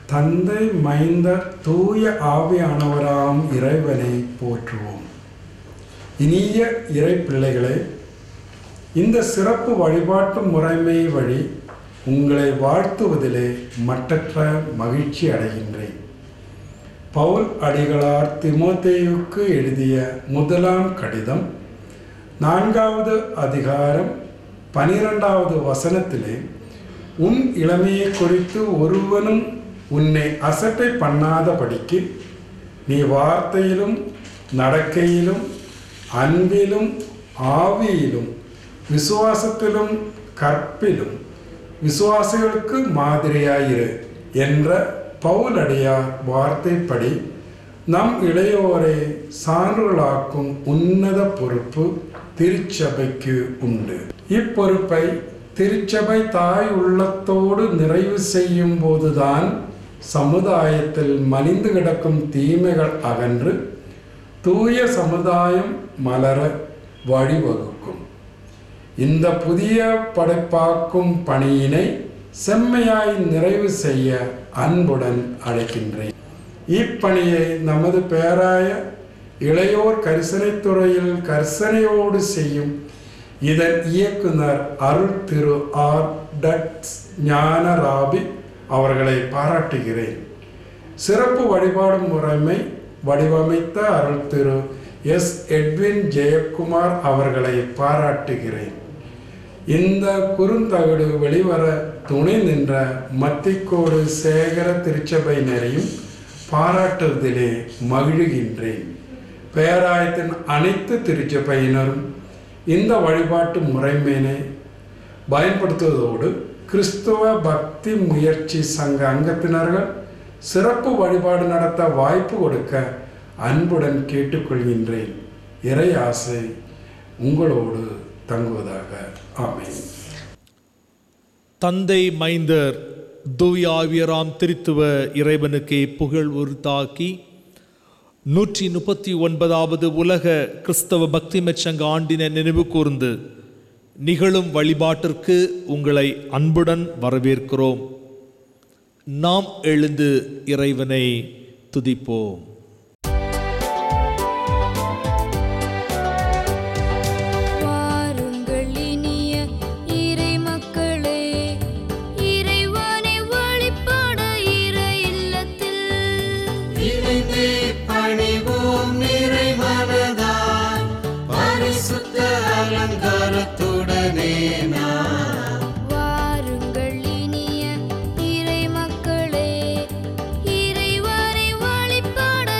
தந்தை, மைந்தர், தூய ஆவியானவராம் இறைவனை போற்றுவோம். இனிய இறை பிள்ளைகளே, இந்த சிறப்பு வழிபாட்டு முறைமை வழி உங்களை வாழ்த்துவதிலே மட்டற்ற மகிழ்ச்சி அடைகின்றேன். பவுல் அடிகளார் தீமோத்தேயுவுக்கு எழுதிய முதலாம் கடிதம் 4வது அதிகாரம் 12வது வசனத்திலே, உன் இளமையை குறித்து ஒருவனும் உன்னை அசட்டை பண்ணாதபடிக்கு நீ வார்த்தையிலும் நடக்கையிலும் அன்பிலும் ஆவியிலும் விசுவாசத்திலும் கற்பிலும் விசுவாசிகளுக்கு மாதிரியாயிரு என்ற பவுலடியார் வார்த்தைப்படி நம் இளையோரை சான்றுகளாக்கும் உன்னத பொறுப்பு திருச்சபைக்கு உண்டு. இப்பொறுப்பை திருச்சபை தாய் உள்ளத்தோடு நிறைவு செய்யும் போதுதான் சமுதாயத்தில் மலிந்து கிடக்கும் தீமைகள் அகன்று தூய சமுதாயம் மலர வழிவகுக்கும். இந்த புதிய படைப்பாக்கும் பணியினை செம்மையாய் நிறைவு செய்ய அன்புடன் அழைக்கின்றேன். இப்பணியை நமது பேராய இளையோர் கரிசனைத்துறையில் கரிசனையோடு செய்யும் இதன் இயக்குனர் அருள் திரு ஆர். ஞானராபி அவர்களை பாராட்டுகிறேன். சிறப்பு வழிபாடு முறைமை வடிவமைத்த அருள் திரு எஸ். எட்வின் ஜெயக்குமார் அவர்களை பாராட்டுகிறேன். இந்த குறுந்தகடு வெளிவர துணை நின்ற மத்திக்கோடு சேகர திருச்சபையினரையும் பாராட்டுவதிலே மகிழ்கின்றேன். பேராயத்தின் அனைத்து திருச்சபையினரும் இந்த வழிபாட்டு முறைமையினை பயன்படுத்துவதோடு கிறிஸ்துவ பக்தி முயற்சி சங்க அங்கத்தினர்கள் சிறப்பு வழிபாடு நடத்த வாய்ப்பு கொடுக்க அன்புடன் கேட்டுக்கொள்கின்றேன். இறை ஆசை உங்களோடு தங்குவதாக. ஆமென். தந்தை, மைந்தர், தூய ஆவியராம் திருத்துவ இறைவனுக்கே புகழ் உரித்தாக்கி 139வது உலக கிறிஸ்தவ பக்தி மெச்சங்க ஆண்டினை நினைவு கூர்ந்து நிகழும் வழிபாட்டிற்கு உங்களை அன்புடன் வரவேற்கிறோம். நாம் எழுந்து இறைவனை துதிப்போம். வாருங்கள் இனிய இறை மக்களே, இறைவனை வழிபட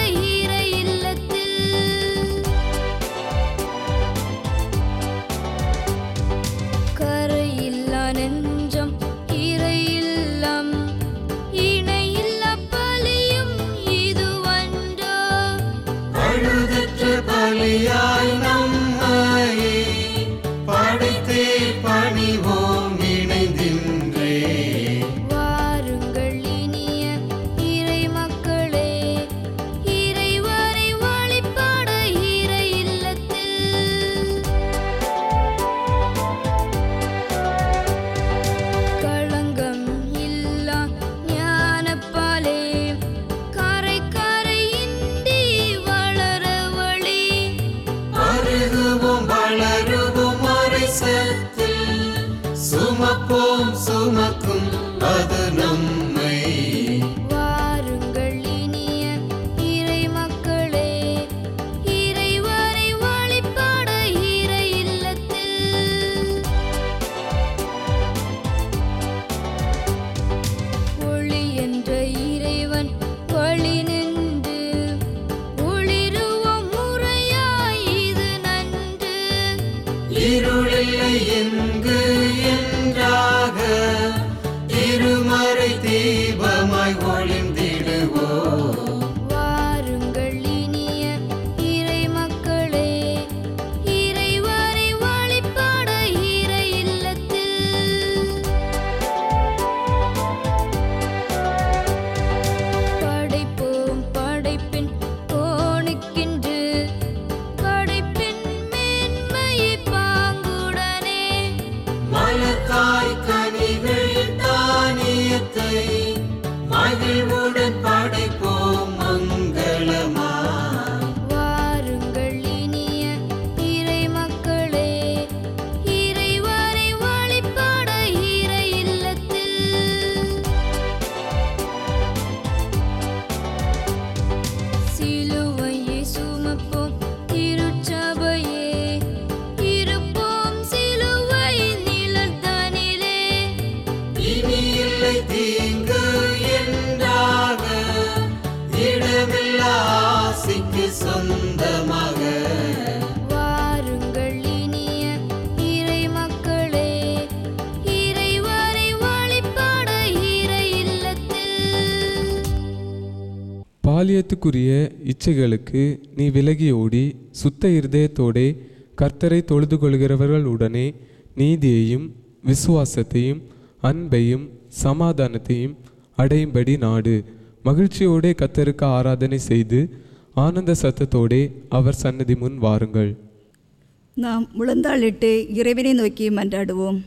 பாலியத்துக்குரிய இச்சைகளுக்கு நீ விலகி ஓடி சுத்த இருதயத்தோடே கர்த்தரை தொழுது கொள்கிறவர்களுடனே நீதியையும் விசுவாசத்தையும் அன்பையும் சமாதானத்தையும் அடையும்படி நாடு. மகிழ்ச்சியோடே கர்த்தருக்கு ஆராதனை செய்து ஆனந்த சத்தத்தோடே அவர் சன்னதி முன் வாருங்கள். நாம் முழந்தாளிட்டு இறைவனை நோக்கி மன்றாடுவோம்.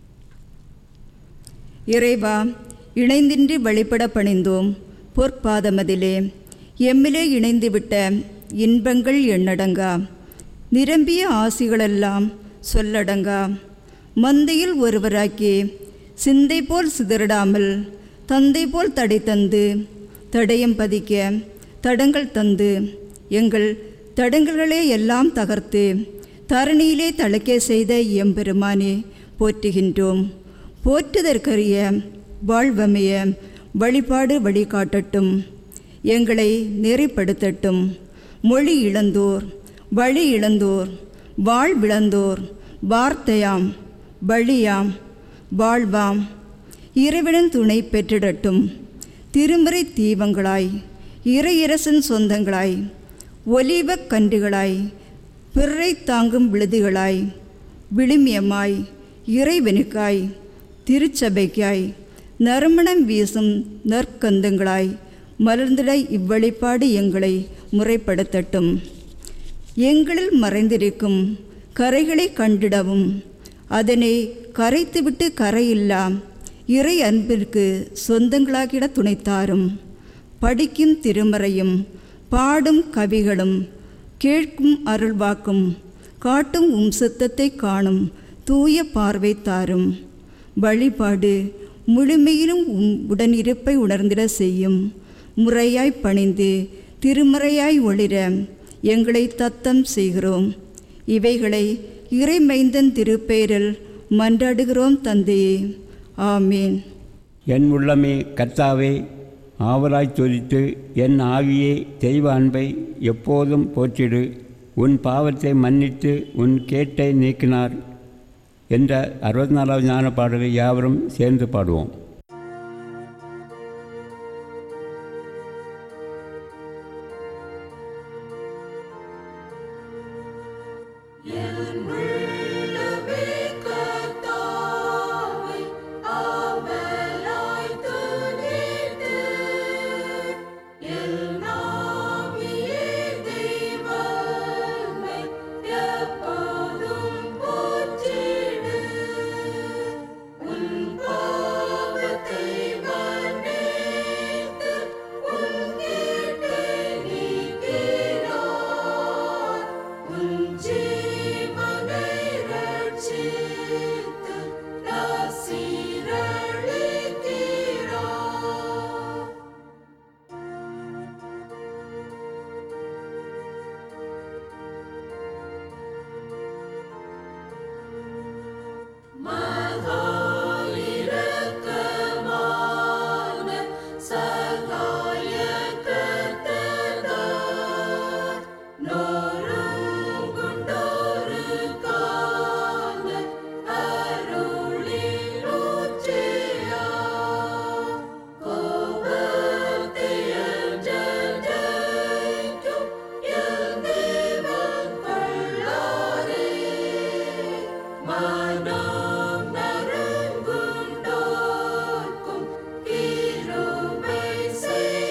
இறைவா, இணைந்தின்றி வழிபட பணிந்தோம் பொற்பாதமதிலே. எம்மிலே இணைந்துவிட்ட இன்பங்கள் எண்ணடங்கா, நிரம்பிய ஆசிகளெல்லாம் சொல்லடங்கா. மந்தையில் ஒருவராக்கி சிந்தை போல் சிதறிடாமல் தந்தை போல் தடை தந்து தடயம் பதிக்க தடங்கள் தந்து எங்கள் தடங்கல்களே எல்லாம் தகர்த்து தரணியிலே தழைக்க செய்த எம்பெருமானே போற்றுகின்றோம். போற்றுதற்கரிய வாழ்வமைய வழிபாடு வழிகாட்டட்டும், எங்களை நெறிப்படுத்தட்டும். மொழி இழந்தோர், வழி இழந்தோர், வாழ்விழந்தோர், வார்த்தையாம் வழியாம் வாழ்வாம் இறைவனின் துணை பெற்றிடட்டும். திருமறை தீபங்களாய், இறையரசன் சொந்தங்களாய், ஒலிவக் கன்றுகளாய், பிறரை தாங்கும் விழுதுகளாய், விழுமியமாய், இறைவனுக்காய், திருச்சபைக்காய், நறுமணம் வீசும் நற்கந்தங்களாய் மலர்ந்திட இவ்வழிபாடு எங்களை முறைப்படுத்தட்டும். எங்களில் மறைந்திருக்கும் கரைகளை கண்டிடவும் அதனை கரைத்துவிட்டு கரையில்லா இறை அன்பிற்கு சொந்தங்களாகிட துணைத்தாரும். படிக்கும் திருமறையும் பாடும் கவிகளும் கேட்கும் அருள்வாக்கும் காட்டும் சித்தத்தை காணும் தூய பார்வை தாரும். வழிபாடு முழுமையிலும் உடனிருப்பை உணர்ந்திட செய்யும். முறையாய் பணிந்து திருமறையாய் ஒளிர எங்களை தத்தம் செய்கிறோம். இவைகளை இறைமைந்தன் திருப்பெயரில் மன்றாடுகிறோம் தந்தையே. ஆமீன். என் உள்ளமே கர்த்தாவே ஆவலாய் துதித்து என் ஆவியே தெய்வ அன்பை எப்போதும் போற்றிடு. உன் பாவத்தை மன்னித்து உன் கேட்டை நீக்கினார் என்ற 64வது ஞான பாடலை யாவரும் சேர்ந்து பாடுவோம். Say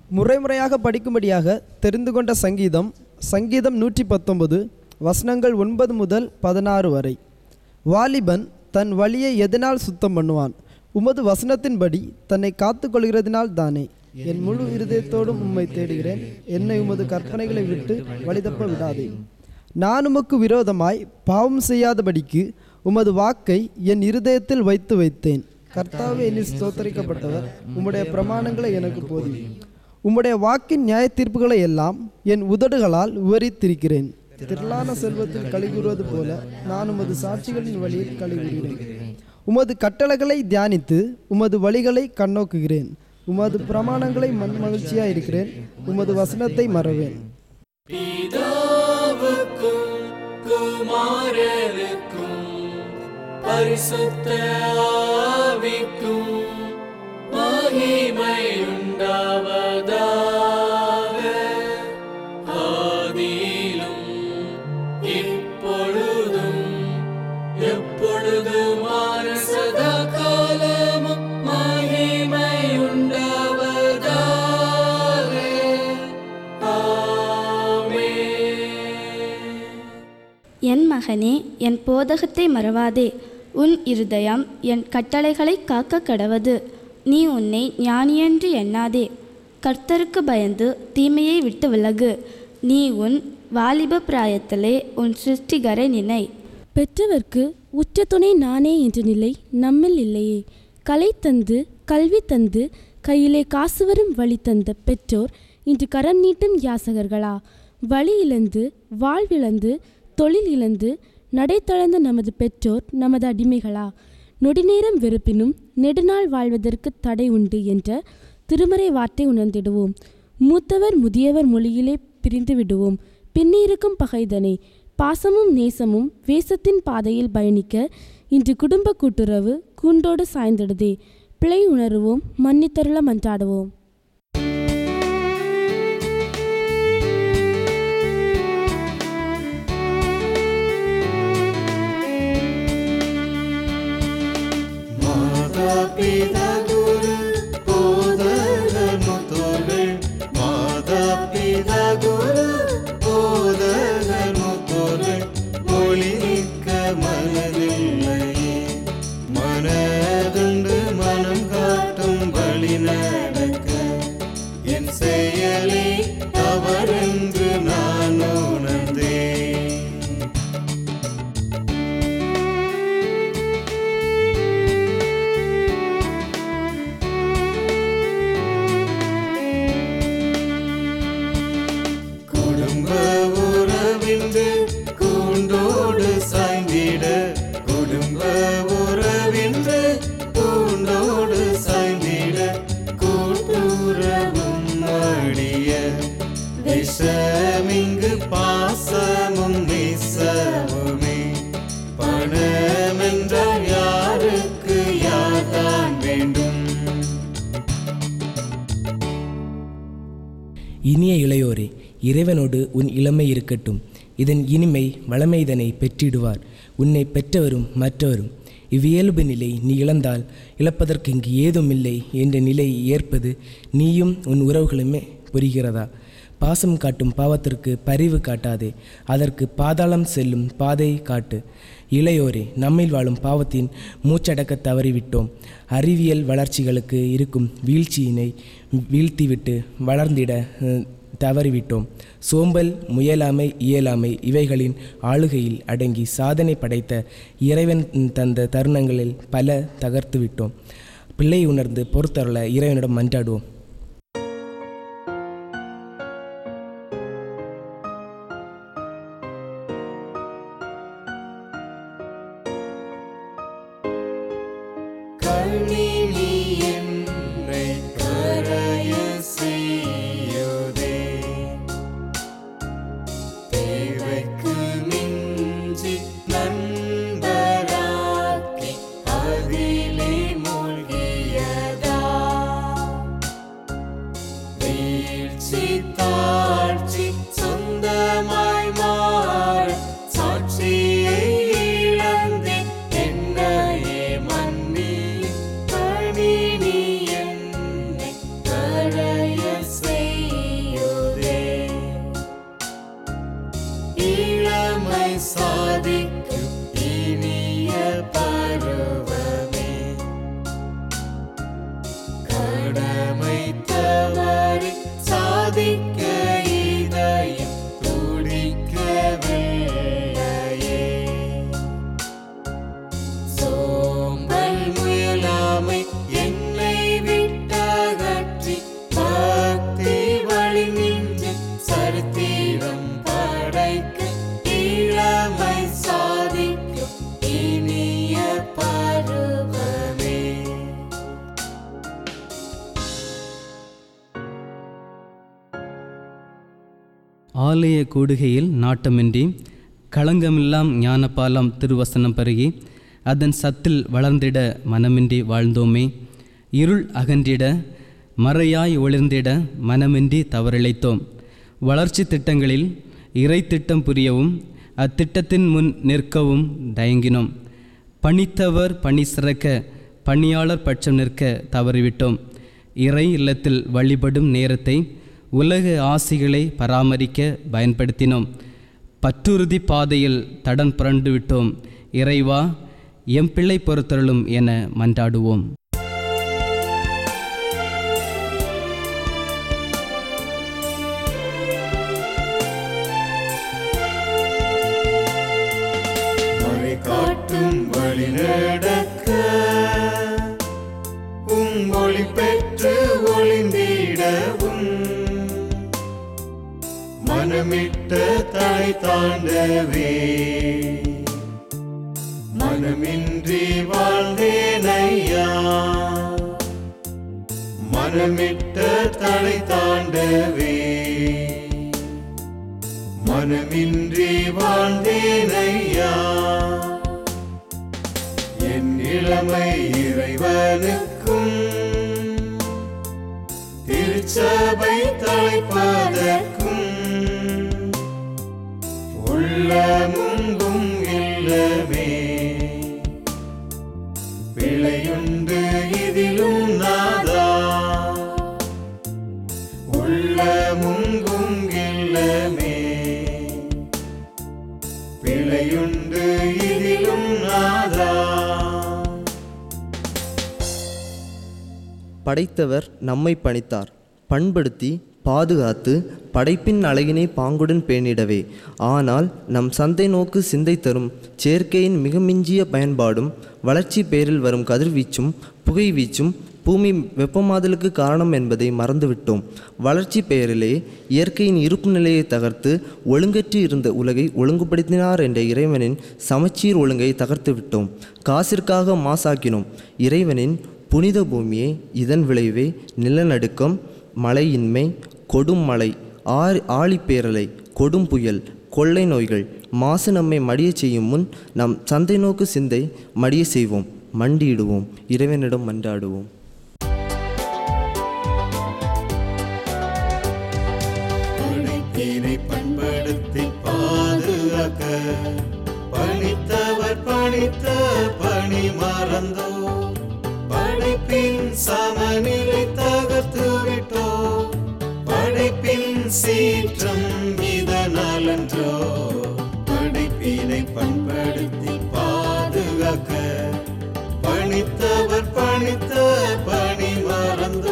முறையாக படிக்கும்படியாக தெரிந்து கொண்ட சங்கீதம் 119 வசனங்கள் 9 முதல் 16 வரை. வாலிபன் தன் வழியை எதனால் சுத்தம் பண்ணுவான்? உமது வசனத்தின்படி தன்னை காத்து கொள்கிறதினால் தானே. என் முழு இருதயத்தோடும் உம்மை தேடுகிறேன், என்னை உமது கற்பனைகளை விட்டு வழிதப்ப விடாதே. நான் உமக்கு விரோதமாய் பாவம் செய்யாதபடிக்கு உமது வாக்கை என் இருதயத்தில் வைத்தேன். கர்த்தாவே, என்னில் ஸ்தோத்தரிக்கப்பட்டவர், உம்முடைய பிரமாணங்களை எனக்கு போதி. உம்முடைய வாக்கின் நியாய தீர்ப்புகளை எல்லாம் என் உதடுகளால் விவரித்திருக்கிறேன். திரளான செல்வத்தில் கழிவுறுவது போல நான் உமது சாட்சிகளின் வழியில் கழிவுறுகிறேன். உமது கட்டளைகளை தியானித்து உமது வழிகளை கண்ணோக்குகிறேன். உமது பிரமாணங்களை மகிழ்ச்சியாக இருக்கிறேன். உமது வசனத்தை மறவேன். பிதாவுக்கும் குமாரனுக்கும் பரிசுத்த ஆவிக்கும் மகிமை உண்டாவதாக, ஆதியிலும் இப்பொழுதும் எப்பொழுதுமான சதா காலமும் மகிமை உண்டாவதாக. ஆமென். என் மகனே, என் போதகத்தை மறவாதே. உன் இருதயம் என் கட்டளைகளை காக்க கடவது. நீ உன்னை ஞானியென்று எண்ணாதே. கர்த்தருக்கு பயந்து தீமையை விட்டு விலகு. நீ உன் வாலிப பிராயத்திலே உன் சிருஷ்டிகரை நினை. பெற்றவர்க்கு உற்ற துணை நானே என்ற நிலை நம்மில் இல்லையே. கலை தந்து கல்வி தந்து கையிலே காசு வரும் வழி தந்த பெற்றோர் இன்று கரம் நீட்டும் யாசகர்களா? வழி இழந்து வாழ்விழந்து தொழில் இழந்து நடை தளர்ந்த நமது பெற்றோர் நமது அடிமைகளா? நொடிநேரம் வெறுப்பினும் நெடுநாள் வாழ்வதற்கு தடை உண்டு என்ற திருமறை வார்த்தை உணர்ந்திடுவோம். மூத்தவர் முதியவர் மொழியிலே பிரிந்து விடுவோம். பின்னிருக்கும் பகைதனை பாசமும் நேசமும் வேசத்தின் பாதையில் பயணிக்க இன்று குடும்ப கூட்டுறவு கூண்டோடு சாய்ந்திடுதே. பிழை உணர்வோம், மன்னித்தருள மன்றாடுவோம். பிதா குரு போதகர் முத்தோர்கள், மாதா பிதா குரு போதகர் முத்தோர்கள், மொழிக்க மனதில்லையே மனதுண்டு மனம் காட்டும் வழி நடக்க, என் செயலே தவறென்று நான் உணர்ந்தேன். கூண்டோடு சாய்ந்திட, குடும்ப உறவின்று கூண்டோடு சாய்ந்திட, கூட்டுறவும் அடிய விஷமிங்கு பாசமும் நேசவுமே. பணமென்றால் யாருக்கு யார்தான் வேண்டும்? இனிய இளையோரே, இறைவனோடு உன் இளமை இருக்கட்டும். இதன் இனிமை வளமைதனை பெற்றிடுவார் உன்னை பெற்றவரும் மற்றவரும். இவ்வியல்பு நிலை நீ இழந்தால் இழப்பதற்கு இங்கு ஏதுமில்லை என்ற நிலையை ஏற்பது நீயும் உன் உறவுகளுமே புரிகிறதா? பாசம் காட்டும் பாவத்திற்கு பரிவு காட்டாதே, அதற்கு பாதாளம் செல்லும் பாதை காட்டு. இளையோரே, நம்மில் வாழும் பாவத்தின் மூச்சடக்க தவறிவிட்டோம். அறிவியல் வளர்ச்சிகளுக்கு இருக்கும் வீழ்ச்சியினை வீழ்த்திவிட்டு வளர்ந்திட தவறிவிட்டோம். சோம்பல், முயலாமை, இயலாமை இவைகளின் ஆளுகையில் அடங்கி சாதனை படைத்த இறைவன் தந்த தருணங்களில் பல தகர்த்து விட்டோம். பிள்ளை உணர்ந்து பொறுத்தருள இறைவனிடம் மன்றாடுவோம். say ஆலய கூடுகையில் நாட்டமின்றி களங்கமில்லாம் ஞானபாலம் திருவசனம் பருகி அதன் சத்தில் வளர்ந்திட மனமின்றி வாழ்ந்தோமே. இருள் அகன்றிட மறையாய் ஒளிர்ந்திட மனமின்றி தவறிழைத்தோம். வளர்ச்சி திட்டங்களில் இறை திட்டம் புரியவும் அத்திட்டத்தின் முன் நிற்கவும் தயங்கினோம். பணித்தவர் பணி சிறக்க பணியாளர் பட்சம் நிற்க தவறிவிட்டோம். இறை இல்லத்தில் வழிபடும் நேரத்தை உலக ஆசிகளை பராமரிக்க பயன்படுத்தினோம். பற்றுறுதி பாதையில் தடம் புரண்டு விட்டோம். இறைவா, எம் பிள்ளை பொறுத்தருளும் என மன்றாடுவோம். காட்டும் வழி நடக்க ஒளி பெற்று ஒளிந்திடவும் மனமிட்ட தலை தாண்டவே மனமின்றி வாழ்ந்தேனையா. மனமிட்ட தலை தாண்டவே மனமின்றி வாழ்ந்தேனையா. என் இளமை இறைவனுக்கும் திருச்சபை தலைப்பதற்கும் உள்ளமுங்கும் இல்லமே. பிழையுண்டு இதிலும் நாதா, உள்ளமுங்கும் இல்லமே. பிழையுண்டு இதிலும் நாதா. படைத்தவர் நம்மை பணித்தார், பண்படுத்தி பாதுகாத்து படைப்பின் அழகினை பாங்குடன் பேணிடவே. ஆனால் நம் சந்தை நோக்கு சிந்தை தரும் செயற்கையின் மிக மிஞ்சிய பயன்பாடும் வளர்ச்சி பேரில் வரும் கதிர்வீச்சும் புகைவீச்சும் பூமி வெப்பமாதலுக்கு காரணம் என்பதை மறந்துவிட்டோம். வளர்ச்சி பெயரிலே இயற்கையின் இருப்பு நிலையை தகர்த்து ஒழுங்கற்று இருந்த உலகை ஒழுங்குபடுத்தினார் என்ற இறைவனின் சமச்சீர் ஒழுங்கை தகர்த்து விட்டோம். காசிற்காக மாசாக்கினோம் இறைவனின் புனித பூமியே. இதன் விளைவே நிலநடுக்கம், மழையின்மை, கொடும் மழை, ஆழிப்பேரலை, கொடும் புயல், கொள்ளை நோய்கள். மாசு நம்மை மடிய செய்யும் முன் நம் சந்தை நோக்கு சிந்தை மடிய செய்வோம். மண்டியிடுவோம், இறைவனிடம் மன்றாடுவோம். பண்படுத்தி பாதுகாக்க பணித்தவர் பணித்த பணி மறந்தோ. படைப்பின் சமநிலை தகர்த்து விட்டோ. படைப்பின் சீற்றம் இதனாலன்றோ. படைப்பினை பண்படுத்தி பாதுகாக்க பணித்தவர் பணித்த பணி மறந்தோ.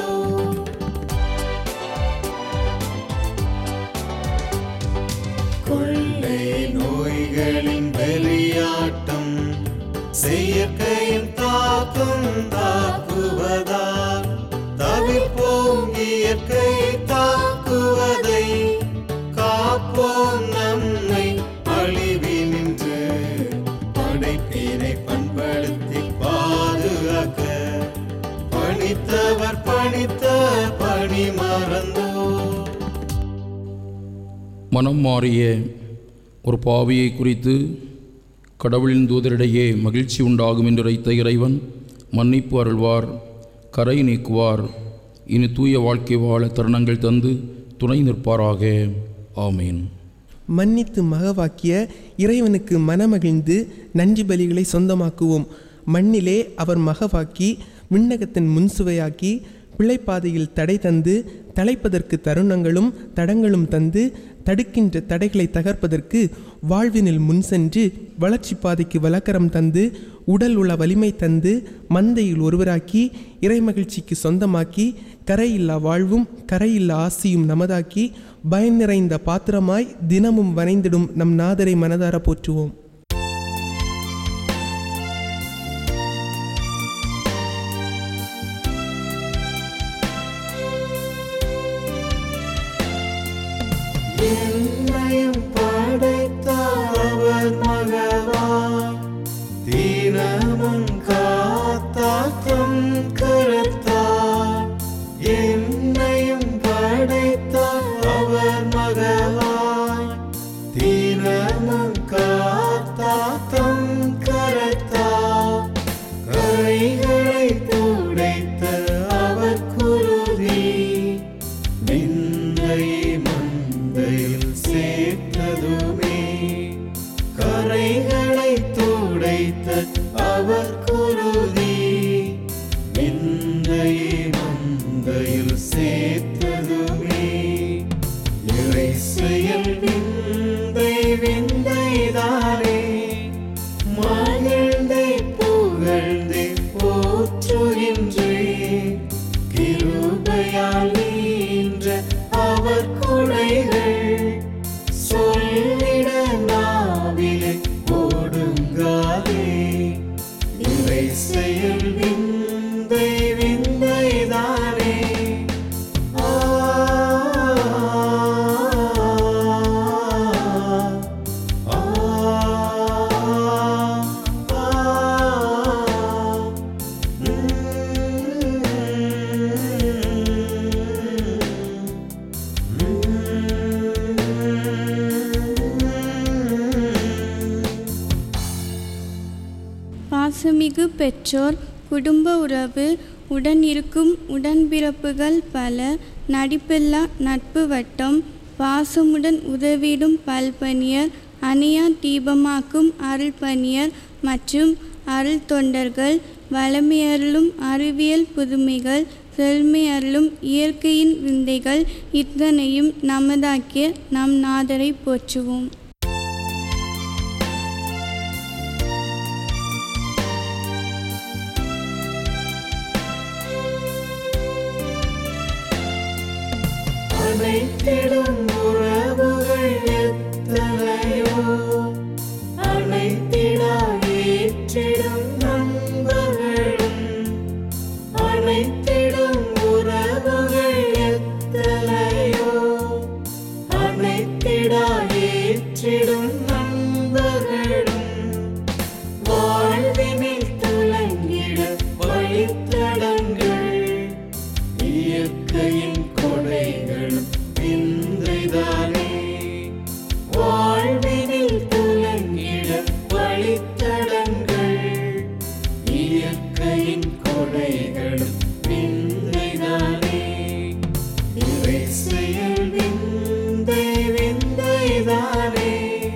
கொள்ளை நோய்களின் வெளியாட்டம் செயற்கையின் தாக்கம் தாக்குவதால் தவிர்ப்போம் இயற்கை தாக்குவதை. காப்போம் நம்மை அழிவினின்று. படைப்பினை பண்படுத்தி பாதுகாக்க பணித்தவர் பணித்த பணி மறந்தோ. மனம் மாறிய ஒரு பாவியை குறித்து கடவுளின் தூதரிடையே மகிழ்ச்சி உண்டாகும் என்று உரைத்த இறைவன் மன்னிப்பு அருள்வார், கரை நீக்குவார், இனி தூய வாழ்க்கை வாழ தருணங்கள் தந்து துணை நிற்பாராக. ஆமீன். மன்னித்து மகவாக்கிய இறைவனுக்கு மனமகிழ்ந்து நன்றி பலிகளை சொந்தமாக்குவோம். மண்ணிலே அவர் மகவாக்கி விண்ணகத்தின் முன்சுவையாக்கி பிள்ளைப்பாதையில் தடை தந்து தலைப்பதற்கு தருணங்களும் தடங்களும் தந்து தடுக்கின்ற தடைகளை தகர்ப்பதற்கு வாழ்வினில் முன் சென்று வளர்ச்சி பாதைக்கு வழக்கரம் தந்து உடல் உள்ள வலிமை தந்து மந்தையில் ஒருவராக்கி இறைமகிழ்ச்சிக்கு சொந்தமாக்கி கரையில்லா வாழ்வும் கரையில்லா ஆசியும் நமதாக்கி பயன் நிறைந்த பாத்திரமாய் தினமும் வனைந்திடும் நம் நாதரை மனதார போற்றுவோம். என்னையும் படைத்தவர் மகவாய் தினமும் காத்தாக்கும் கரத்தார். என்னையும் படைத்தவர் மகவாய் தந்தையை மந்தையில் சேர்த்ததுமே கரைகளை துடைத்த அவர் குருதி விந்தையை மந்தையில் சேர்த்ததுமே இறை செயல் விந்தை விந்தைதானே மகிழ்ந்தே புகழ்ந்தே போற்றுகின்றே கிருபையால் ஈன்ற அவர் கொடைகள் சொல்லிட நாவிலே ஒடுங்காதே இறை செயல் விந்தை விந்தைதானே பாசமிகு பெற்றோர், குடும்ப உறவு, உடன் இருக்கும் உடன்பிறப்புகள் பல, நடிப்பில்லா நட்பு வட்டம், பாசமுடன் உதவிடும் பல்பணியர், அணையா தீபமாக்கும் அருள் பணியர் மற்றும் அருள் தொண்டர்கள், வளமையருளும் அறிவியல் புதுமைகள், செழுமையருளும் இயற்கையின் விந்தைகள், இத்தனையும் நமதாக்கிய நம் நாதரை போற்றுவோம். அனைத்திடும் உறவுகள் எத்தனையோ அனைத்திடா ஏற்றிடும் நண்பர்களும் அனைத்திடும் உறவுகள் எத்தனையோ அனைத்திடா ஏற்றிடும் நண்பர்களும் வாழ்வினில் துலங்கிட வழித்தடங்கள் இயற்கையின் கொடைகளும் விந்தைதானே வாழ்வினில் துலங்கிட வழித்தடங்கள் இயற்கையின் கொடைகளும் விந்தைதானே இறை செயல் விந்தை விந்தைதானே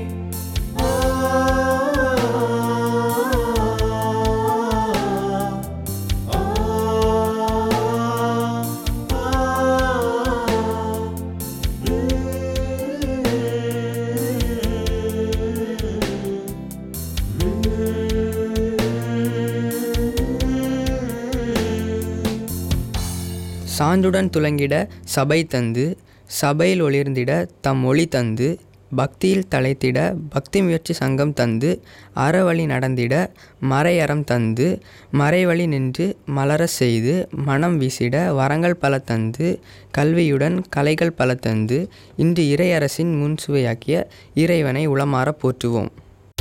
சான்றுடன் துலங்கிட சபை தந்து, சபையில் ஒளிர்ந்திட தம் ஒளி தந்து, பக்தியில் தலைத்திட பக்தி முயற்சி சங்கம் தந்து, அறவழி நடந்திட மறையறம் தந்து, மறைவழி நின்று மலர செய்து, மனம் வீசிட வரங்கள் பல தந்து, கல்வியுடன் கலைகள் பல தந்து, இன்று இறையரசின் முன்சுவையாக்கிய இறைவனை உளமாற போற்றுவோம்.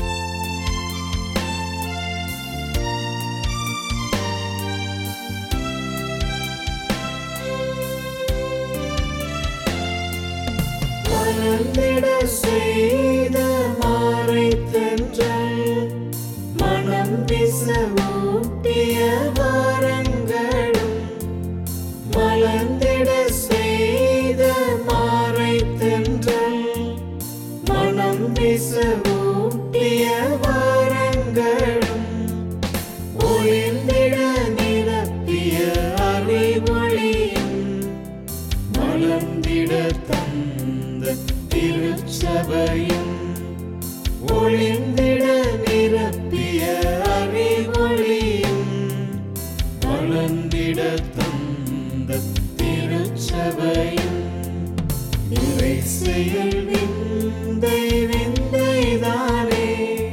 மலர்ந்திட செய்த மறைத்தென்றல் மனம் வீச ஊட்டிய வரங்களும் மலர்ந்திட செய்த மறைத்தென்றல் மனம் வீச ஊட்டிய வரங்களும் ஒளிர்ந்திட நிரப்பிய அறிவொளியும் மலர்ந்திட தந்த திருச்சபையும் ஒளிர்ந்திட நிரப்பிய அறிவொளியும் மலர்ந்திட தந்த திருச்சபையும் இறை செயல் விந்தை விந்தைதானே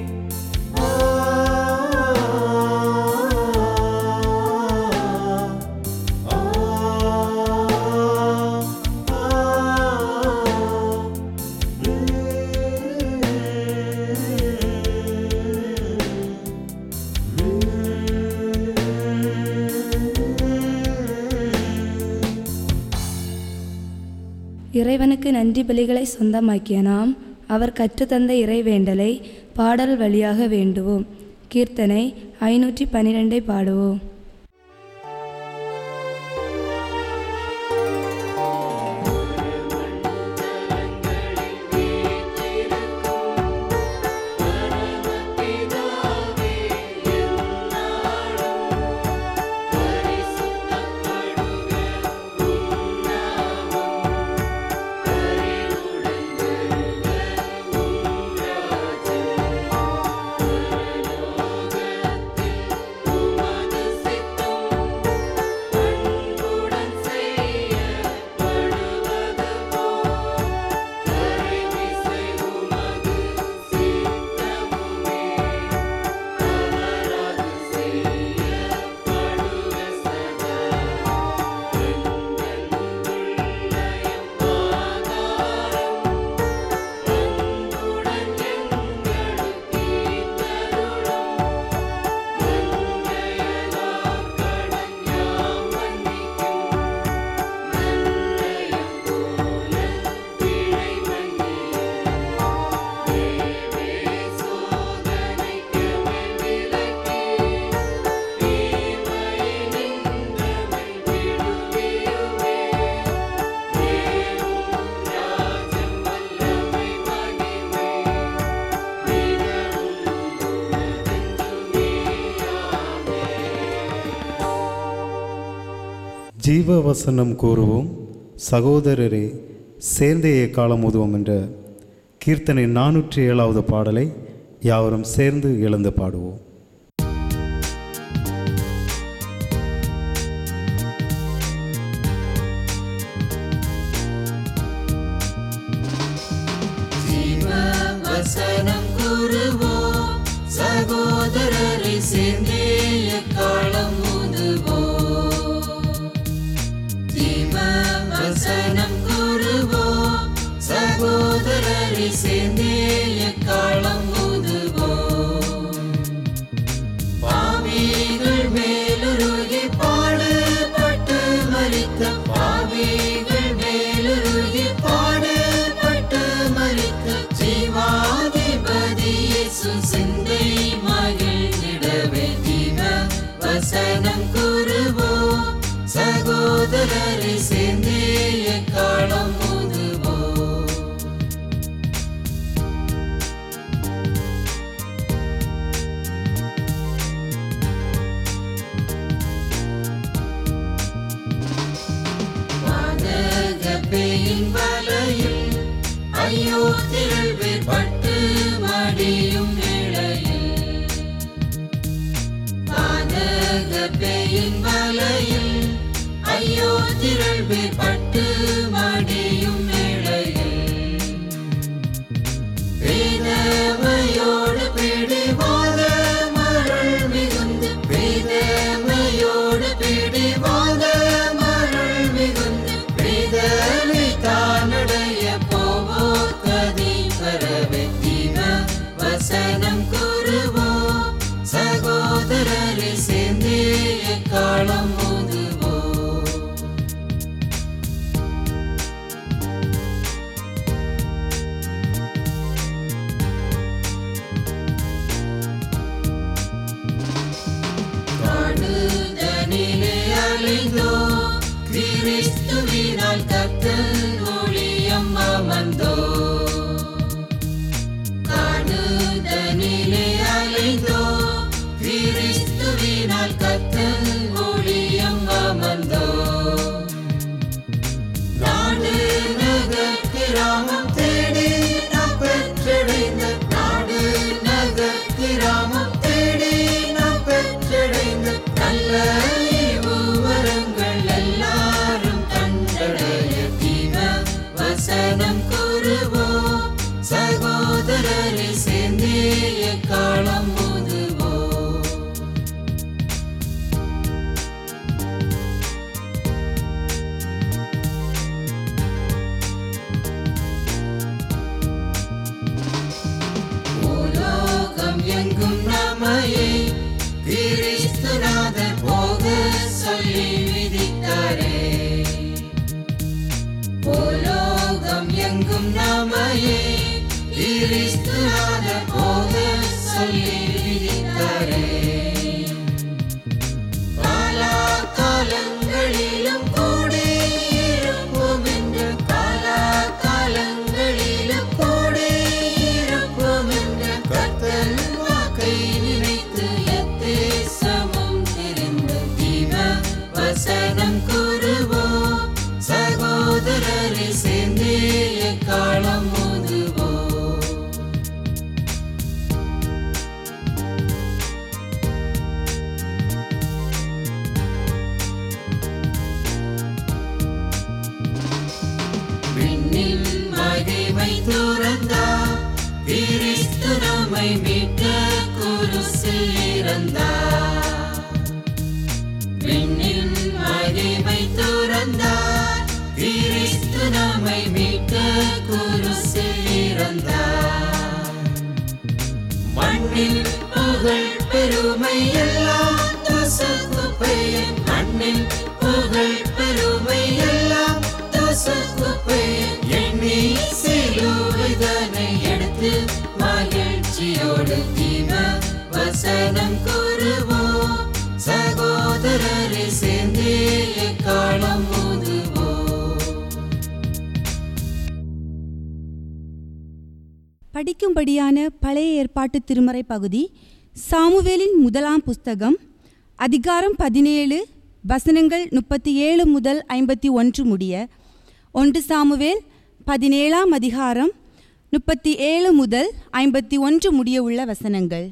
இறைவனுக்கு நன்றி பலிகளை சொந்தமாக்கிய நாம் அவர் கற்றுத்தந்த இறைவேண்டலை பாடல் வழியாக வேண்டுவோம். கீர்த்தனை 512 பாடுவோம். ஜீவ வசனம் கூறுவோம், சகோதரரே சேர்ந்தே காலம் உதவும் என்ற கீர்த்தனை 407வது பாடலை யாவரும் சேர்ந்து எழுந்து பாடுவோம். வசனம் கூறுவோம், சகோதரரை சேர்ந்தே எக்காலம் ஊதுவோம். ஜீவ வசனம் கூறுவோம், சகோதரரை சேர்ந்தே எக்காலம் ஊதுவோம். பாவிகள் மேலுருகி பாடுபட்டு மரித்த, பாவிகள் மேலுருகி பாடுபட்டு மரித்த ஜீவாதிபதி இயேசு சிந்தை மகிழ்ந்திடவே ஜீவ வசனம் கூறுவோம், சகோதரரை சேர்ந்தே எக்காலம் ஊதுவோம். பாதகப்பேயின் வலையில் ஐயோ திரள்வேர் பட்டு மடியும் வேளையில், பாதகப்பேயின் வலையில் ஐயோ திரள்வேர் பட்டு மடியும் வேளையில், வேதமையோடு பிடிவாத மருள் மிகுந்து, வேதமையோடு பிடிவாத மருள் மிகுந்து, வேதனை தானுடைய போவோர் கதி பரவே ஜீவ வசனம் கூறுவோம், சகோதரரை சேர்ந்தே எக்காலம் ஊதுவோம். காடுதனிலே அலைந்தோ, கிறிஸ்துவினால் கர்த்தர் ஒளியம் அமர்ந்தோ. காடுதனிலே அலைந்தோ, கிறிஸ்துவினால் கர்த்தர் ஒளியம் அமர்ந்தோ. நாடு நகர் கிராமம் தேடி நாம் பெற்றடைந்த, நாடு நகர் கிராமம் தேடி நாம் பெற்றடைந்த நல்ல வரங்கள் எல்லாரும் கண்டடைய ஜீவ வசனம் கூறுவோம், சகோதரரை சேர்ந்தே எக்காலம் ஊதுவோம். பூலோகம் எங்கும் நம்மையே கிறிஸ்துநாதர் போக சொல்லி விதித்தாரே. பூலோகம் எங்கும் நம்மையே கிறிஸ்துநாதர் போக சொல்லி விதித்தாரே. காலாகாலங்களிலும் கூடியிருப்போம் என்ற, காலாகாலங்களிலும் கூடியிருப்போம் என்ற கர்த்தர் வாக்கை நினைத்து எத்தேசமும் திரிந்து ஜீவ வசனம் கூறுவோம், சகோதரரை சேர்ந்தே எக்காலம் ஊதுவோம். விண்ணின் மகிமை துறந்தார், கிறிஸ்து நம்மை மீட்க குருசில் இறந்தார். விண்ணின் மகிமை துறந்தார், கிறிஸ்து நம்மை மீட்க குருசில் இறந்தார். மண்ணில் புகழ் பெருமை எல்லாம் துசுக்குப்பையன், மண்ணில் புகழ் பெருமை எல்லாம் துசுக்குப்பையன், எண்ணி சிலுவைதனை எடுத்து மகிழ்ச்சியோடு ஜீவ வசனம் கூறுவோம், சகோதரரை சேர்ந்தே எக்காலம் ஊதுவோம். படிக்கும்படியான பழைய ஏற்பாட்டு திருமறை பகுதி சாமுவேலின் முதலாம் புஸ்தகம் அதிகாரம் 17 வசனங்கள் 37 முதல் 51 முடிய. 1 சாமுவேல் 17ஆம் அதிகாரம் 37 முதல் 51 முடிய உள்ள வசனங்கள்.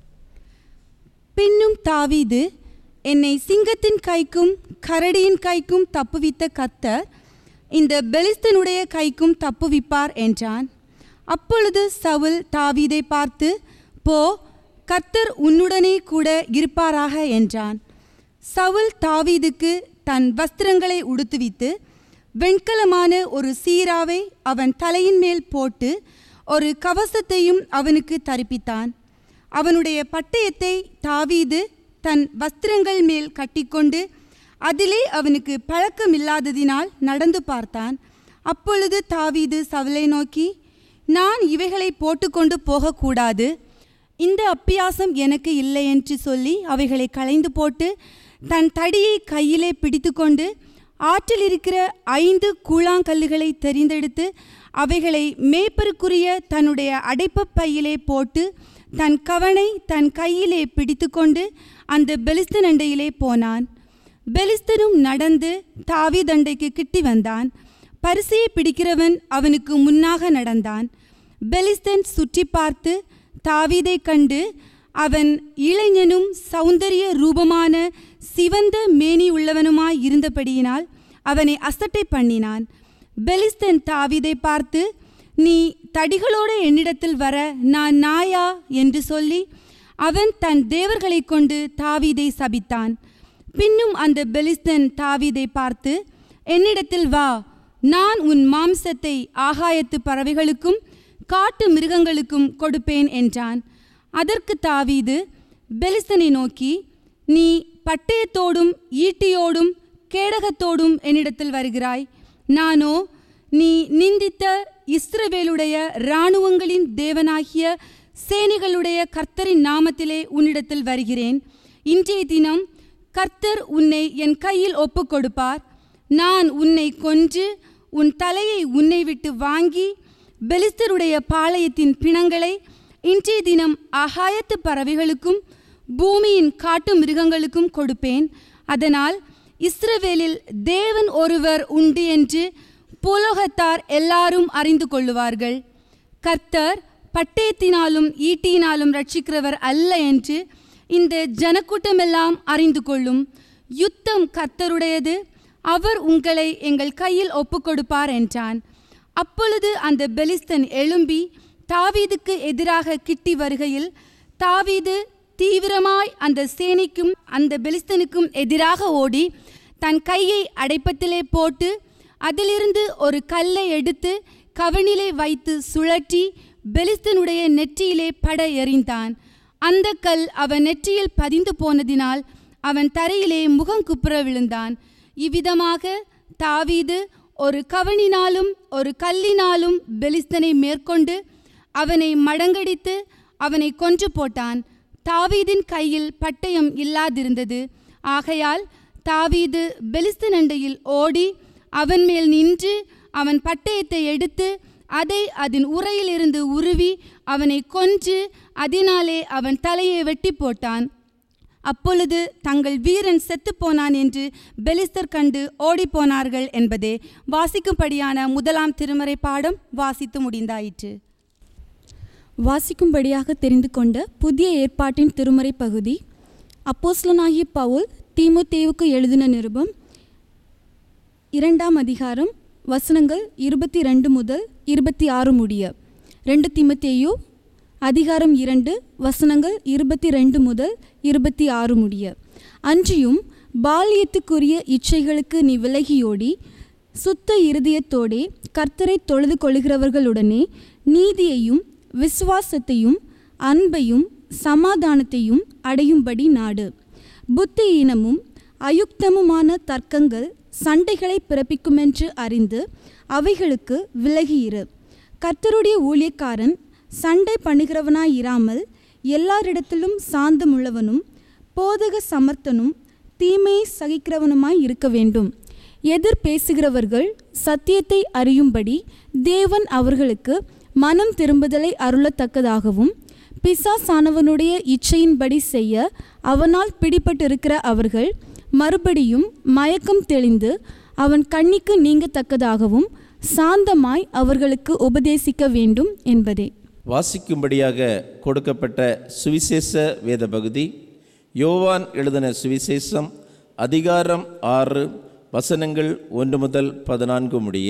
பின்னும் தாவீது, என்னை சிங்கத்தின் கைக்கும் கரடியின் கைக்கும் தப்புவித்த கர்த்தர் இந்த பெலிஸ்தனுடைய கைக்கும் தப்புவிப்பார் என்றான். அப்பொழுது சவுல் தாவீதை பார்த்து, போ, கர்த்தர் உன்னுடனே கூட இருப்பாராக என்றான். சவுல் தாவீதுக்கு தன் வஸ்திரங்களை உடுத்துவித்து வெண்கலமான ஒரு சீராவை அவன் தலையின் மேல் போட்டு ஒரு கவசத்தையும் அவனுக்கு தரிப்பித்தான். அவனுடைய பட்டயத்தை தாவீது தன் வஸ்திரங்கள் மேல் கட்டிக்கொண்டு அதிலே அவனுக்கு பழக்கமில்லாததினால் நடந்து பார்த்தான். அப்பொழுது தாவீது சவுலை நோக்கி, நான் இவைகளை போட்டுக்கொண்டு போகக்கூடாது, இந்த அப்பியாசம் எனக்கு இல்லை என்று சொல்லி அவைகளை களைந்து போட்டு தன் தடியை கையிலே பிடித்து ஆற்றில் இருக்கிற 5 கூழாங்கல்லுகளை தெரிந்தெடுத்து அவைகளை மேய்ப்பருக்குரிய தன்னுடைய அடைப்ப பையிலே போட்டு தன் கவனை தன் கையிலே பிடித்து அந்த பெலிஸ்தன் அண்டையிலே போனான். பெலிஸ்தனும் நடந்து தாவீதண்டைக்கு கிட்டி வந்தான். பரிசையை பிடிக்கிறவன் அவனுக்கு முன்னாக நடந்தான். பெலிஸ்தன் சுற்றி பார்த்து தாவீதை கண்டு, அவன் இளைஞனும் சௌந்தரிய ரூபமான சிவந்த மேனி உள்ளவனுமாய் இருந்தபடியினால் அவனை அசட்டை பண்ணினான். பெலிஸ்தன் தாவீதை பார்த்து, நீ தடிகளோடு என்னிடத்தில் வர நான் நாயா என்று சொல்லி அவன் தன் தேவர்களை கொண்டு தாவீதை சபித்தான். பின்னும் அந்த பெலிஸ்தன் தாவீதை பார்த்து, என்னிடத்தில் வா, நான் உன் மாம்சத்தை ஆகாயத்து பறவைகளுக்கும் காட்டு மிருகங்களுக்கும் கொடுப்பேன் என்றான். அதற்கு தாவீது பெலிஸ்தனை நோக்கி, நீ பட்டயத்தோடும் ஈட்டியோடும் கேடகத்தோடும் என்னிடத்தில் வருகிறாய், நானோ நீ நிந்தித்த இஸ்ரவேலுடைய இராணுவங்களின் தேவனாகிய சேனைகளுடைய கர்த்தரின் நாமத்திலே உன்னிடத்தில் வருகிறேன். இன்றைய தினம் கர்த்தர் உன்னை என் கையில் ஒப்புக் கொடுப்பார். நான் உன்னை கொன்று உன் தலையை உன்னை விட்டு வாங்கி பெலிஸ்தருடைய பாளையத்தின் பிணங்களை இன்றைய தினம் ஆகாயத்து பறவைகளுக்கும் பூமியின் காட்டு மிருகங்களுக்கும் கொடுப்பேன். அதனால் இஸ்ரவேலில் தேவன் ஒருவர் உண்டு என்று பூலோகத்தார் எல்லாரும் அறிந்து கொள்ளுவார்கள். கர்த்தர் பட்டயத்தினாலும் ஈட்டியினாலும் ரட்சிக்கிறவர் அல்ல என்று இந்த ஜனக்கூட்டமெல்லாம் அறிந்து கொள்ளும். யுத்தம் கர்த்தருடையது, அவர் உங்களை எங்கள் கையில் ஒப்புக்கொடுப்பார் என்றான். அப்பொழுது அந்த பெலிஸ்தன் எழும்பி தாவீதுக்கு எதிராக கிட்டி வருகையில் தாவீது தீவிரமாய் அந்த சேனைக்கும் அந்த பெலிஸ்தனுக்கும் எதிராக ஓடி தன் கையை அடைப்பத்திலே போட்டு அதிலிருந்து ஒரு கல்லை எடுத்து கவனிலே வைத்து சுழற்றி பெலிஸ்தனுடைய நெற்றியிலே பட எறிந்தான். அந்த கல் அவன் நெற்றியில் பதிந்து போனதினால் அவன் தரையிலே முகங்குப்புற விழுந்தான். இவ்விதமாக தாவீது ஒரு கவனினாலும் ஒரு கல்லினாலும் பெலிஸ்தனை மேற்கொண்டு அவனை மடங்கடித்து அவனை கொன்று போட்டான். தாவீதின் கையில் பட்டயம் இல்லாதிருந்தது. ஆகையால் தாவீது பெலிஸ்தன் அண்டையில் ஓடி அவன் மேல் நின்று அவன் பட்டயத்தை எடுத்து அதை அதன் உறையிலிருந்து உருவி அவனை கொன்று அதனாலே அவன் தலையை வெட்டி போட்டான். அப்பொழுது தங்கள் வீரன் செத்துப்போனான் என்று பெலிஸ்தர் கண்டு ஓடிப்போனார்கள் என்பதே வாசிக்கும்படியான முதலாம் திருமறை பாடம் வாசித்து முடிந்தாயிற்று. வாசிக்கும்படியாக தெரிந்து கொண்ட புதிய ஏற்பாட்டின் திருமறை பகுதி அப்போஸ்தலனாகிய பவுல் தீமோத்தேயுவுக்கு எழுதின நிருபம் 2ஆம் அதிகாரம் வசனங்கள் 22 முதல் 26 முடிய. 2 தீமோத்தேயு அதிகாரம் 2 வசனங்கள் 22 முதல் 26 முடிய. அன்றியும் பால்யத்துக்குரிய இச்சைகளுக்கு நீ விலகியோடி சுத்த இருதயத்தோடே கர்த்தரை தொழுது கொள்கிறவர்களுடனே நீதியையும் விசுவாசத்தையும் அன்பையும் சமாதானத்தையும் அடையும்படி நாடு. புத்தியீனமும் அயுக்தமுமான தர்க்கங்கள் சண்டைகளை பிறப்பிக்குமென்று அறிந்து அவைகளுக்கு விலகியிரு. கர்த்தருடைய ஊழியக்காரன் சண்டை பண்ணுகிறவனாயிராமல் எல்லாரிடத்திலும் சாந்தமுள்ளவனும் போதக சமர்த்தனும் தீமையை சகிக்கிறவனுமாய் இருக்க வேண்டும். எதிர் பேசுகிறவர்கள் சத்தியத்தை அறியும்படி தேவன் அவர்களுக்கு மனம் திரும்புதலை அருளத்தக்கதாகவும் பிசாசானவனுடைய இச்சையின்படி செய்ய அவனால் பிடிபட்டிருக்கிற அவர்கள் மறுபடியும் மயக்கம் தெளிந்து அவன் கண்ணிக்கு நீங்கத்தக்கதாகவும் சாந்தமாய் அவர்களுக்கு உபதேசிக்க வேண்டும் என்பதே. வாசிக்கும்படியாக கொடுக்கப்பட்ட சுவிசேஷ வேத பகுதி யோவான் எழுதின சுவிசேஷம் அதிகாரம் 6 வசனங்கள் 1 முதல் 14 முடிய.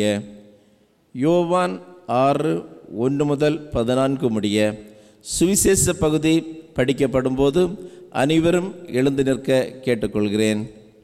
யோவான் 6 1 முதல் 14 முடிய சுவிசேஷ பகுதி படிக்கப்படும்போது அனைவரும் எழுந்து நிற்க கேட்டுக்கொள்கிறேன்.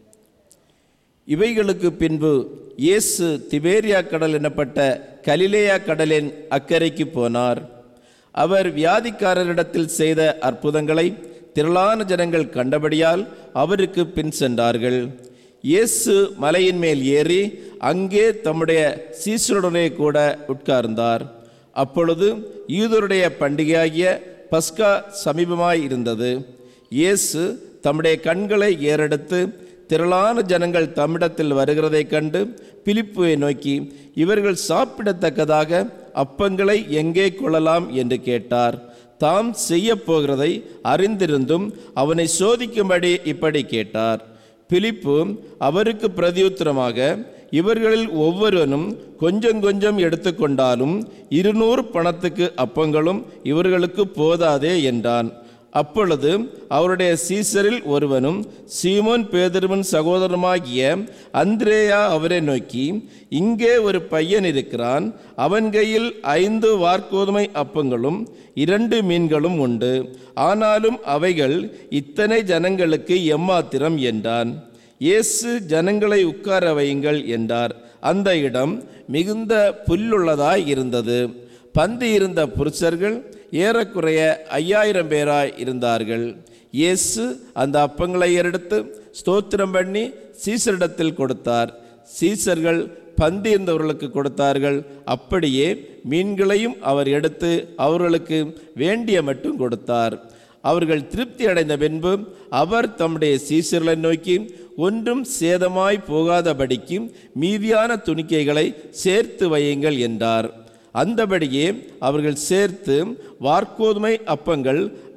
இவைகளுக்கு பின்பு இயேசு திபேரியா கடல் எனப்பட்ட கலிலேயா கடலின் அக்கறைக்கு போனார். அவர் வியாதிக்காரரிடத்தில் செய்த அற்புதங்களை திரளான ஜனங்கள் கண்டபடியால் அவருக்கு பின் சென்றார்கள். இயேசு மலையின் மேல் ஏறி அங்கே தம்முடைய சீசருடனே கூட உட்கார்ந்தார். அப்பொழுது யூதருடைய பண்டிகையாகிய பஸ்கா சமீபமாய் இருந்தது. இயேசு தம்முடைய கண்களை ஏறெடுத்து திரளான ஜனங்கள் தம்மிடத்தில் வருகிறதைக் கண்டு பிலிப்புவை நோக்கி, இவர்கள் சாப்பிடத்தக்கதாக அப்பங்களை எங்கே கொள்ளலாம் என்று கேட்டார். தாம் செய்ய போகிறதை அறிந்திருந்தும் அவனை சோதிக்கும்படி இப்படி கேட்டார். பிலிப்பு அவருக்கு பிரதியுத்தரமாக, இவர்களில் ஒவ்வொருவனும் கொஞ்சம் கொஞ்சம் எடுத்துக்கொண்டாலும் 200 பணத்துக்கு அப்பங்களும் இவர்களுக்கு போதாதே என்றான். அப்பொழுது அவருடைய சீசரில் ஒருவனும் சீமோன் பேதுருவின் சகோதரனுமாகிய அந்திரேயா அவரை நோக்கி, இங்கே ஒரு பையன் இருக்கிறான், அவன் கையில் 5 வாற்கோதுமை அப்பங்களும் 2 மீன்களும் உண்டு, ஆனாலும் அவைகள் இத்தனை ஜனங்களுக்கு எம்மாத்திரம் என்றான். இயேசு ஜனங்களை உட்கார வையுங்கள் என்றார். அந்த இடம் மிகுந்த புல்லுள்ளதாய் இருந்தது. பந்தி இருந்த புருஷர்கள் ஏறக்குறைய 5000 பேராய் இருந்தார்கள். இயேசு அந்த அப்பங்களை எடுத்து ஸ்தோத்திரம் பண்ணி சீசரிடத்தில் கொடுத்தார். சீசர்கள் பந்தி இருந்தவர்களுக்கு கொடுத்தார்கள். அப்படியே மீன்களையும் அவர் எடுத்து அவர்களுக்கு வேண்டிய மட்டும் கொடுத்தார். அவர்கள் திருப்தி அடைந்த பின்பு அவர் தம்முடைய சீசர்களை நோக்கி, ஒன்றும் சேதமாய் போகாதபடிக்கு மீதியான துணிக்கைகளை சேர்த்து வையுங்கள் என்றார். அந்தபடியே அவர்கள் சேர்த்து வாற்கோதுமை அப்பங்கள்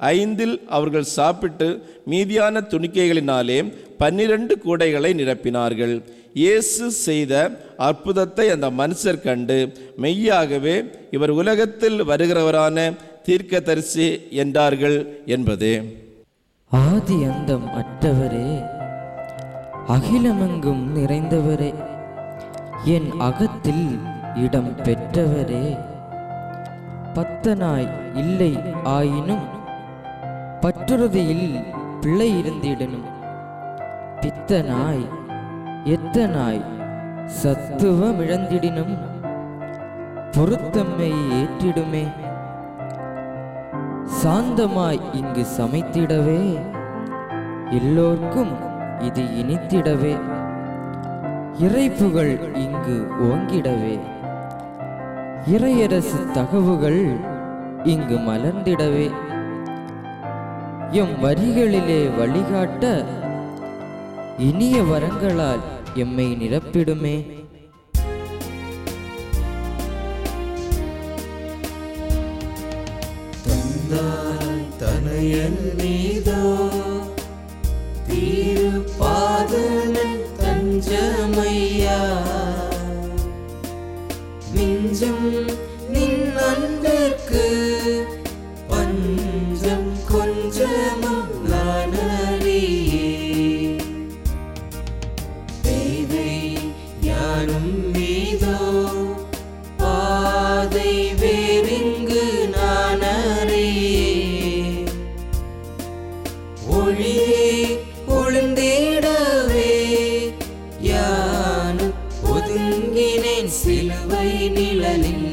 5 அவர்கள் சாப்பிட்டு மீதியான துணிக்கைகளினாலே 12 கூடைகளை நிரப்பினார்கள். இயேசு செய்த அற்புதத்தை அந்த மனுஷர் கண்டு, மெய்யாகவே இவர் உலகத்தில் வருகிறவரான தீர்க்கதரிசி என்றார்கள் என்பதே. ஆதி அந்தம் அற்றவரே, அகிலமெங்கும் நிறைந்தவரே, என் அகத்தில் இடம் பெற்றவரே, பத்தனாய் இல்லை ஆயினும் பற்றுறுதியில் பிழை இருந்திடனும், பித்தனாய் எத்தனாய் சத்துவமிழந்திடினும் பொருத்தம்மை ஏற்றிடுமே, சாந்தமாய் இங்கு சமைத்திடவே, எல்லோர்க்கும் இது இனித்திடவே, இறைப்புகள் இங்கு ஓங்கிடவே, இறையரசு தகவுகள் இங்கு மலர்ந்திடவே, எம் வரிகளிலே வழிகாட்ட இனிய வரங்களால் எம்மை நிரப்பிடுமே. தனையன் நீதோ தீருப்பாதனன் தஞ்சமையா, மிஞ்சம் நின் அன்பிற்கு பஞ்சம் கொஞ்சமும் நான் அறியே, பேதை யாரும் மீதோ பாதை வேறிங்கு நான் அறியே, ஒளியே ஒளிந்திடவே யானும் ஒதுங்கினேன் சிலுவை நிழலில்,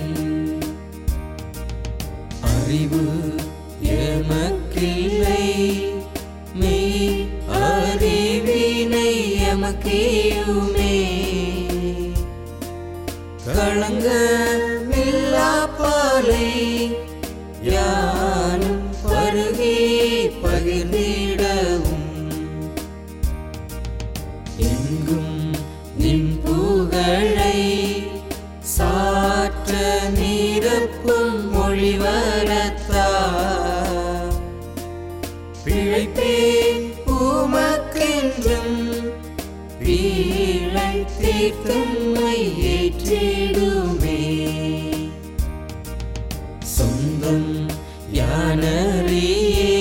அறிவு எமக்கில்லை மெய் அறிவினை எமக்கேயுமே, களங்கமில்லா பாலை யானும் பருகி பகிர்ந்திடவும், எங்கும் நின் புகழை சாற்ற நிரப்பும் மொழிவரத்தா, பிழைப்பேன் உமக்கென்றும் பீழை தீர்த்தம்மை ஏற்றிடுமே. சொந்தம் யானறியே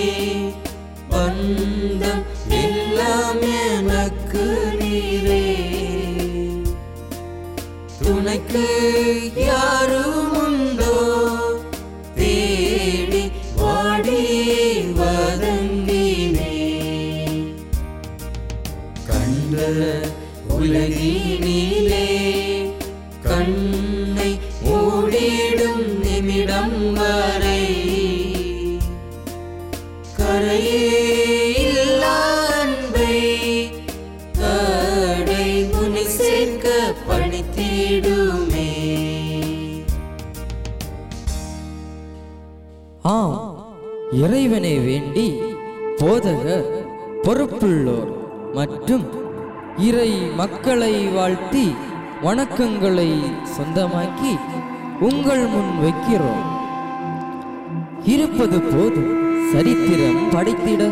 பந்தம் எல்லாம் எனக்கு நீரே. துணைக்கு யாரும் உண்டோ தேடி வாடி வதங்கினே. கண்ட உலகினிலே கண்ணை மூடிடும் நிமிடம் வரை கரையே இல்லா அன்பை கடை முனி சேர்க்க பணித்திடுமே. ஆம், இறைவனை வேண்டி போதகர் பொறுப்புள்ளோர் மற்றும் இறை மக்களை வாழ்த்தி வணக்கங்களை சொந்தமாக்கி உங்கள் முன் வைக்கிறோம். இருப்பது போதும் சரித்திரம் படைத்திட.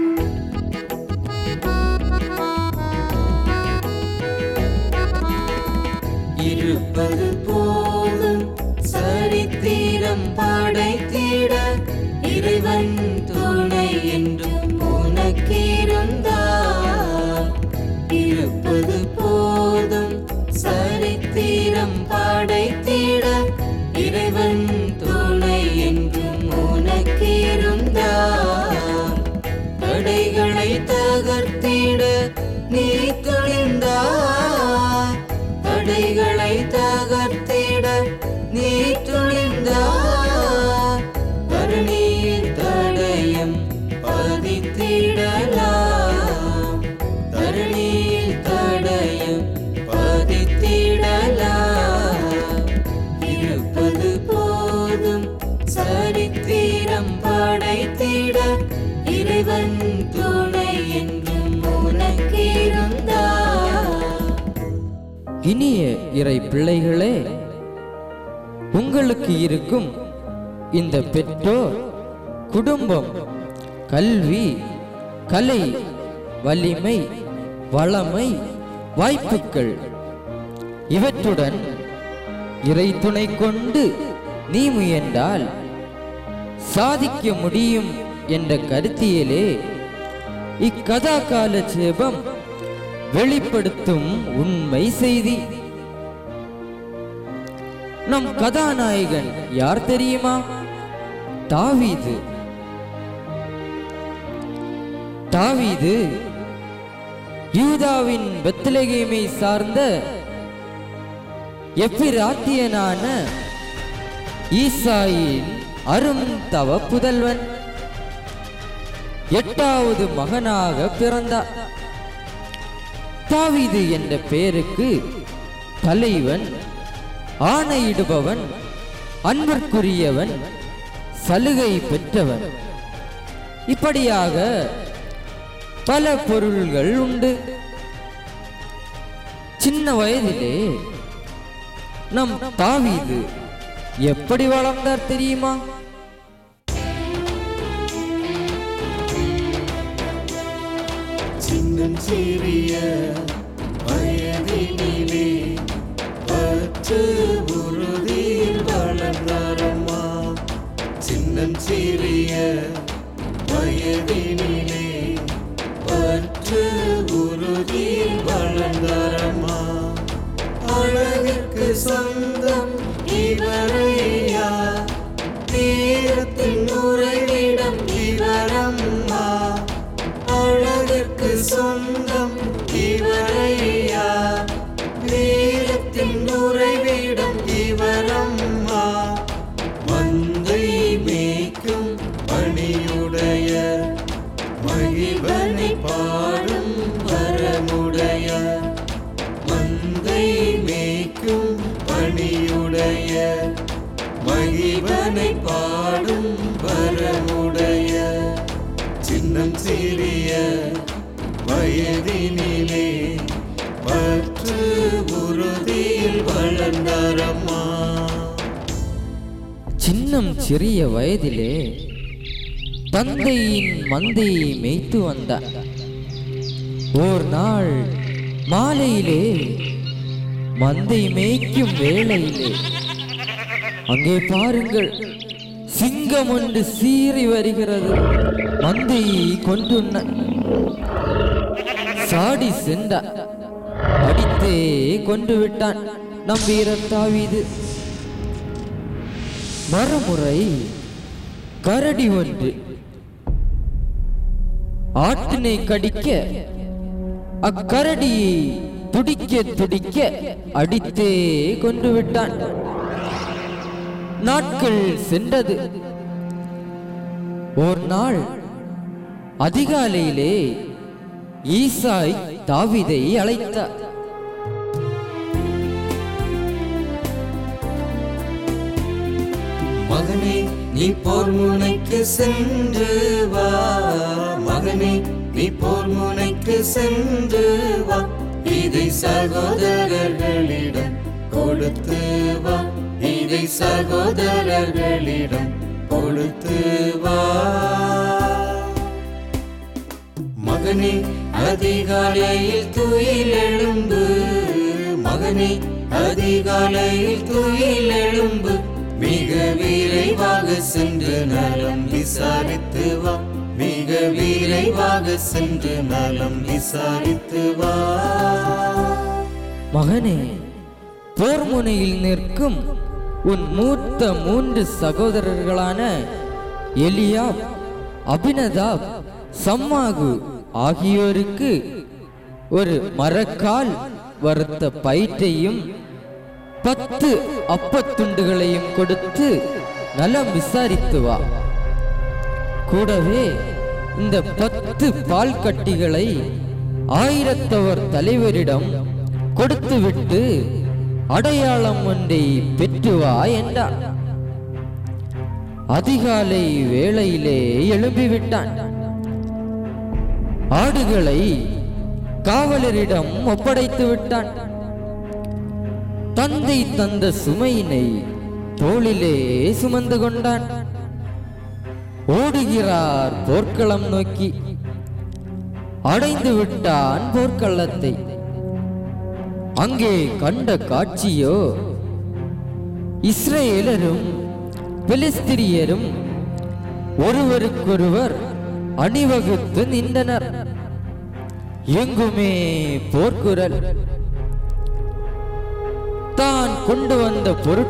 இருப்பது போதும் சரித்திரம் படைத்திட இறைவன் துணை என்றும் உனக்கிருந்தார். இருப்பது போதும் சரித்திரம் படைத்திட இறைவன் துணை என்றும் உனக்கிருந்தார். தடைகளை தகர்த்திட நீ துணிந்தார். தடைகளை தகர்த்திட நீ துணிந்தார். தரணியில் தடயம் பதித்திடலாம். தரணியில் தடயம் பதித்திடலாம். இருப்பது போதும் சரித்திரம் படைத்திட இறைவன் துணை என்றும் உனக்கிருந்தார். இனிய இறை பிள்ளைகளே, உங்களுக்கு இருக்கும் இந்த பெற்றோர், குடும்பம், கல்வி, கலை, வலிமை, வளமை, வாய்ப்புகள் இவற்றுடன் இறை துணை கொண்டு நீ முயன்றால் சாதிக்க முடியும் என்ற கருத்தியலே இக்கதா கால ஜெபம் வெளிப்படுத்தும் உண்மை செய்தி. நம் கதாநாயகன் யார் தெரியுமா? தாவீது. தாவீது யூதாவின் பெத்லகேமை சார்ந்த எப்பிராத்தியனான ஈசாயின் அரும் தவ புதல்வன், 8வது மகனாக பிறந்தார். தாவீது என்ற பெயருக்கு தலைவன், ஆணையிடுபவன், அன்பிற்குரியவன், சலுகை பெற்றவன், இப்படியாக பல பொருள்கள் உண்டு. சின்ன வயதிலே நம் தாவீது எப்படி வளர்ந்தார் தெரியுமா? சின்னம் சிறிய வயதினிலே பற்று உறுதியில் வளர்ந்தாரம்மா. சின்னம் சிறிய வயதினிலே பற்று உறுதியில் வளர்ந்தாரம்மா. அழகிற்கு சொந்தம் இவரையா, தீரத்தின் உறைவிடம் இவரம்மா. அழகிற்கு சொந்தம் இவரையா, வீரத்தின் உறைவிடம் இவரம்மா. மந்தை மேய்க்கும் பணியுடைய மகிழ்வனை பாடும் வரமுடைய. மந்தை மேய்க்கும் பணியுடைய மகிழ்வனை பாடும் வரமுடைய. சின்னம் சிறிய வயதினிலே பற்று உறுதியில் வளர்ந்தாரம்மா. சின்னம் சிறிய வயதிலே தந்தையின் மந்தையை மேய்த்து வந்தார். ஓர் நாள் மாலையிலே மந்தை மேய்க்கும் வேளையிலே அங்கே பாருங்கள், சிங்கம் ஒன்று சீறி வருகிறது. மந்தையை கொண்டுண்ண சாடி சென்றான், அடித்தே கொண்டு விட்டான் நம் வீரர் தாவீது. மறுமுறை கரடி ஒன்று ஆட்டினை கடிக்க அக்கரடியை துடிக்க துடிக்க அடித்தே கொண்டு விட்டான். நாட்கள் சென்றது. ஓர் நாள் அதிகாலையிலே ஈசாய் தாவீதை அழைத்தார். மகனே, நீ போர் முனைக்கு சென்று வா. மகனே, நீ போர் முனைக்கு சென்று வா. இதை சகோதரர்களிடம் கொடுத்து வா. இதை சகோதரர்களிடம் கொடுத்து வா. மகனே, அதிகாலையில் துயில் எழும்பு. மகனே, அதிகாலையில் துயில் எழும்பு. மிக விரைவாக சென்று நலம் விசாரித்து வா. மிக விரைவாக சென்று நலம் விசாரித்து வா. மகனே, போர் முனையில் நிற்கும் உன் மூத்த 3 சகோதரர்களான எலியாப், அபினதாப், சம்மாகு ஆகியோருக்கு ஒரு மரக்கால் வறுத்த பயிற்றையும் 10 அப்பத்துண்டுகளையும் கொடுத்து நலம் விசாரித்து வா. கூடவே இந்த 10 பால் கட்டிகளை 1000 தலைவரிடம் கொடுத்துவிட்டு அடையாளம் ஒன்றை பெற்று வா என்றார். அதிகாலை வேளையிலே எழும்பிவிட்டான். ஆடுகளை காவலரிடம் ஒப்படைத்து விட்டான். தந்தை தந்த சுமையினை தோளிலே சுமந்து கொண்டான். ஓடுகிறார் போர்க்களம் நோக்கி. அடைந்து விட்டான் போர்க்களத்தை. அங்கே கண்ட காட்சியோ, இஸ்ரேலரும் பெலிஸ்திரியரும் ஒருவருக்கொருவர் அணிவகுத்து நின்றனர். எங்குமே போர்க்குரல். தான் கொண்டு வந்த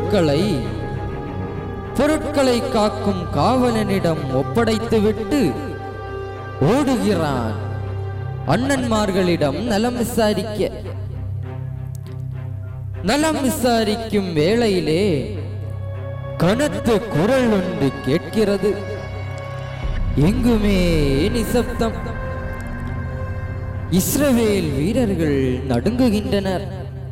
பொருட்களை காக்கும் காவலனிடம் ஒப்படைத்துவிட்டு ஓடுகிறான் அண்ணன்மார்களிடம் நலம் விசாரிக்க. நலம் விசாரிக்கும் வேளையிலே கனத்த குரல் ஒன்று கேட்கிறது. எங்குமே நிசப்தம். இஸ்ரவேல் வீரர்கள் நடுங்குகின்றனர்.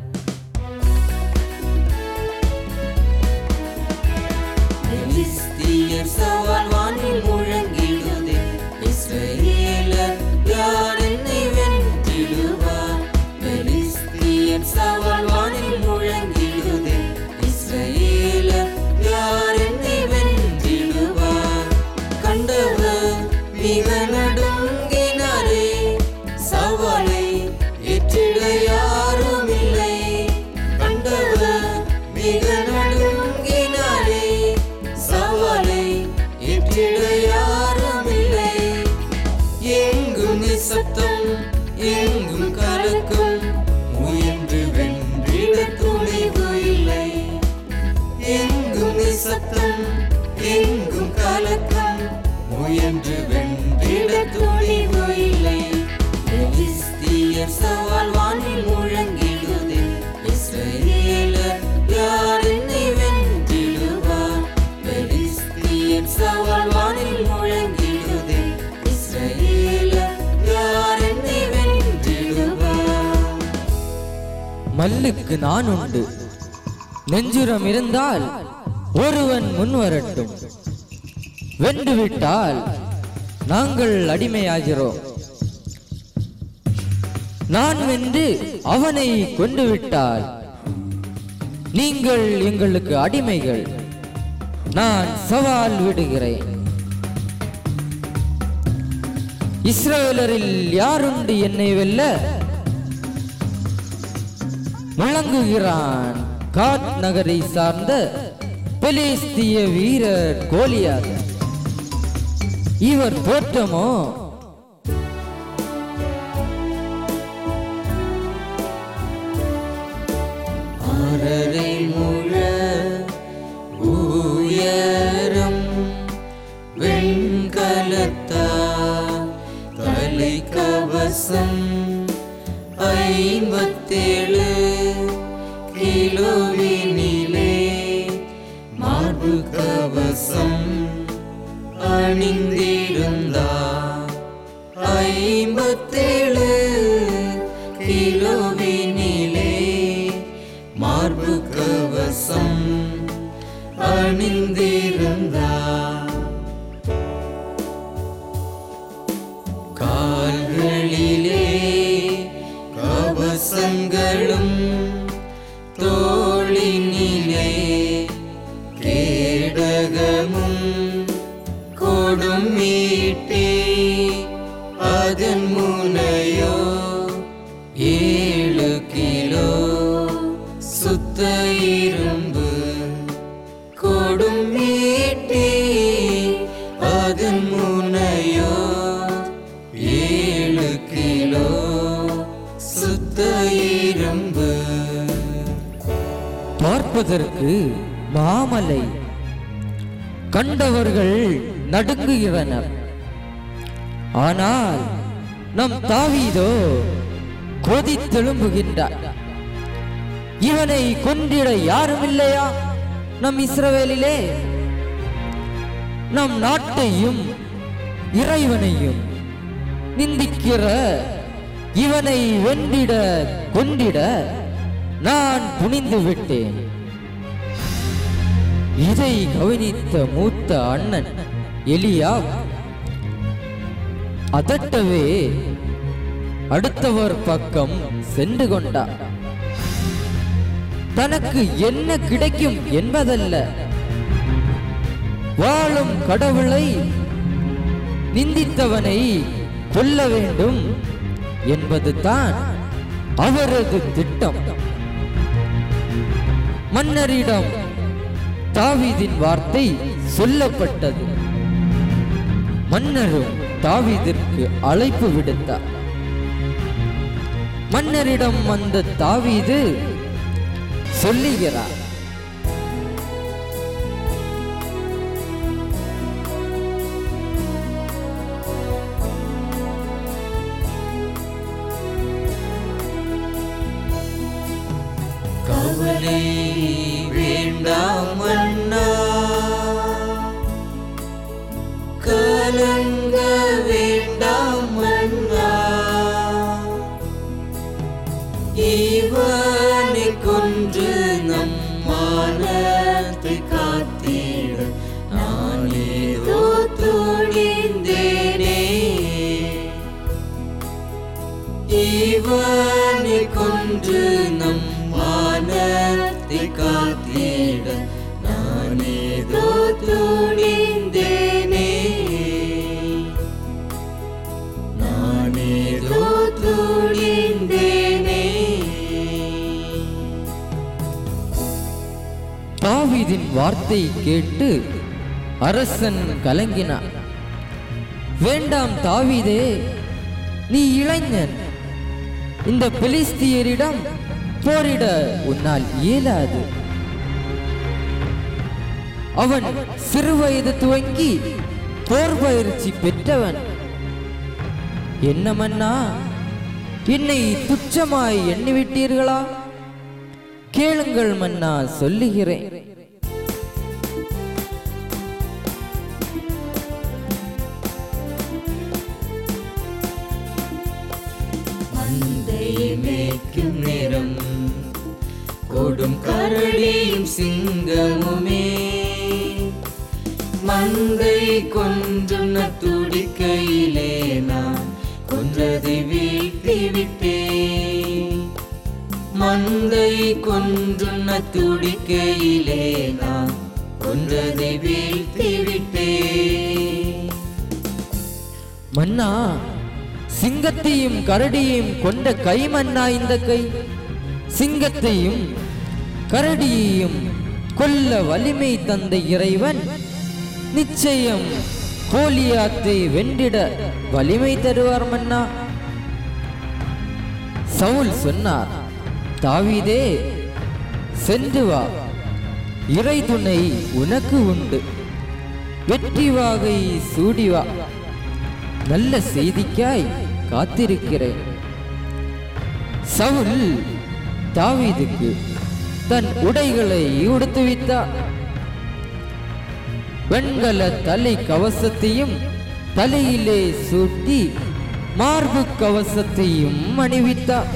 பெலிஸ்தியர் சவால் வானில் முழங்கிடுதே. இஸ்ரவேலர் யார் என்னை வென்றிடுவார்? பெலிஸ்தியர் சவால் வானில் முழங்கிடுதே. இஸ்ரவேலர் யார் என்னை வென்றிடுவார்? கண்டவர் மிக நடுங்கினாரே. சவாலை ஏற்றிட யாரும் இல்லை. கண்டவர் மிக நடுங்கினாரே. சவாலை ஏற்றிட யாரும் இல்லை. எங்கும் நிசப்தம், எங்கும் கலக்கம். முயன்று வென்றிட துணிவு இல்லை. எங்கும் நிசப்தம், எங்கும் கலக்கம். முயன்று வென்றிட துணிவு இல்லை. பெலிஸ்தியர் சவால் வானில் முழங்கிடுதே. இஸ்ரவேலர் யார் என்னை வென்றிடுவார்? பெலிஸ்தியர் சவால் வானில் முழங்கிடுதே. இஸ்ரவேலர் யார் என்னை வென்றிடுவார்? மல்லுக்கு நான் உண்டு. நெஞ்சுரம் இருந்தால் ஒருவன் முன் வரட்டும். வென்றுவிட்டால் நாங்கள் அடிமையாகிறோம். நான் வென்று அவனை கொண்டு விட்டால் நீங்கள் எங்களுக்கு அடிமைகள். நான் சவால் விடுகிறேன். இஸ்ரவேலரில் யாருண்டு என்னை வெல்ல? முழங்குகிறான் காத் நகரை சார்ந்த பெலிஸ்திய வீரர் கோலியாத். இவர் தோற்றமோ ஆறரை முழ உயரம், வெண்கலத்தால் தலைக்கவசம், 57 கிலோவினிலே மார்பு கவசம் அணிந்திருந்தார். 57 கிலோவினிலே மார்பு கவசம் அணிந்திருந்தார். கால்களிலே கவசங்களும் தோளினிலே கேடகமும் கொடும் மீட்டே, அதன் முனையோ 7 கிலோ சுத்த இரும்பு. கொடும் மீட்டே, அதன் முனையோ 7 கிலோ சுத்த இரும்பு. பார்ப்பதற்கு மாமலை, கண்டவர்கள் நடுங்குகிறனர். ஆனால் நம் தாவீதோ கொதித்தெழும்புகின்றார். இவனை கொன்றிட யாரும் இல்லையா நம் இஸ்ரவேலிலே? நம் நாட்டையும் இறைவனையும் நிந்திக்கிற இவனை வென்றிட கொன்றிட நான் துணிந்து விட்டேன். இதை கவனித்த மூத்த அண்ணன் எலியாப் அதட்டவே அடுத்தவர் பக்கம் சென்று கொண்டார். தனக்கு என்ன கிடைக்கும் என்பதல்ல, வாழும் கடவுளை நிந்தித்தவனை கொல்ல வேண்டும் என்பதுதான் அவரது திட்டம். மன்னரிடம் தாவீதின் வார்த்தை சொல்லப்பட்டது. மன்னரும் தாவீதிற்கு அழைப்பு விடுத்தார். மன்னரிடம் வந்த தாவீது சொல்லுகிறார், கவலை வேண்டாம் மன்னா, கலங்க வேண்டாம் மன்னா, இவனை கொன்று நம் மானத்தை காத்திட நான் ஏதோ துணிந்தேனே. இவனை கொன்று நம் மானத்தை காத்திட நான் ஏதோ துணிந்தேனே. நான் ஏதோ துணிந்தேனே. தாவீதின் வார்த்தை கேட்டு அரசன் கலங்கினான். வேண்டாம் தாவீதே, நீ இளைஞன், இந்த பெலிஸ்தியரிடம் போரிட உன்னால் இயலாது. அவன் சிறுவயது துவங்கி போர் பயிற்சி பெற்றவன். என்ன மன்னா, என்னை துச்சமாய் எண்ணிவிட்டீர்களா? கேளுங்கள் மன்னா, சொல்லுகிறேன். மந்தையை மேய்க்கும் நேரம் கொடும் கரடியும் சிங்கமுமே, மந்தை கொன்றுன துடிக்கையிலே நான் கொன்றதை வீழ்த்தி விட்டேன். மந்தை கொன்றுன துடிக்கையிலே நான் கொன்றதை வீழ்த்தி விட்டேன். மன்னா, சிங்கத்தையும் கரடியையும் கொண்ட கை மன்னா இந்த கை. சிங்கத்தையும் கரடியையும் கொல்ல வலிமை தந்த இறைவன் நிச்சயம் கோலியாத்தை வென்றிட வலிமை தருவார் மன்னா. சவுல் சொன்னார், தாவீதே சென்று வா, இறை துணை உனக்கு உண்டு, வெற்றி வாகை சூடி வா, நல்ல செய்திக்காய் காத்திருக்கிறேன். சவுல் தாவீதுக்கு தன் உடைகளை உடுத்துவித்தார். வெண்கல தலை கவசத்தையும் தலையிலே சூட்டி மார்பு கவசத்தையும் அணிவித்தார்.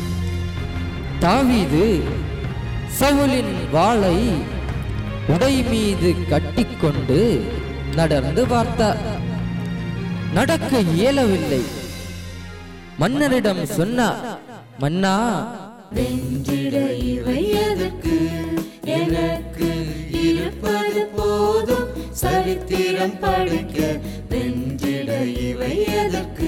தாவீது சவுலின் வாளை உடை மீது கட்டிக்கொண்டு நடந்து பார்த்தார். நடக்க இயலவில்லை. மன்னரிடம் சொன்னார், மன்னா, வென்றிட இவை எதற்கு, எனக்கு இருப்பது போதும் சரித்திரம் படிக்க. வென்றிட இவை எதற்கு,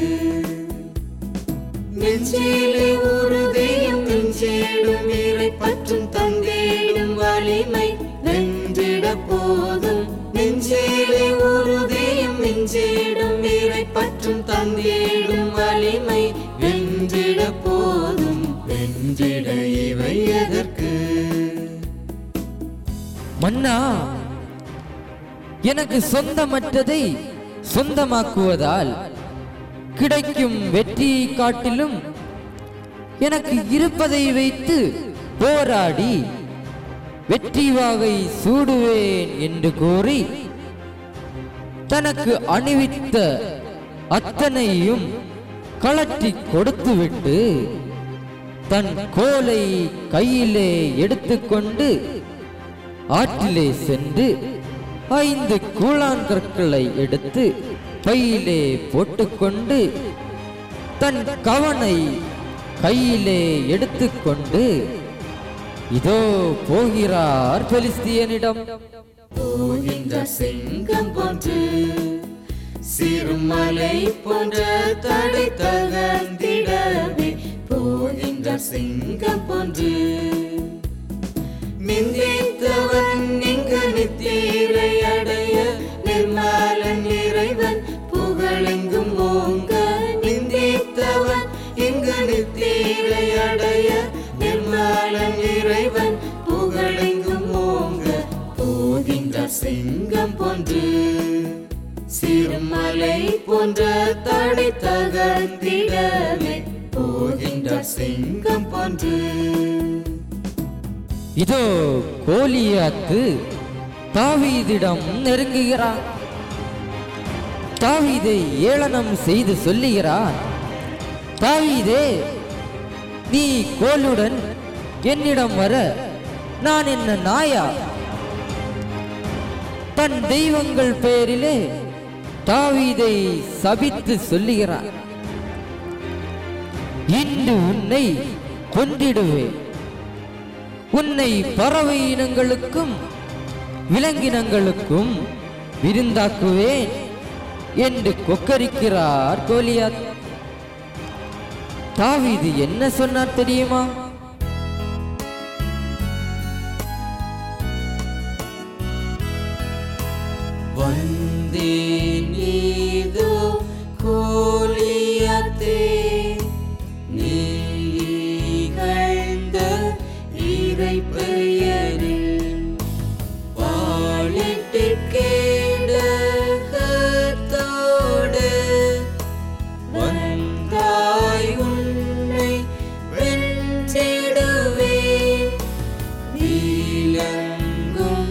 நெஞ்சிலே உறுதியும் நெஞ்சேடும் இறை பற்றும் தந்தேடும் வலிமை. வென்றிட போதும் நெஞ்சிலே உறுதியும் நெஞ்சேடும் இறை பற்றும் தந்தேடும் வலிமை. வென்றிட போதும் வென்றிட இவை எதற்கு. மன்னா, எனக்கு சொந்தமற்றதை சொந்தமாக்குவதால் கிடைக்கும் வெற்றியை காட்டிலும் எனக்கு இருப்பதை வைத்து போராடி வெற்றி வாகை சூடுவேன் என்று கூறி தனக்கு அணிவித்த அத்தனையும் கழற்றி கொடுத்துவிட்டு தன் கோலை கையிலே எடுத்துக்கொண்டு ஆற்றிலே சென்று 5 கூழாங்கற்களை எடுத்து பையிலே போட்டுக்கொண்டு தன் கவனை கையிலே எடுத்துக்கொண்டு இதோ போகிறார் பெலிஸ்தியனிடம். போகின்ற சிங்கம் போன்று சிறுமலை போன்ற தடை தகர்ந்திடவே. போகின்ற சிங்கம் போன்று நிந்தித்தவன் இங்கு நித்திரை அடைய. நிர்மலன் இறைவன் புகழெங்கும் ஓங்க. நிந்தித்தவன் இங்கு நித்திரை அடைய. நிர்மலன் இறைவன் புகழெங்கும் ஓங்க. போகின்ற சிங்கம் போன்று சிறுமலை போன்ற தடை தகர்ந்திடவே. போகின்ற சிங்கம் போன்று. இதோ கோலியாத்து தாவீதிடம் நெருங்குகிறார். தாவீதை ஏளனம் செய்து சொல்லுகிறார், தாவீதே, நீ கோலுடன் என்னிடம் வர நான் என்ன நாயா? தன் தெய்வங்கள் பெயரிலே தாவீதை சபித்து சொல்லுகிறார், இன்று உன்னை கொன்றிடுவேன், உன்னை பறவை இனங்களுக்கும் விலங்கினங்களுக்கும் விருந்தாக்குவேன் என்று கொக்கரிக்கிறார் கோலியாத். தாவீது என்ன சொன்னார் தெரியுமா? வந்தேன் இதோ கோலியாத்தே, நீ இகழ்ந்த இறை பெயரில் வாழிட்டு கேடகத்தோடு வந்தாய், உன்னை வென்றிடுவேன். நீலங்கும்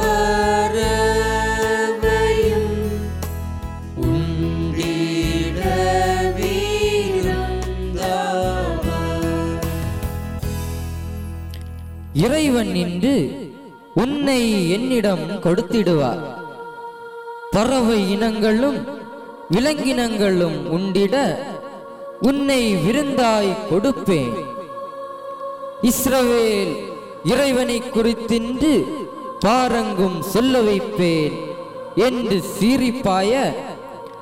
பறவையும் உண்டிட வீரந்தாவாய். இறைவன் நின்று உன்னை என்னிடம் கொடுத்திடுவார். பறவை இனங்களும் விலங்கினங்களும் உண்டிட உன்னை விருந்தாய் கொடுப்பேன். இஸ்ரவேல் இறைவனை குறித்தின்று பாரங்கும் சொல்ல வைப்பேன் என்று சீறிப்பாய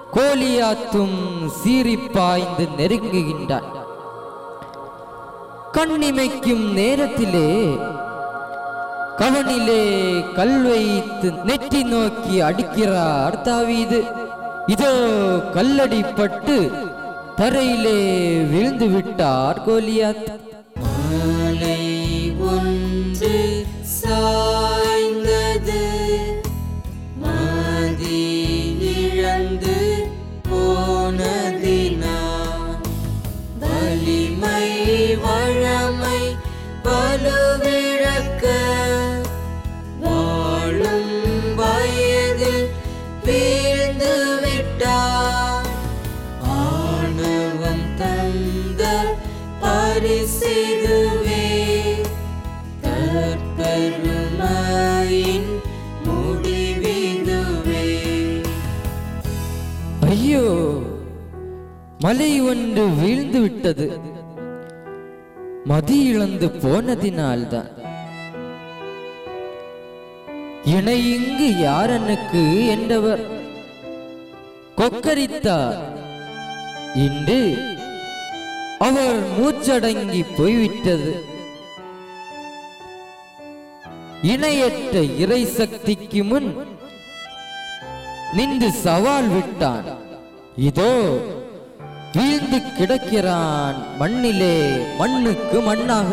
கோலியாத்தும் சீறிப்பாய்ந்து நெருங்குகின்றான். கண்ணிமைக்கும் நேரத்திலே கவனிலே கல் வைத்து நெற்றி நோக்கி அடிக்கிறார் தாவீது. இதோ கல்லடிப்பட்டு தரையிலே விழுந்து விட்டார் கோலியாத். மாலை ஒன்று சாய்ந்தது, மதி இழந்து போனதினால் வலிமை வழமை வலுவிழக்க வாழும் வயதில் வீழ்ந்து விட்டார். ஆணவம் தந்த பரிசிதுவே, தற்பெருமையின் முடிவிதுவே. ஐயோ, மலை ஒன்று வீழ்ந்து விட்டது. மதி இழந்து போனதினால்தான். இணை இங்கு யாரனுக்கு என்றவர் கொக்கரித்தார். இன்று அவர் மூச்சடங்கி போய்விட்டது. இணையற்ற இறை சக்திக்கு முன் நின்று சவால் விட்டான். இதோ வீழ்ந்து கிடக்கிறான் மண்ணிலே, மண்ணுக்கு மண்ணாக.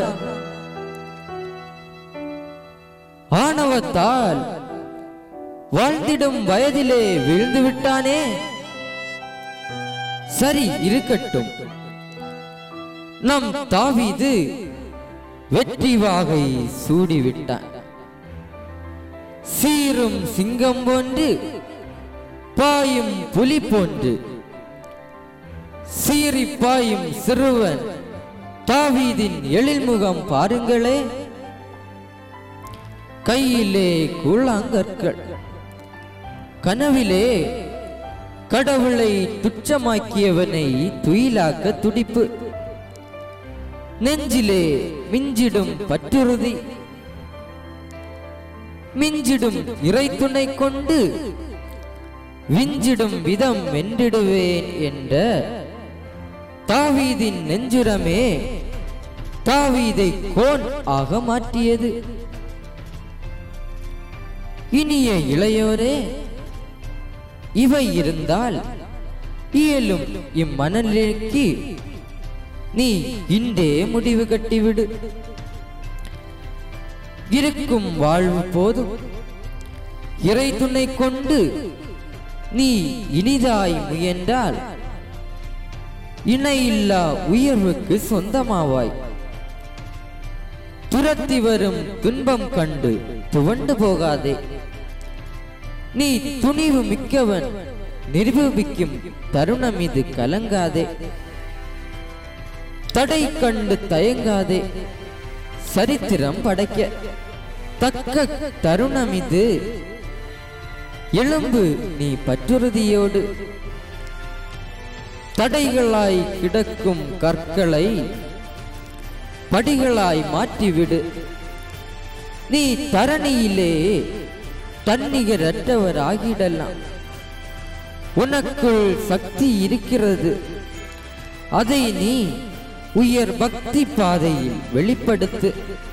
ஆணவத்தால் வாழ்ந்திடும் வயதிலே வீழ்ந்து விட்டானே. சரி இருக்கட்டும், நம் தாவீது வெற்றி வாகை சூடிவிட்டான். சீரும் சிங்கம் போன்று, பாயும் புலி போன்று சீறி பாயும் சிறுவன் தாவீதின் எழில்முகம் பாருங்களே. கையிலே கூழாங்கற்கள், கனவிலே கடவுளை துச்சமாக்கியவனை துயிலாக்க துடிப்பு, நெஞ்சிலே மிஞ்சிடும் பற்றுறுதி, மிஞ்சிடும் இறை துணை கொண்டு விஞ்சிடும் விதம் வென்றிடுவேன் என்ற தாவீதின் நெஞ்சுரமே தாவீதை கோன் ஆக மாற்றியது. இனிய இளையோரே, இவை இருந்தால் இயலும் இம்மனநிலைக்கு நீ இன்றே முடிவு கட்டிவிடு. இருக்கும் வாழ்வு போதும். இறை துணை கொண்டு நீ இனிதாய் முயன்றால் இணையில்லா உயர்வுக்கு சொந்தமாவாய். துரத்தி வரும் துன்பம் கண்டு துவண்டு போகாதே. நீ துணிவு மிக்கவன் நிரூபிக்கும் தருணம் இது, கலங்காதே. தடை கண்டு தயங்காதே. சரித்திரம் படைக்க தக்க தருணம் இது. எழும்பு நீ பற்றுறுதியோடு. தடைகளாய் கிடக்கும் கற்களை படிகளாய் மாற்றிவிடு. நீ தரணியிலே தன்னிகரற்றவர் ஆகிடலாம். உனக்குள் சக்தி இருக்கிறது. அதை நீ உயர் பக்தி பாதையில் வெளிப்படுத்து.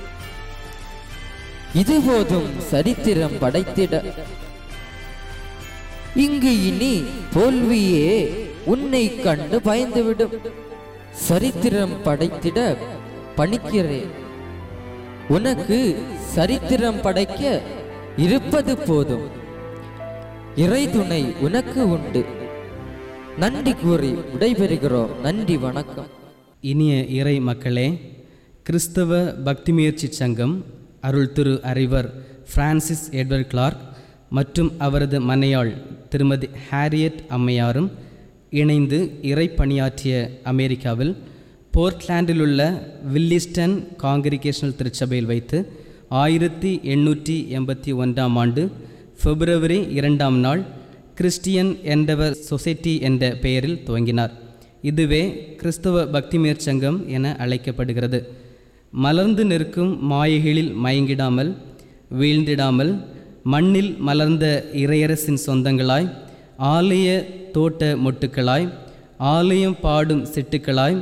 இது போதும் சரித்திரம் படைத்திட. இங்கு இனி தோல்வியே உன்னை கண்டு பயந்துவிடும். சரித்திரம் படைத்திட பணிக்கிறேன். உனக்கு சரித்திரம் படைக்க இருப்பது போதும். இறை துணை உனக்கு உண்டு. நன்றி கூறி விடைபெறுகிறோம். நன்றி, வணக்கம். இனிய இறை மக்களே, கிறிஸ்தவ பக்தி முயற்சி சங்கம் அருள் திரு அறிவர் பிரான்சிஸ் எட்வர்ட் கிளார்க் மற்றும் அவரது மனையாள் திருமதி ஹாரியட் அம்மையாரும் இணைந்து இறை பணியாற்றிய அமெரிக்காவில் போர்ட்லாண்டில் உள்ள வில்லிஸ்டன் காங்கிரிகேஷனல் திருச்சபையில் வைத்து 1881 ஆண்டு பிப்ரவரி 2ஆம் நாள் கிறிஸ்டியன் என்டவர் சொசைட்டி என்ற பெயரில் துவங்கினார். இதுவே கிறிஸ்தவ பக்தி முயற்சி சங்கம் என அழைக்கப்படுகிறது. மலர்ந்து நிற்கும் மாயைகளில் மயங்கிடாமல், வீழ்ந்திடாமல், மண்ணில் மலர்ந்த இறையரசின் சொந்தங்களாய், ஆலய தோட்ட மொட்டுக்களாய், ஆலயம் பாடும் சிட்டுக்களாய்,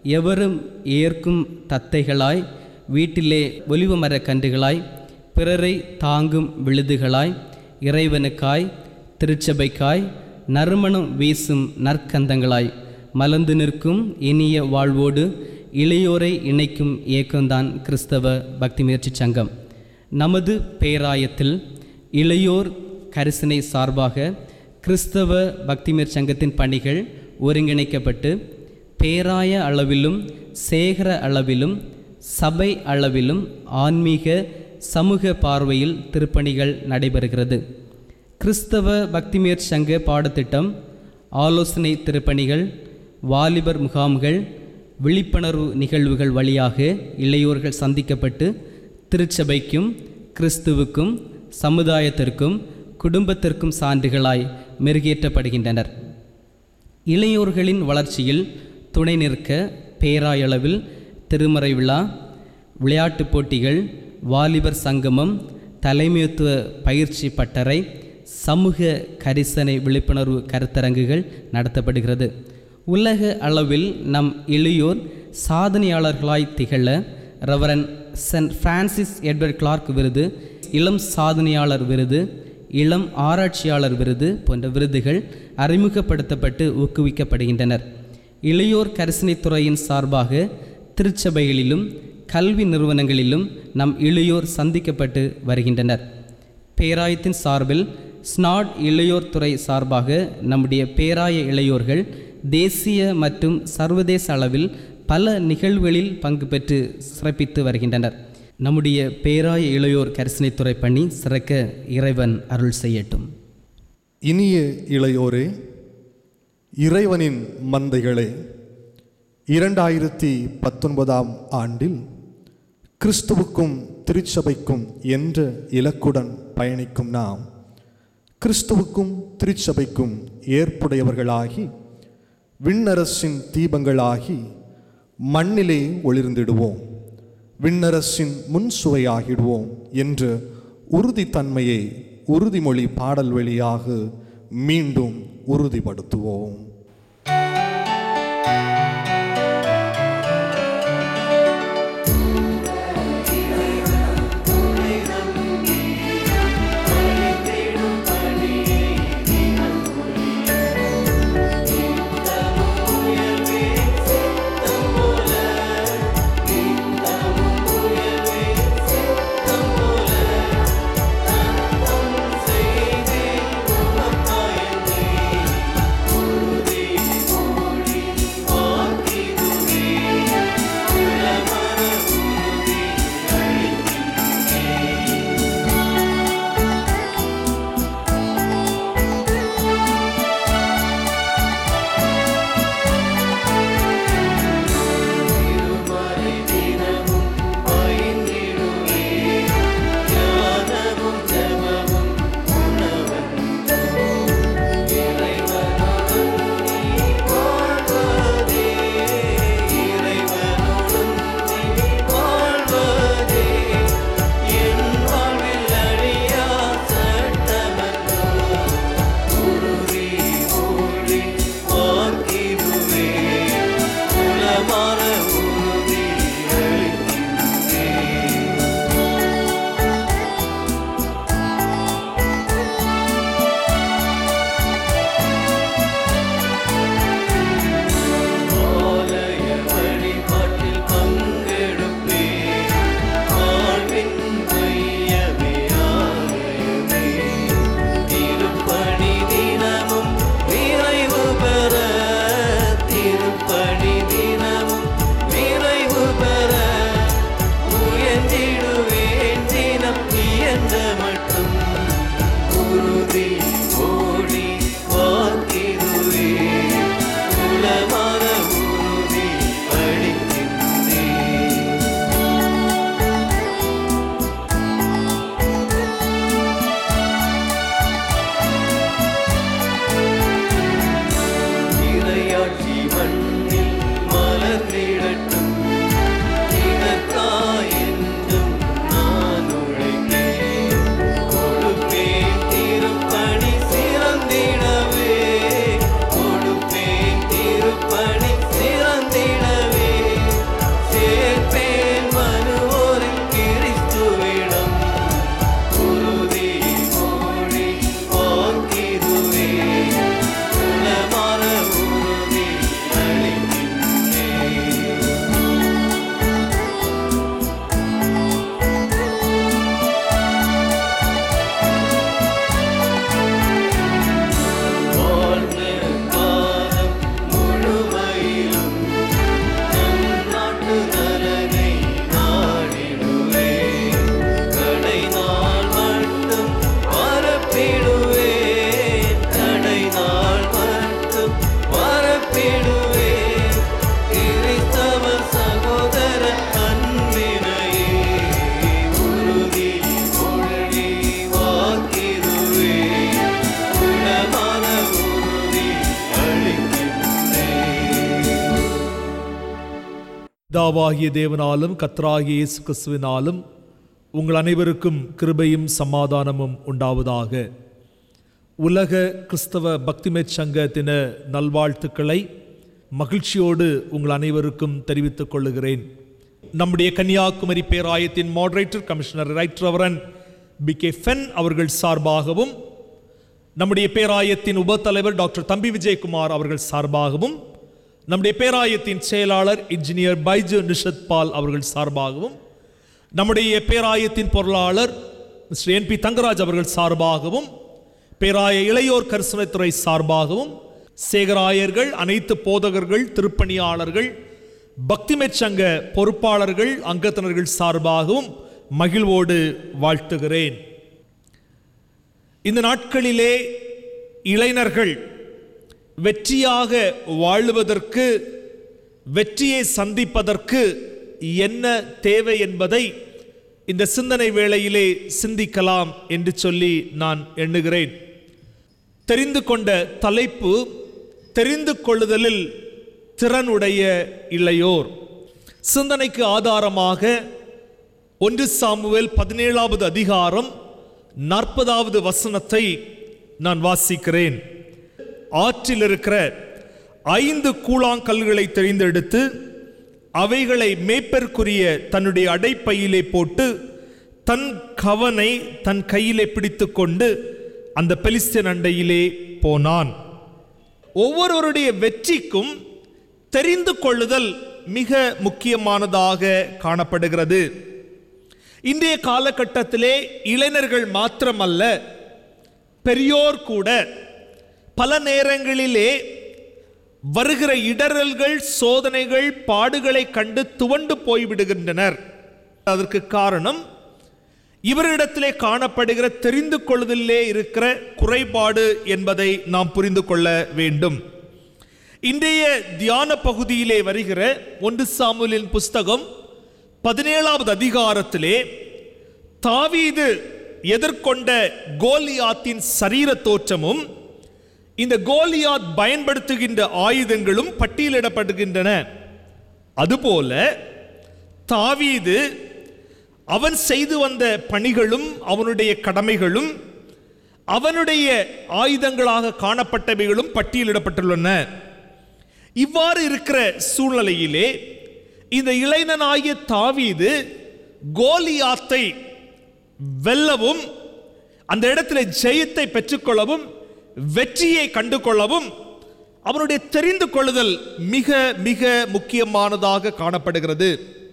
எவரும் ஏற்கும் தத்தைகளாய், வீட்டிலே ஒலிவ மரக் கன்றுகளாய், பிறரை தாங்கும் விழுதுகளாய், இறைவனுக்காய், திருச்சபைக்காய், நறுமணம் வீசும் நற்கந்தங்களாய் மலர்ந்து நிற்கும் இனிய வாழ்வோடு இளையோரை இணைக்கும் இயக்கம்தான் கிறிஸ்தவ பக்தி முயற்சி சங்கம். நமது பேராயத்தில் இளையோர் கரிசனை சார்பாக கிறிஸ்தவ பக்தி முயற்சி சங்கத்தின் பணிகள் ஒருங்கிணைக்கப்பட்டு பேராய அளவிலும் சேகர அளவிலும் சபை அளவிலும் ஆன்மீக சமூக பார்வையில் திருப்பணிகள் நடைபெறுகிறது. கிறிஸ்தவ பக்தி முயற்சி சங்க பாடத்திட்டம், ஆலோசனை திருப்பணிகள், வாலிபர் முகாம்கள், விழிப்புணர்வு நிகழ்வுகள் வழியாக இளையோர்கள் சந்திக்கப்பட்டு திருச்சபைக்கும் கிறிஸ்துவுக்கும் சமுதாயத்திற்கும் குடும்பத்திற்கும் சான்றுகளாய் மெருகேற்றப்படுகின்றனர். இளையோர்களின் வளர்ச்சியில் துணை நிற்க பேராயளவில் திருமறை விழா, விளையாட்டுப் போட்டிகள், வாலிபர் சங்கமம், தலைமைத்துவ பயிற்சி பட்டறை, சமூக கரிசனை விழிப்புணர்வு கருத்தரங்குகள் நடத்தப்படுகிறது. உலக அளவில் நம் இளையோர் சாதனையாளர்களாய் திகழ reverend saint Francis Edward Clark விருது, இளம் சாதனையாளர் விருது, இளம் ஆராய்ச்சியாளர் விருது போன்ற விருதுகள் அறிமுகப்படுத்தப்பட்டு ஊக்குவிக்கப்படுகின்றனர். இளையோர் கரிசனைத்துறையின் சார்பாக திருச்சபைகளிலும் கல்வி நிறுவனங்களிலும் நம் இளையோர் சந்திக்கப்பட்டு வருகின்றனர். பேராயத்தின் சார்பில் ஸ்நாட் இளையோர் துறை சார்பாக நம்முடைய பேராய இளையோர்கள் தேசிய மற்றும் சர்வதேச அளவில் பல நிகழ்வுகளில் பங்கு பெற்று சிறப்பித்து வருகின்றனர். நம்முடைய பேராய இளையோர் கரிசனைத்துறை பணி சிறக்க இறைவன் அருள் செய்யட்டும். இனிய இளையோரே, இறைவனின் மந்தைகளே, 2019 ஆண்டில் கிறிஸ்துவுக்கும் திருச்சபைக்கும் என்ற இலக்குடன் பயணிக்கும் நாம் கிறிஸ்துவுக்கும் திருச்சபைக்கும் ஏற்புடையவர்களாகி விண்ணரசின் தீபங்களாகி மண்ணிலே ஒளிர்ந்திடுவோம், விண்ணரசின் முன்சுவையாகிடுவோம் என்ற உறுதித்தன்மையை உறுதிமொழி பாடல் வழியாக மீண்டும் உறுதிப்படுத்துவோம். திருப்பணி பிதாவாகிய தேவனாலும் கர்த்தராகிய இயேசு கிறிஸ்துவினாலும் உங்கள் அனைவருக்கும் கிருபையும் சமாதானமும் உண்டாவதாக. உலக கிறிஸ்தவ பக்திமேற் சங்க தின நல்வாழ்த்துக்களை மகிழ்ச்சியோடு உங்கள் அனைவருக்கும் தெரிவித்துக் கொள்ளுகிறேன். நம்முடைய கன்னியாகுமரி பேராயத்தின் moderator commissioner right reverend B.K. ஃபென் அவர்கள் சார்பாகவும், நம்முடைய பேராயத்தின் உபத்தலைவர் டாக்டர் தம்பி விஜயகுமார் அவர்கள் சார்பாகவும், நம்முடைய பேராயத்தின் செயலாளர் இன்ஜினியர் பைஜு நிஷத் பால் அவர்கள் சார்பாகவும், நம்முடைய பேராயத்தின் பொருளாளர் மிஸ்டர் N.P. தங்கராஜ் அவர்கள் சார்பாகவும், பேராய இளையோர் கரிசனத்துறை சார்பாகவும், சேகராயர்கள், அனைத்து போதகர்கள், திருப்பணியாளர்கள், பக்திமேற் சங்க பொறுப்பாளர்கள், அங்கத்தினர்கள் சார்பாகவும் மகிழ்வோடு வாழ்த்துகிறேன். இந்த நாட்களிலே இளைஞர்கள் வெற்றியாக வாழுவதற்கு, வெற்றியை சந்திப்பதற்கு என்ன தேவை என்பதை இந்த சிந்தனை வேளையிலே சிந்திக்கலாம் என்று சொல்லி நான் எண்ணுகிறேன். தெரிந்து கொண்ட தலைப்பு, தெரிந்து கொள்ளுதலில் திறனுடைய இளையோர். சிந்தனைக்கு ஆதாரமாக 1 சாமுவேல் 17வது அதிகாரம் 40வது வசனத்தை நான் வாசிக்கிறேன். ஆற்றில் இருக்கிற 5 கூழாங்கல்களை தெரிந்தெடுத்து அவைகளை மேய்ப்பர்க்குரிய தன்னுடைய அடைப்பையிலே போட்டு தன் கவனை தன் கையிலே பிடித்து கொண்டு அந்த பெலிஸ்தியன் அண்டையிலே போனான். ஒவ்வொருவருடைய வெற்றிக்கும் தெரிந்து கொள்ளுதல் மிக முக்கியமானதாக காணப்படுகிறது. இன்றைய காலகட்டத்திலே இளைஞர்கள் மாத்திரமல்ல, பெரியோர் கூட பல நேரங்களிலே வருகிற இடரல்கள், சோதனைகள், பாடுகளை கண்டு துவண்டு போய்விடுகின்றனர். அதற்கு காரணம் இவரிடத்திலே காணப்படுகிற தெரிந்து கொள்வதிலே இருக்கிற குறைபாடு என்பதை நாம் புரிந்து கொள்ள வேண்டும். இன்றைய தியான பகுதியிலே வருகிற 1 சாமுவேலின் புஸ்தகம் 17வது அதிகாரத்திலே தாவீது எதிர்கொண்ட கோலியாத்தின் சரீர தோற்றமும் இந்த கோலியாத் பயன்படுத்துகின்ற ஆயுதங்களும் பட்டியலிடப்படுகின்றன. அதுபோல தாவீது அவன் செய்து வந்த பணிகளும் அவனுடைய கடமைகளும் அவனுடைய ஆயுதங்களாக காணப்பட்டவைகளும் பட்டியலிடப்பட்டுள்ளன. இவ்வாறு இருக்கிற சூழ்நிலையிலே இந்த இளைஞனாகிய தாவீது கோலியாத்தை வெல்லவும், அந்த இடத்துல ஜெயத்தை பெற்றுக்கொள்ளவும், வெற்றியை கண்டு கொள்ளவும் அவனுடைய தெரிந்து கொள்ளுதல் மிக மிக முக்கியமானதாக காணப்படுகிறது.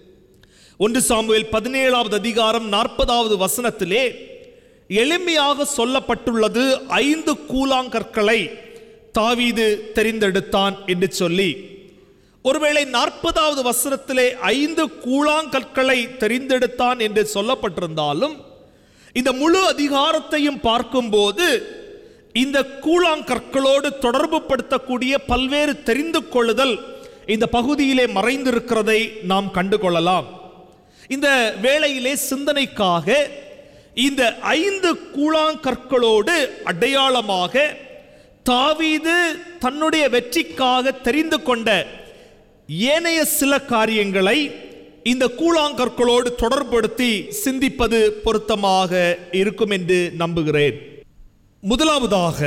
1 சாமுவேல் 17வது அதிகாரம் 40வது வசனத்திலே எளிமையாக சொல்லப்பட்டுள்ளது 5 கூழாங்கற்களை தாவீது தெரிந்தெடுத்தான் என்று சொல்லி. ஒருவேளை 40வது வசனத்திலே 5 கூழாங்கற்களை தெரிந்தெடுத்தான் என்று சொல்லப்பட்டிருந்தாலும், இந்த முழு அதிகாரத்தையும் பார்க்கும்போது இந்த கூழாங்கற்களோடு தொடர்பு படுத்தக்கூடிய பல்வேறு தெரிந்து கொள்ளுதல் இந்த பகுதியிலே மறைந்திருக்கிறதை நாம் கண்டுகொள்ளலாம். இந்த வேளையிலே சிந்தனைக்காக இந்த 5 கூழாங்கற்களோடு அடையாளமாக தாவீது தன்னுடைய வெற்றிக்காக தெரிந்து கொண்ட ஏனைய சில காரியங்களை இந்த கூழாங்கற்களோடு தொடர்படுத்தி சிந்திப்பது பொருத்தமாக இருக்கும் என்று நம்புகிறேன். முதலாவதாக,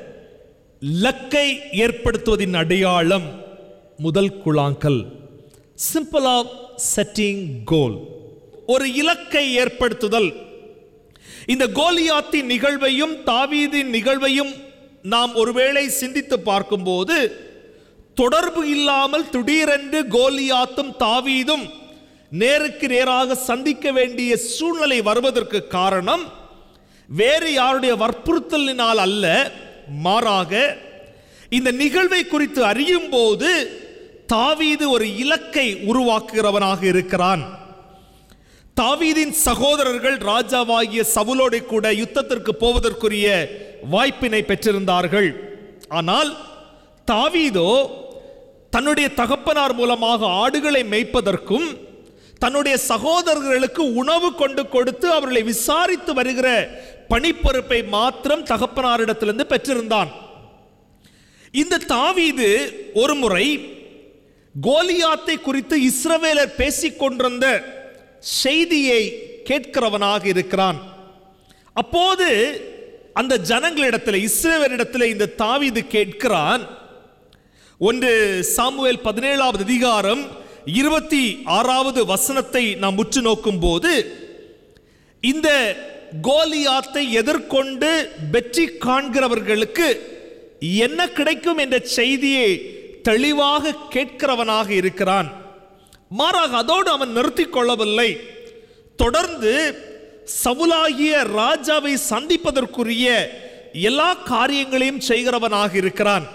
லக்கை ஏற்படுத்துவதின் அடையாளம் முதல் கூழாங்கல். சிம்பிள் ஆஃப் செட்டிங் கோல், ஒரு இலக்கை ஏற்படுத்துதல். இந்த கோலியாத்தின் நிகழ்வையும் தாவீதின் நிகழ்வையும் நாம் ஒருவேளை சிந்தித்து பார்க்கும்போது தொடர்பு இல்லாமல் திடீரென்று கோலியாத்தும் தாவீதும் நேருக்கு நேராக சந்திக்க வேண்டிய சூழ்நிலை வருவதற்கு காரணம் வேறு யாருடைய வற்புறுத்தலினால் அல்ல, மாறாக இந்த நிகழ்வை குறித்து அறியும் போது தாவீது ஒரு இலக்கை உருவாக்குகிறவனாக இருக்கிறான். தாவீதின் சகோதரர்கள் ராஜாவாகிய சவுலோடு கூட யுத்தத்திற்கு போவதற்குரிய வாய்ப்பினை பெற்றிருந்தார்கள். ஆனால் தாவீதோ தன்னுடைய தகப்பனார் மூலமாக ஆடுகளை மேய்ப்பதற்கும் தன்னுடைய சகோதரர்களுக்கு உணவு கொண்டு கொடுத்து அவர்களை விசாரித்து வருகிற பணிப்பொறுப்பை மாத்திரம் தகப்பனாரிடத்திலிருந்து பெற்றிருந்தான். இந்த தாவீது ஒரு முறை கோலியாத்தை குறித்து இஸ்ரவேலர் பேசிக்கொண்டிருந்த செய்தியை கேட்கிறவனாக இருக்கிறான். அப்போது அந்த ஜனங்களிடத்தில், இஸ்ரவேலரிடத்தில் இந்த தாவீது கேட்கிறான். 1 சாமுவேல் 17வது அதிகாரம் 26வது வசனத்தை நாம் உற்று நோக்கும் போது, இந்த கோலியாத்தை எதிர்கொண்டு வெற்றி காண்கிறவர்களுக்கு என்ன கிடைக்கும் என்ற செய்தியை தெளிவாக கேட்கிறவனாக இருக்கிறான். மாறாக அதோடு அவன் நிறுத்திக் கொள்ளவில்லை. தொடர்ந்து சவுலாகிய ராஜாவை சந்திப்பதற்குரிய எல்லா காரியங்களையும் செய்கிறவனாக இருக்கிறான்.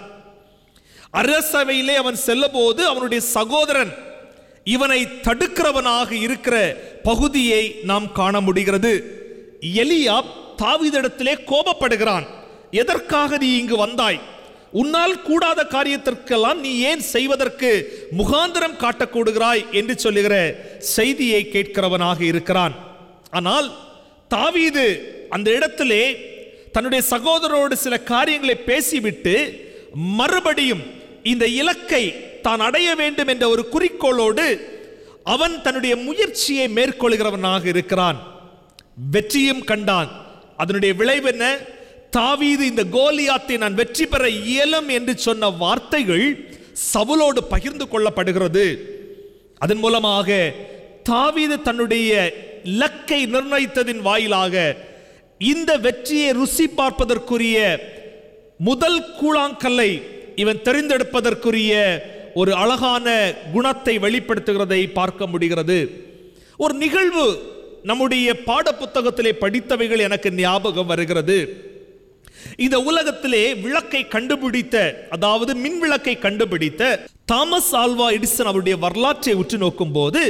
அரசவையிலே அவன் செல்லபோது அவனுடைய சகோதரன் இவனை தடுக்கிறவனாக இருக்கிற பகுதியை நாம் காண முடிகிறது. எலியாப் தாவீதிடத்திலே கோபப்படுகிறான். எதற்காக நீ இங்கு வந்தாய்? உன்னால் கூடாத காரியத்திற்கெல்லாம் நீ ஏன் செய்வதற்கு முகாந்திரம் காட்டக்கூடுகிறாய் என்று சொல்லுகிற செய்தியை கேட்கிறவனாக இருக்கிறான். ஆனால் தாவீது அந்த இடத்திலே தன்னுடைய சகோதரரோடு சில காரியங்களை பேசிவிட்டு மறுபடியும் இந்த இலக்கை தான் அடைய வேண்டும் என்ற ஒரு குறிக்கோளோடு அவன் தன்னுடைய முயற்சியை மேற்கொள்கிறவனாக இருக்கிறான். வெற்றியும் கண்டான். அதனுடைய விளைவு என்ன? தாவீது இந்த கோலியாத்தை நான் வெற்றி பெற இயலும் என்று சொன்ன வார்த்தைகள் சவுலோடு பகிர்ந்து கொள்ளப்படுகிறது. அதன் மூலமாக தாவீது தன்னுடைய இலக்கை நிர்ணயித்ததின் வாயிலாக இந்த வெற்றியை ருசி பார்ப்பதற்குரிய முதல் கூழாங்கல்லை இவன் தெரிந்தெடுப்பதற்குரிய ஒரு அழகான குணத்தை வெளிப்படுத்துகிறதை பார்க்க முடிகிறது. ஒரு நிகழ்வு நம்முடைய பாட புத்தகத்திலே படித்தவைகள் எனக்கு ஞாபகம் வருகிறது. இந்த உலகத்திலே விளக்கை கண்டுபிடித்த, அதாவது மின் விளக்கை கண்டுபிடித்த தாமஸ் ஆல்வா எடிசன் அவருடைய வரலாற்றை உற்று நோக்கும் போது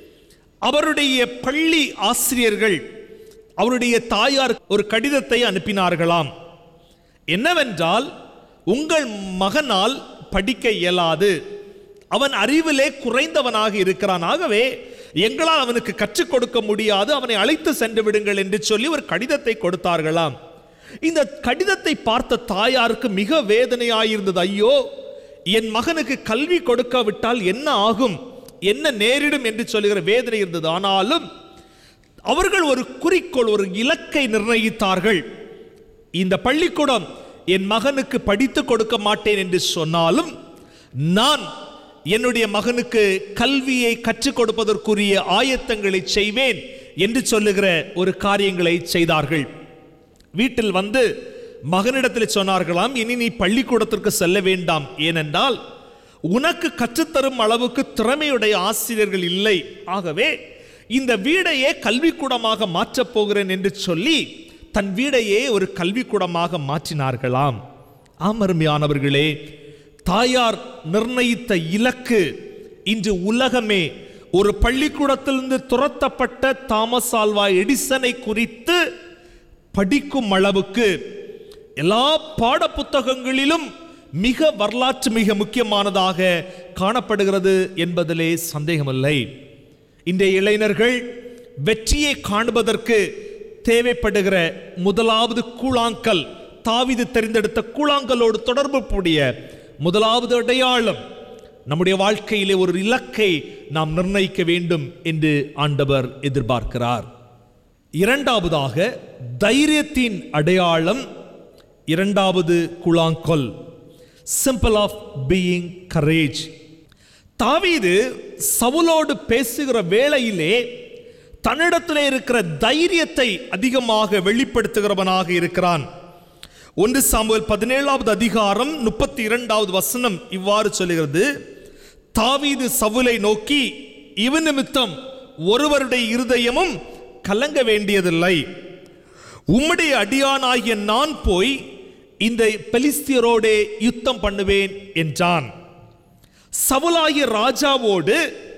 அவருடைய பள்ளி ஆசிரியர்கள் அவருடைய தாயார் ஒரு கடிதத்தை அனுப்பினார்களாம். என்னவென்றால், உங்கள் மகனால் படிக்க இயலாது, அவன் அறிவிலே குறைந்தவனாக இருக்கிறான், ஆகவே எங்களால் அவனுக்கு கற்றுக் கொடுக்க முடியாது, அவனை அழைத்து சென்று விடுங்கள் என்று சொல்லி ஒரு கடிதத்தை கொடுத்தார்களாம். இந்த கடிதத்தை பார்த்த தாயாருக்கு மிக வேதனையாயிருந்தது. ஐயோ, என் மகனுக்கு கல்வி கொடுக்காவிட்டால் என்ன ஆகும், என்ன நேரிடும் என்று சொல்லுகிற வேதனை இருந்தது. ஆனாலும் அவர்கள் ஒரு குறிக்கோள், ஒரு இலக்கை நிர்ணயித்தார்கள். இந்த பள்ளிக்கூடம் என் மகனுக்கு படித்து கொடுக்க மாட்டேன் என்று சொன்னாலும் நான் என்னுடைய மகனுக்கு கல்வியை கற்றுக் கொடுப்பதற்குரிய ஆயத்தங்களை செய்வேன் என்று சொல்லுகிற ஒரு காரியங்களை செய்தார்கள். வீட்டில் வந்து மகனிடத்தில் சொன்னார்களாம், இனி நீ பள்ளிக்கூடத்திற்கு செல்ல வேண்டாம், ஏனென்றால் உனக்கு கற்றுத்தரும் அளவுக்கு திறமையுடைய ஆசிரியர்கள் இல்லை, ஆகவே இந்த வீடையே கல்விக்கூடமாக மாற்றப் போகிறேன் என்று சொல்லி தன் வீடையே ஒரு கல்விக்கூடமாக மாற்றினார்களாம். அருமையானவர்களே, தாயார் நிர்ணயித்த இலக்கு இன்று உலகமே ஒரு பள்ளிக்கூடத்திலிருந்து துரத்தப்பட்ட தாமஸ் ஆல்வா எடிசனை குறித்து படிக்கும் அளவுக்கு எல்லா பாட புத்தகங்களிலும் மிக வரலாற்று மிக முக்கியமானதாக காணப்படுகிறது என்பதிலே சந்தேகமில்லை. இன்றைய இளைஞர்கள் வெற்றியை காண்பதற்கு தேவைப்படுகிற முதலாவது கூழாங்கல், தாவீது தெரிந்தெடுத்த கூழாங்கலோடு தொடர்பு கூடிய முதலாவது அடையாளம், நம்முடைய வாழ்க்கையிலே ஒரு இலக்கை நாம் நிர்ணயிக்க வேண்டும் என்று ஆண்டவர் எதிர்பார்க்கிறார். இரண்டாவதாக தைரியத்தின் அடையாளம், இரண்டாவது கூழாங்கல், சிம்பிள் ஆஃப் பீயிங் கரேஜ். தாவீது சவுலோடு பேசுகிற வேளையிலே தன்னிடத்திலே இருக்கிற தைரியத்தை அதிகமாக வெளிப்படுத்துகிறவனாக இருக்கிறான். 1 சாமுவேல் 17வது அதிகாரம் 32வது வசனம் இவ்வாறு சொல்கிறது, தாவீது சவுலை நோக்கி, இவன் நிமித்தம் ஒருவருடைய இருதயமும் கலங்க வேண்டியதில்லை, உம்முடைய அடியானாகிய நான் போய் இந்த பெலிஸ்தியரோடே யுத்தம் பண்ணுவேன் என்றான். சவுலாகிய ராஜாவோடு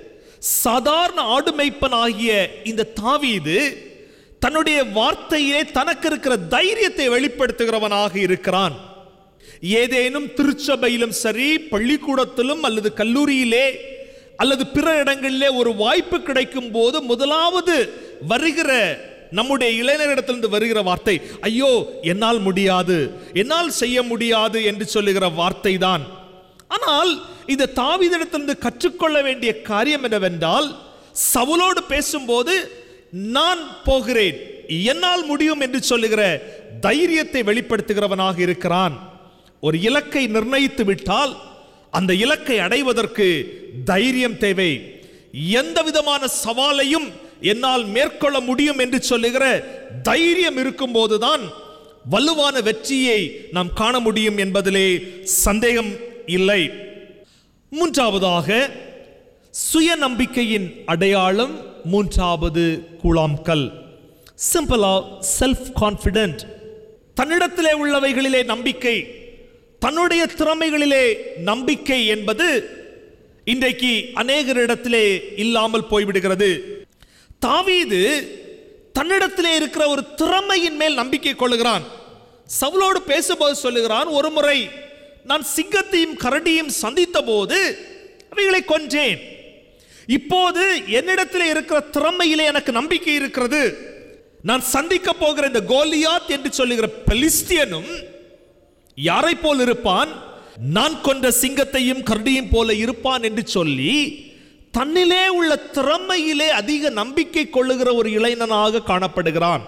சாதாரண ஆடுமைப்பனாகிய இந்த தாவீது தன்னுடைய வார்த்தையிலே தனக்கு இருக்கிற தைரியத்தை வெளிப்படுத்துகிறவனாக இருக்கிறான். ஏதேனும் திருச்சபையிலும் சரி, பள்ளிக்கூடத்திலும் அல்லது கல்லூரியிலே அல்லது பிற இடங்களிலே ஒரு வாய்ப்பு கிடைக்கும் போது முதலாவது வருகிற நம்முடைய இளைஞரிடத்திலிருந்து வருகிற வார்த்தை, ஐயோ என்னால் முடியாது, என்னால் செய்ய முடியாது என்று சொல்லுகிற வார்த்தை தான். ஆனால் இந்த தாவீதிடத்திலிருந்து கற்றுக்கொள்ள வேண்டிய காரியம் என்னவென்றால், சவுலோடு பேசும்போது நான் போகிறேன், என்னால் முடியும் என்று சொல்லுகிற தைரியத்தை வெளிப்படுத்துகிறவனாக இருக்கிறான். ஒரு இலக்கை நிர்ணயித்து விட்டால் அந்த இலக்கை அடைவதற்கு தைரியம் தேவை. எந்த விதமான சவாலையும் என்னால் மேற்கொள்ள முடியும் என்று சொல்லுகிற தைரியம் இருக்கும் போதுதான் வலுவான வெற்றியை நாம் காண முடியும் என்பதிலே சந்தேகம் இல்லை. மூன்றாவதாக, சுய நம்பிக்கையின் அடையாளம் மூன்றாவது கூழாம்கல். Symbol of self confident. தன்னிடத்திலே உள்ளவைகளிலே நம்பிக்கை, தன்னுடைய திறமைகளிலே நம்பிக்கை என்பது இன்றைக்கு அநேகரிடத்திலே இல்லாமல் போய்விடுகிறது. தாவீது தன்னிடத்திலே இருக்கிற ஒரு திறமையின் மேல் நம்பிக்கை கொள்ளுகிறான். சவுலோடு பேசும்போது சொல்லுகிறான், ஒரு முறை நான் சிங்கத்தையும் கரடியும் சந்தித்த போது அவைகளை கொன்றேன். இப்போது என்னிடத்திலே இருக்கிற திறமையிலே எனக்கு நம்பிக்கை இருக்கிறது. நான் சந்திக்க போகிற இந்த கோலியாத் என்று சொல்லுகிற பெலிஸ்தியனும் யாரை போல் இருப்பான்? நான் கொன்ற சிங்கத்தையும் கரடியும் போல இருப்பான் என்று சொல்லி தன்னிலே உள்ள திறமையிலே அதிக நம்பிக்கை கொள்ளுகிற ஒரு இளைஞனாக காணப்படுகிறான்.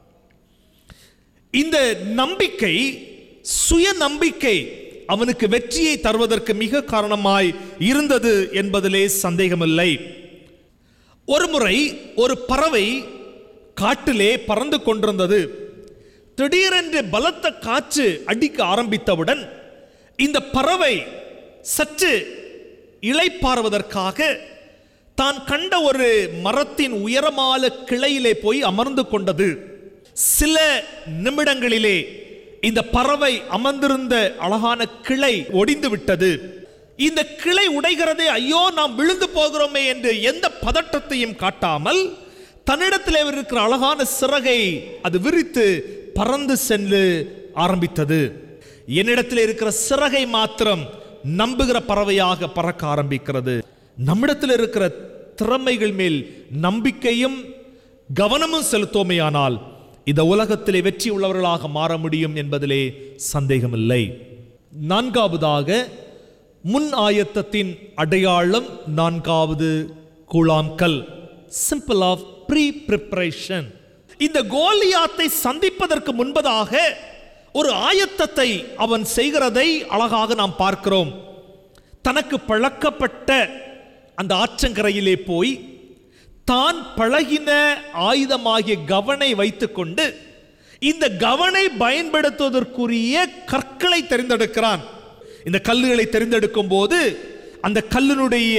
இந்த நம்பிக்கை, சுய நம்பிக்கை அவனுக்கு வெற்றியை தருவதற்கு மிக காரணமாய் இருந்தது என்பதிலே சந்தேகமில்லை. ஒருமுறை ஒரு பறவை காட்டிலே பறந்து கொண்டிருந்தது. திடீரென்று பலத்த காற்று அடிக்க ஆரம்பித்தவுடன் இந்த பறவை சற்று இளைப்பாறுவதற்காக தான் கண்ட ஒரு மரத்தின் உயரமான கிளையிலே போய் அமர்ந்து கொண்டது. சில நிமிடங்களிலே இந்த பறவை அமர்ந்திருந்த அழகான கிளை ஒடிந்து விட்டது. இந்த கிளை உடைகிறதே, ஐயோ நாம் விழுந்து போகிறோமே என்று எந்த பதட்டத்தையும் காட்டாமல் தன்னிடத்தில் இருக்கிற அழகான சிறகை அது விரித்து பறந்து சென்று ஆரம்பித்தது. என்னிடத்தில் இருக்கிற சிறகை மாத்திரம் நம்புகிற பறவையாக பறக்க ஆரம்பிக்கிறது. நம்மிடத்தில் இருக்கிற திறமைகள் மேல் நம்பிக்கையும் கவனமும் செலுத்தோமையானால் இந்த உலகத்திலே வெற்றி உள்ளவர்களாக மாற முடியும் என்பதிலே சந்தேகமில்லை. நான்காவதாக, முன் ஆயத்தத்தின் அடையாளம் நான்காவது கூழாம்கல். Symbol of pre preparation. இந்த கோலியாத்தை சந்திப்பதற்கு முன்பதாக ஒரு ஆயத்தத்தை அவன் செய்கிறதை அழகாக நாம் பார்க்கிறோம். தனக்கு பழக்கப்பட்ட அந்த ஆற்றங்கரையிலே போய் தான் பழகின ஆயுதமாகிய கவனை வைத்துக்கொண்டு இந்த கவனை பயன்படுத்துவதற்குரிய கற்களை தெரிந்தெடுக்கிறான். இந்த கல்லுகளை தெரிந்தெடுக்கும் போது அந்த கல்லினுடைய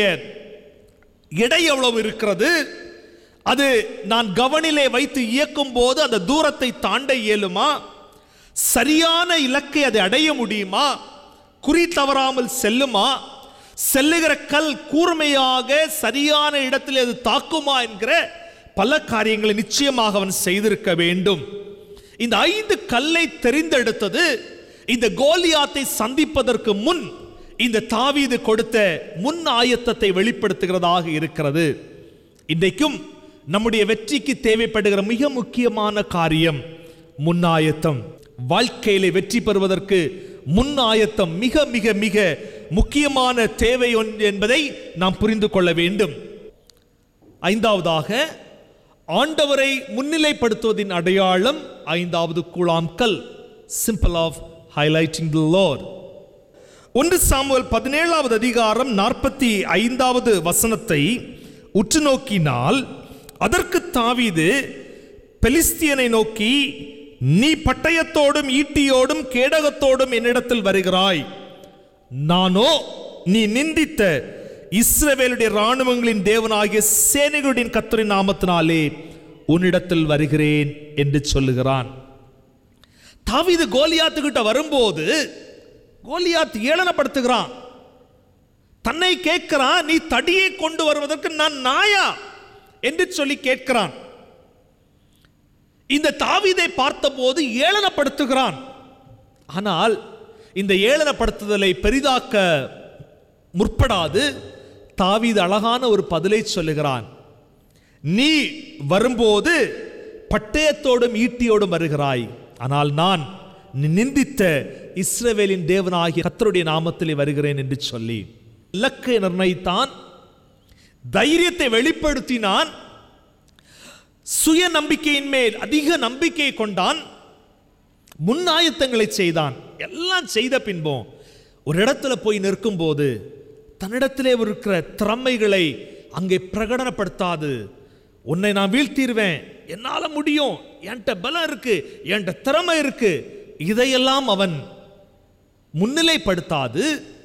எடை எவ்வளவு இருக்கிறது, அது நான் கவனிலே வைத்து இயக்கும் போது அந்த தூரத்தை தாண்ட இயலுமா, சரியான இலக்கை அதை அடைய முடியுமா, குறி தவறாமல் செல்லுமா, செல்லுகிற கல் கூர்மையாக சரியான இடத்தில் அது தாக்குமா என்கிற பல காரியங்களை நிச்சயமாக அவன் செய்திருக்க வேண்டும். இந்த 5 கல்லை தெரிந்தெடுத்தது இந்த கோலியாத்தை சந்திப்பதற்கு முன் இந்த தாவீது கொடுத்த முன் ஆயத்தத்தை வெளிப்படுத்துகிறதாக இருக்கிறது. இன்றைக்கும் நம்முடைய வெற்றிக்கு தேவைப்படுகிற மிக முக்கியமான காரியம் முன்னாயத்தம். வாழ்க்கையிலே வெற்றி பெறுவதற்கு முன் ஆயத்தம் மிக மிக மிக முக்கியமான தேவை என்பதை நாம் புரிந்து கொள்ள வேண்டும். ஐந்தாவதாக, ஆண்டவரை முன்னிலைப்படுத்துவதின் அடையாளம் ஐந்தாவது கூழாம்கல். Symbol of highlighting the lord. 1 Samuel 17வது அதிகாரம் 45வது வசனத்தை உற்று நோக்கினால் அதற்கு தாவீது பெலிஸ்தியனை நோக்கி, நீ பட்டயத்தோடும் ஈட்டியோடும் கேடகத்தோடும் என்னிடத்தில் வருகிறாய், நானோ நீ நிந்தித்த இஸ்ரவேலுடைய இராணுவங்களின் தேவனாகிய சேனைகளுடைய கர்த்தரின் நாமத்தினாலே உன்னிடத்தில் வருகிறேன் என்று சொல்லுகிறான். தாவீது கோலியாத்து கிட்ட வரும்போது கோலியாத் ஏளனப்படுத்துகிறான். தன்னை கேட்கிறான், நீ தடியை கொண்டு வருவதற்கு நான் நாயா என்று சொல்லி கேட்கிறான். இந்த தாவீதை பார்த்தபோது ஏளனப்படுத்துகிறான். ஆனால் இந்த ஏளனப்படுத்துதலை பெரிதாக்க முற்படாது தாவீது அழகான ஒரு பதிலை சொல்லுகிறான். நீ வரும்போது பட்டயத்தோடும் ஈட்டியோடும் வருகிறாய், ஆனால் நான் நிந்தித்த இஸ்ரவேலின் தேவனாகிய கர்த்தருடைய நாமத்திலே வருகிறேன் என்று சொல்லி இலக்கை நிர்ணயித்தான், தைரியத்தை வெளிப்படுத்தினான், சுய நம்பிக்கையின் மேல் அதிக நம்பிக்கை கொண்டான், முன்னாயத்தங்களை செய்தான். எல்லாம் செய்த பின்பும் ஒரு இடத்துல போய் நிற்கும் போது தன்னிடத்திலே இருக்கிற திறமைகளை அங்கே பிரகடனப்படுத்தாது, உன்னை நான் வீழ்த்திடுவேன், என்னால முடியும், என்கிட்ட பலம் இருக்கு, என்கிட்ட திறமை இருக்கு, இதையெல்லாம் அவன் முன்னிலைப்படுத்தாது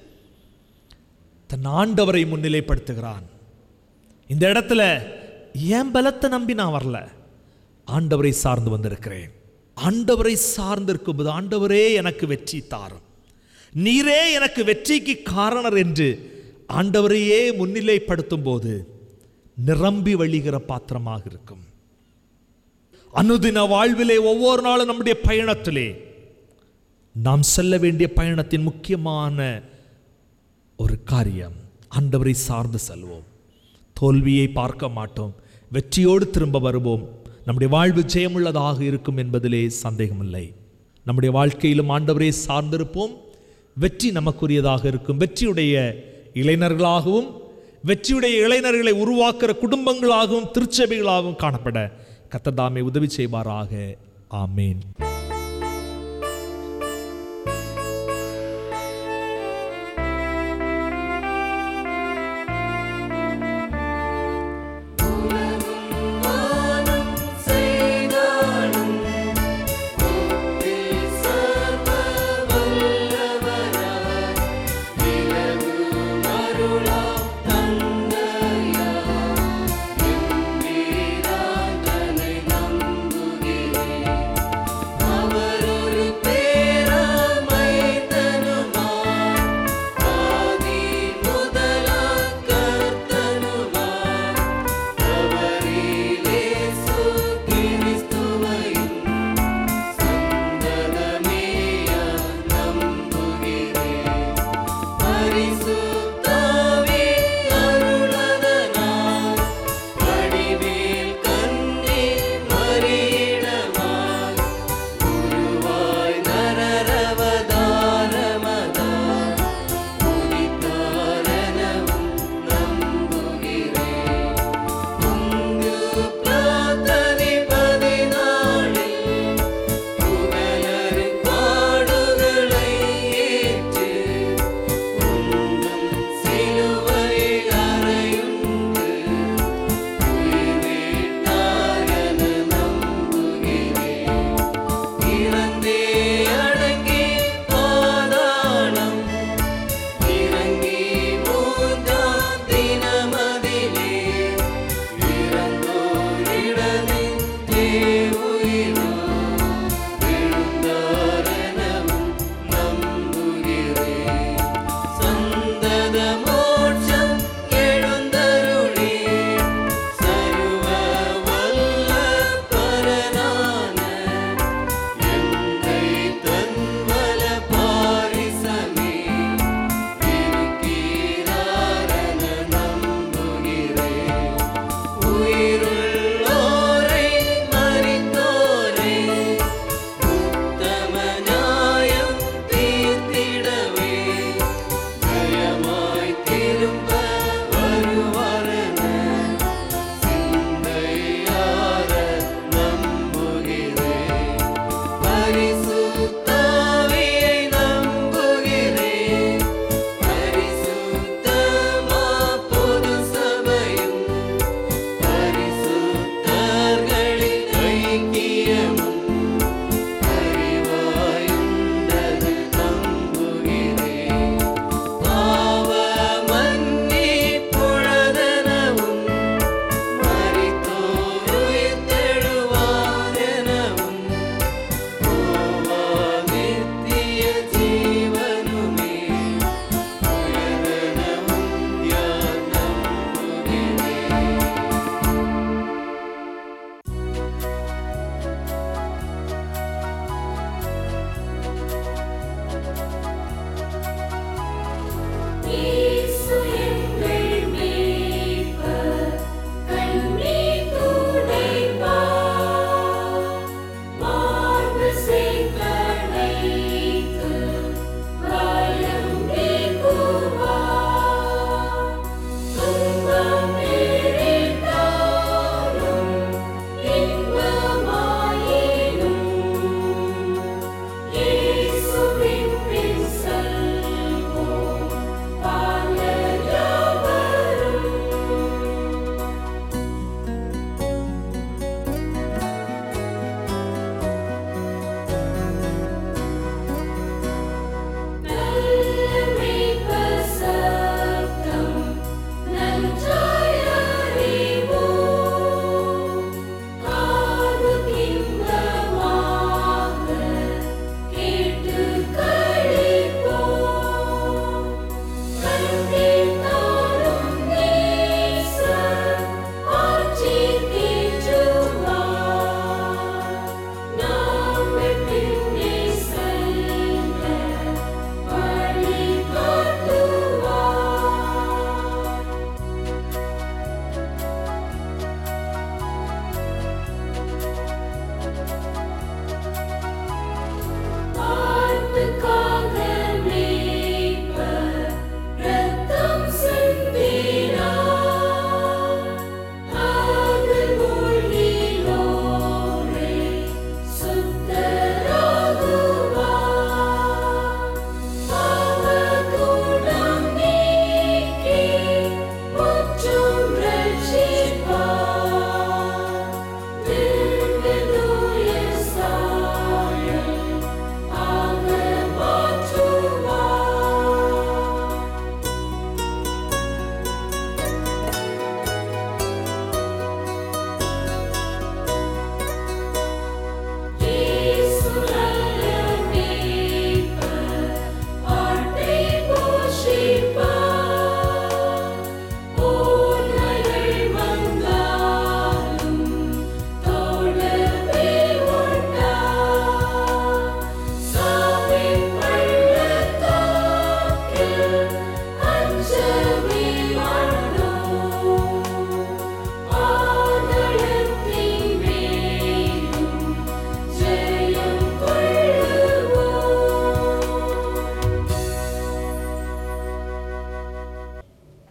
தன் ஆண்டவரை முன்னிலைப்படுத்துகிறான். இந்த இடத்துல என் பலத்தை நம்பி நான் வரல, ஆண்டவரை சார்ந்து வந்திருக்கிறேன். ஆண்டவரை சார்ந்திருக்கும் போது ஆண்டவரே எனக்கு வெற்றி தாரும், நீரே எனக்கு வெற்றிக்கு காரணர் என்று ஆண்டவரையே முன்னிலைப்படுத்தும் போது நிரம்பி வழிகிற பாத்திரமாக இருக்கும். அனுதின வாழ்விலே ஒவ்வொரு நாளும் நம்முடைய பயணத்திலே நாம் செல்ல வேண்டிய பயணத்தின் முக்கியமான ஒரு காரியம், ஆண்டவரை சார்ந்து செல்வோம். தோல்வியை பார்க்க மாட்டோம், வெற்றியோடு திரும்ப வருவோம். நம்முடைய வாழ்வு ஜெயமுள்ளதாக இருக்கும் என்பதிலே சந்தேகமில்லை. நம்முடைய வாழ்க்கையிலும் ஆண்டவரை சார்ந்திருப்போம், வெற்றி நமக்குரியதாக இருக்கும். வெற்றியுடைய இளைஞர்களாகவும் வெற்றியுடைய இளைஞர்களை உருவாக்குற குடும்பங்களாகவும் திருச்சபைகளாகவும் காணப்பட கர்த்தர் தாமே உதவி செய்வாராக. ஆமேன்.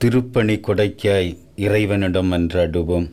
திருப்பணி கொடைக்காய் இறைவனிடம் மன்றாடுவோம்.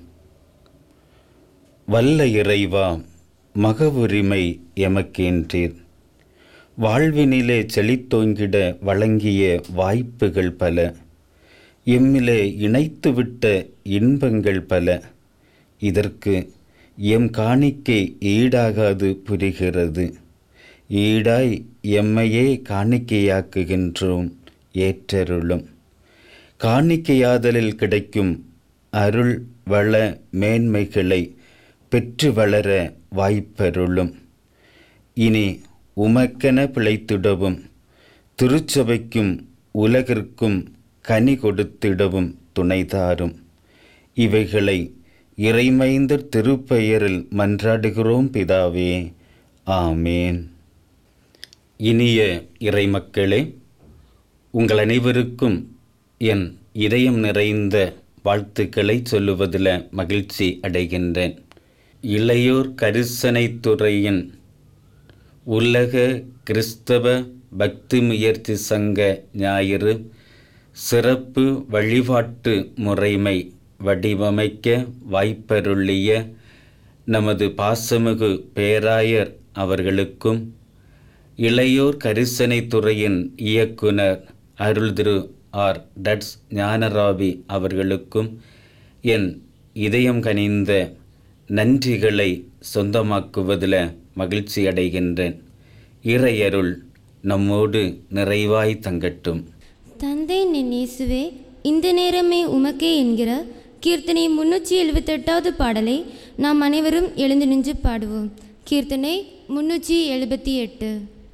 வல்ல இறைவா, மகவுரிமை எமக்கேன்றீர். வாழ்வினிலே செழித்தோங்கிட வழங்கிய வாய்ப்புகள் பல, எம்மிலே இணைத்துவிட்ட இன்பங்கள் பல. இதற்கு எம் காணிக்கை ஈடாகாது புரிகிறது. ஈடாய் எம்மையே காணிக்கையாக்குகின்றோம், ஏற்றருளும். காணிக்கையாதலில் கிடைக்கும் அருள் வள மேன்மைகளை பெற்று வளர வாய்ப்பருளும். இனி உமக்கென பிழைத்திடவும், திருச்சபைக்கும் உலகிற்கும் கனி கொடுத்திடவும் துணைதாரும். இவைகளை இறைமைந்தர் திருப்பெயரில் மன்றாடுகிறோம் பிதாவே, ஆமேன். இனிய இறைமக்களே, உங்கள் அனைவருக்கும் என் இதயம் நிறைந்த வாழ்த்துக்களை சொல்லுவதில் மகிழ்ச்சி அடைகின்றேன். இளையோர் கரிசனைத்துறையின் உலக கிறிஸ்தவ பக்தி முயற்சி சங்க ஞாயிறு சிறப்பு வழிபாட்டு முறைமை வடிவமைக்க வாய்ப்பருளிய நமது பாசமிகு பேராயர் அவர்களுக்கும், இளையோர் கரிசனைத்துறையின் இயக்குனர் அருள் திரு ஆர் டட்ஸ் ஞானராவி அவர்களுக்கும் என் இதயம் கனிந்த நன்றிகளை சொந்தமாக்குவதில் மகிழ்ச்சி அடைகின்றேன். இறையருள் நம்மோடு நிறைவாய் தங்கட்டும். தந்தை என் இயேசுவே, இந்த நேரமே உமக்கே என்கிற கீர்த்தனை 378வது பாடலை நாம் அனைவரும் எழுந்து நின்று பாடுவோம். கீர்த்தனை 378.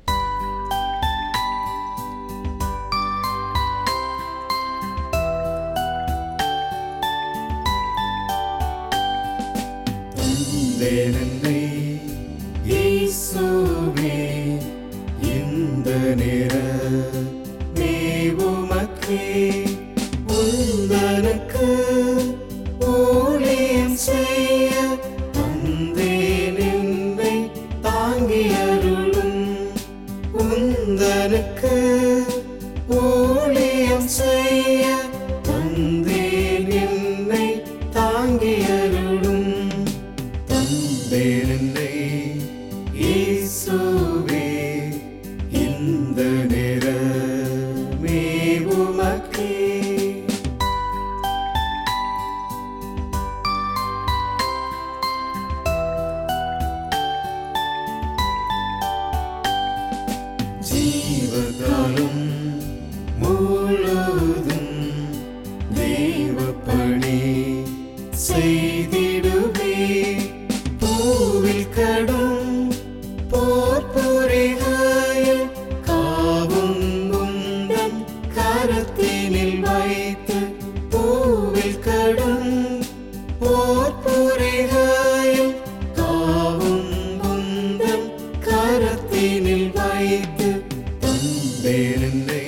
நன்னை இயேசுவே, இந்த நேரமே உமக்கே உந்தனுக்கு ஊழியம் செய்ய தந்தேன் என்னை தாங்கி அருளும். உந்தனுக்கு ஊழியம் செய்ய தந்தேன் என்னை தாங்கி அருளும். தந்தேனை இயேசுவே, இந்த நேரமே உமக்கே. ஜீவகாலம் முழுதும் தேவப்பணி செய்திடுவே. பூவில் கடும் போர் புரிகையில் காவும் உந்தன் கரத்தினில் வைத்து. பூவில் கடும் போர் புரிகையில் காவும் உந்தன் கரத்தினில் வைத்து. தந்தேனை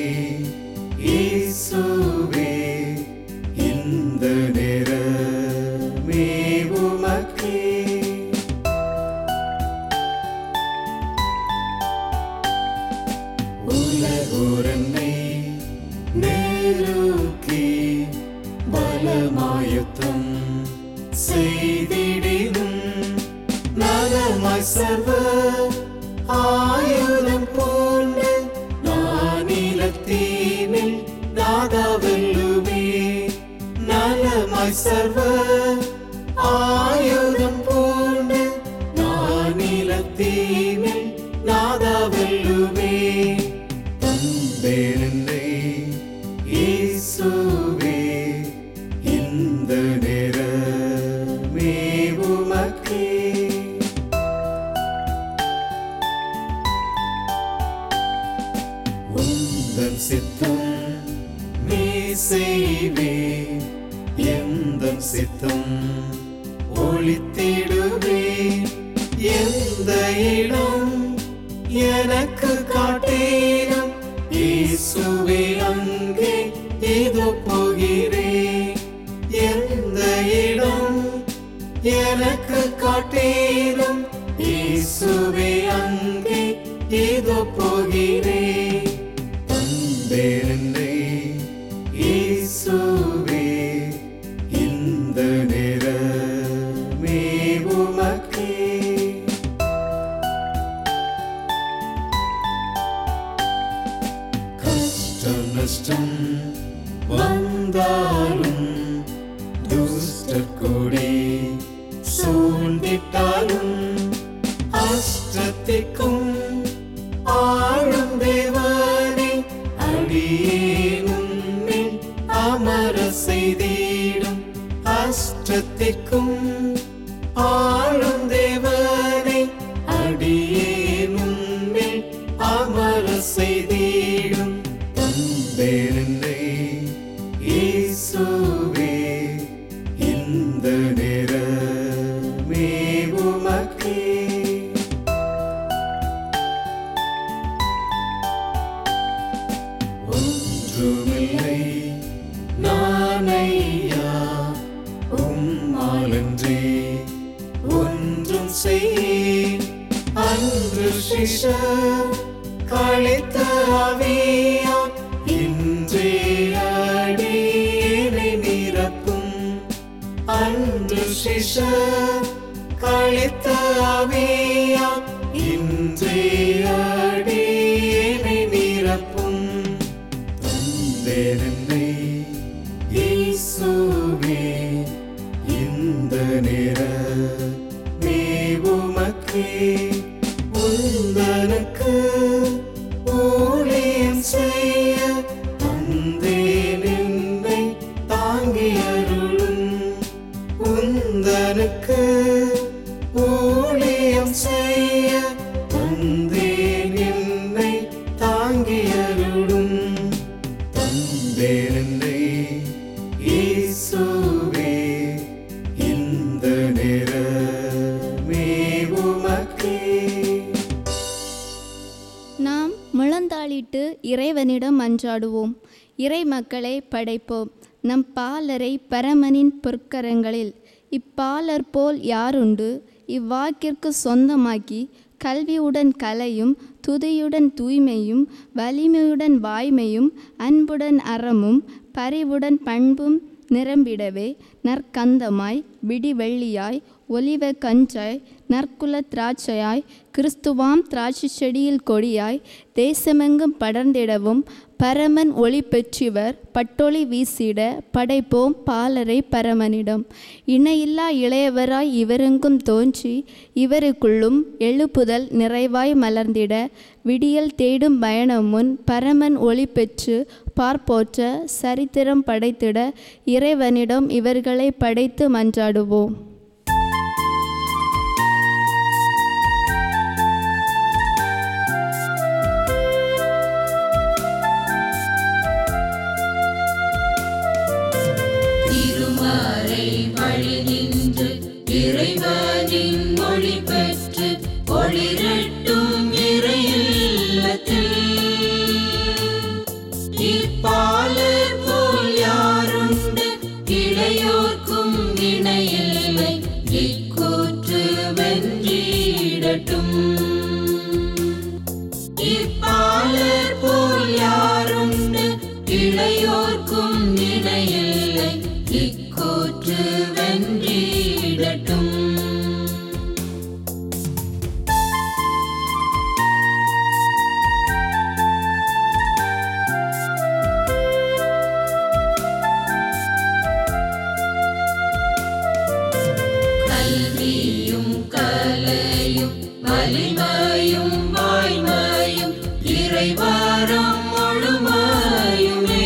இயேசுவே, இந்த நேரமே உமக்கே. உலகுரனை நெருக்கி பலமாயுத்தம் செய்திடினும் நலமாய் சர்வ ஆயுதம் பூண்டு நானிலத்தீனில் நாதாவெல்லுமே. நலமாய் சர்வ ஆயுதம் பூண்டு நானிலத்தீனில் நாதாவெல்லுமே. தந்தேனை இயேசுவே, இந்த நேரமே உமக்கே. உந்தன் சித்தம் நீ செய்வே, எந்தன் சித்தம் ஒளித்திடுவே. எந்த இடம் எனக்கு காட்டேனும் இயேசுவே, அங்கே இதோ போகிறேன். எந்த இடம் எனக்கு காட்டேனும் இயேசுவே, அங்கே இதோ போகிறேன். தந்தேனை இயேசு கஷ்டம் நஷ்டம் வந்தாலும் துஷ்டக்கூடி சூழ்ந்திட்டாலும் அஷ்டத்திற்கும் ஆளும் தேவனே அடியேனும் அமர செய்திடும் அஷ்டத்திற்கும் ஆளும் தேவனே அடியேனும் அமர செய்திடும் தந்தேனை இயேசுவே இந்த நேரமே உமக்கே. ஒன்றுமில்லை நானையா உம்மாலன்றி ஒன்றும் செய் அன்று சிஷ்யர் கழித்த ஆவியால் இன்றே அடியேனை நிரப்பும். அன்று சிஷ்யர் கழித்த ஆவியால் இன்றே அடியேனை நிரப்பும். தந்தேனை இயேசுவே இந்த நேரமே உமக்கே. உந்தனுக்கு ஊழியம் செய்ய தந்தேன் என்னை தாங்கி அருளும். உந்தனுக்கு ஊழியம் செய்ய தந்தேன் என்னை தாங்கி அருளும். தந்தேன் என்னை இயேசுவே இந்த நேரமே உமக்கே. நாம் முழந்தாளிட்டு இறைவனிடம் மன்றாடுவோம். இறை மக்களை படைப்போம். நம் பாலரை பரமனின் பொற்கரங்களில் இப்பாலர் போல் யாருண்டு? இவ்வாக்கிற்கு சொந்தமாக்கி கல்வியுடன் கலையும் துதியுடன் தூய்மையும் வலிமையுடன் வாய்மையும் அன்புடன் அறமும் பரிவுடன் பண்பும் நிரம்பிடவே நற்கந்தமாய் விடிவெள்ளியாய் ஒலிவ கஞ்சாய் நற்குல திராட்சையாய் கிறிஸ்துவாம் திராட்சை செடியில் கொடியாய் தேசமெங்கும் படர்ந்திடவும் பரமன் ஒளி பெற்றிவர் பட்டொளி வீசிட படைப்போம் பாலரை பரமனிடம். இணையில்லா இளையவராய் இவரெங்கும் தோன்றி இவருக்குள்ளும் எழுப்புதல் நிறைவாய் மலர்ந்திட விடியல் தேடும் பயணம் முன் பரமன் ஒளி பெற்று பார்ப்போற்ற சரித்திரம் படைத்திட இறைவனிடம் இவர்களை படைத்து மன்றாடுவோம். வழி நின்று இறைவனின் மொழி பெற்று ஒளிரட்டும் இறையில்லத்தில். இப்பாலர் போல் யாருண்டு இளையோர்க்கும் இணையில்லை இக்கூற்று வென்றிடட்டும். இப்பாலர் போல் யாருண்டு இளையோர்க்கும் இணையில்லை இக்கூற்று வென்றிடட்டும். கல்வியும் கலையும் வலிமையும் வாய்மையும் இறைவரம் முழுமையுமே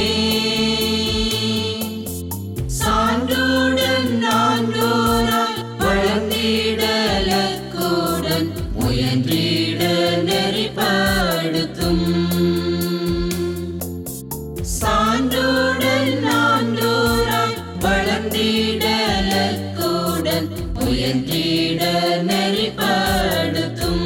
சான்றுடன் நான்கோராய் வளர்ந்திடலக்கூடன் முயன்றிட நெறிப்படுத்தும். சான்றுடன் நான்கோராய் வளர்ந்திடலக்கூடன் முயன்றிட நெறிப்படுத்தும்.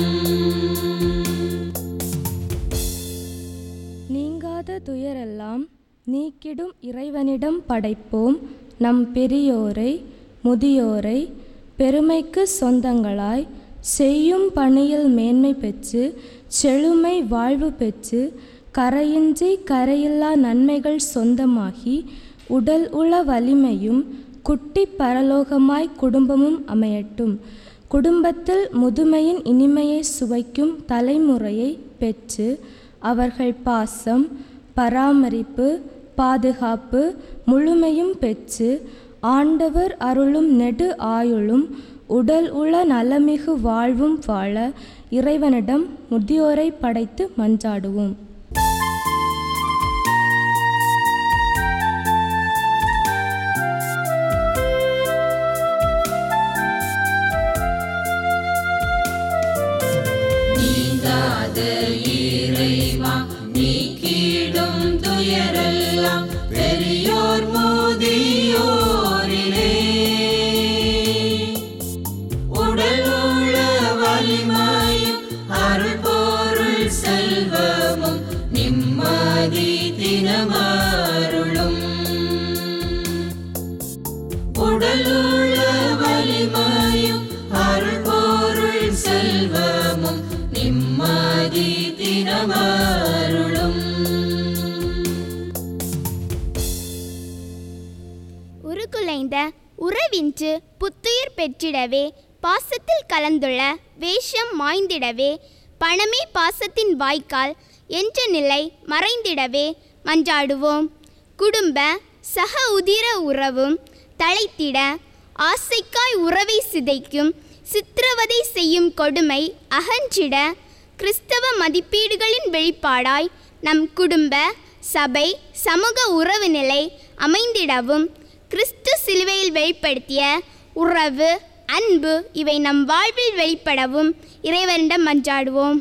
நீங்காத துயரெல்லாம் நீக்கிடும் இறைவனிடம் படைப்போம். நம் பெரியோரை முதியோரை பெருமைக்கு சொந்தங்களாய் செய்யும் பணியில் மேன்மை பெற்று செழுமை வாழ்வு பெற்று கரையின்றி கரையில்லா நன்மைகள் சொந்தமாகி உடல் உள வலிமையும் குட்டி பரலோகமாய் குடும்பமும் அமையட்டும். குடும்பத்தில் முதுமையின் இனிமையை சுவைக்கும் தலைமுறையை பெற்று அவர்கள் பாசம் பராமரிப்பு, பாதுகாப்பு முழுமையும் பெற்று ஆண்டவர் அருளும் நெடு ஆயுளும் உடல் உள நலமிகு வாழ்வும் வாழ இறைவனிடம் முதியோரை படைத்து மன்றாடுவோம். நீங்காத இறைவா, நீக்கிடும் துயரெல்லாம் பெரியோர் முதியோரிலே உடல் உள்ள வலிமையும் அருள் பொருள் செல்வமும் நிம்மதி தினமருளும். உடல் உள்ள வலிமையும் அருள் பொருள் செல்வமும் நிம்மதி தினமருளும். உருகுலைந்த உறவின்று புத்துயிர் பெற்றிடவே, பாசத்தில் கலந்துள்ள வேஷம் மாய்ந்திடவே, பணமே பாசத்தின் வாய்க்கால் என்ற நிலை மறைந்திடவே மன்றாடுவோம். குடும்ப சக உதிர உறவும் தழைத்திட, ஆசைக்காய் உறவை சிதைக்கும் சித்திரவதை செய்யும் கொடுமை அகன்றிட, கிறிஸ்தவ மதிப்பீடுகளின் வெளிப்பாடாய் நம் குடும்ப சபை சமூக உறவு நிலை அமைந்திடவும், கிறிஸ்து சிலுவையில் வெளிப்படுத்திய உறவு அன்பு இவை நம் வாழ்வில் வெளிப்படவும் இறைவனிடம் மன்றாடுவோம்.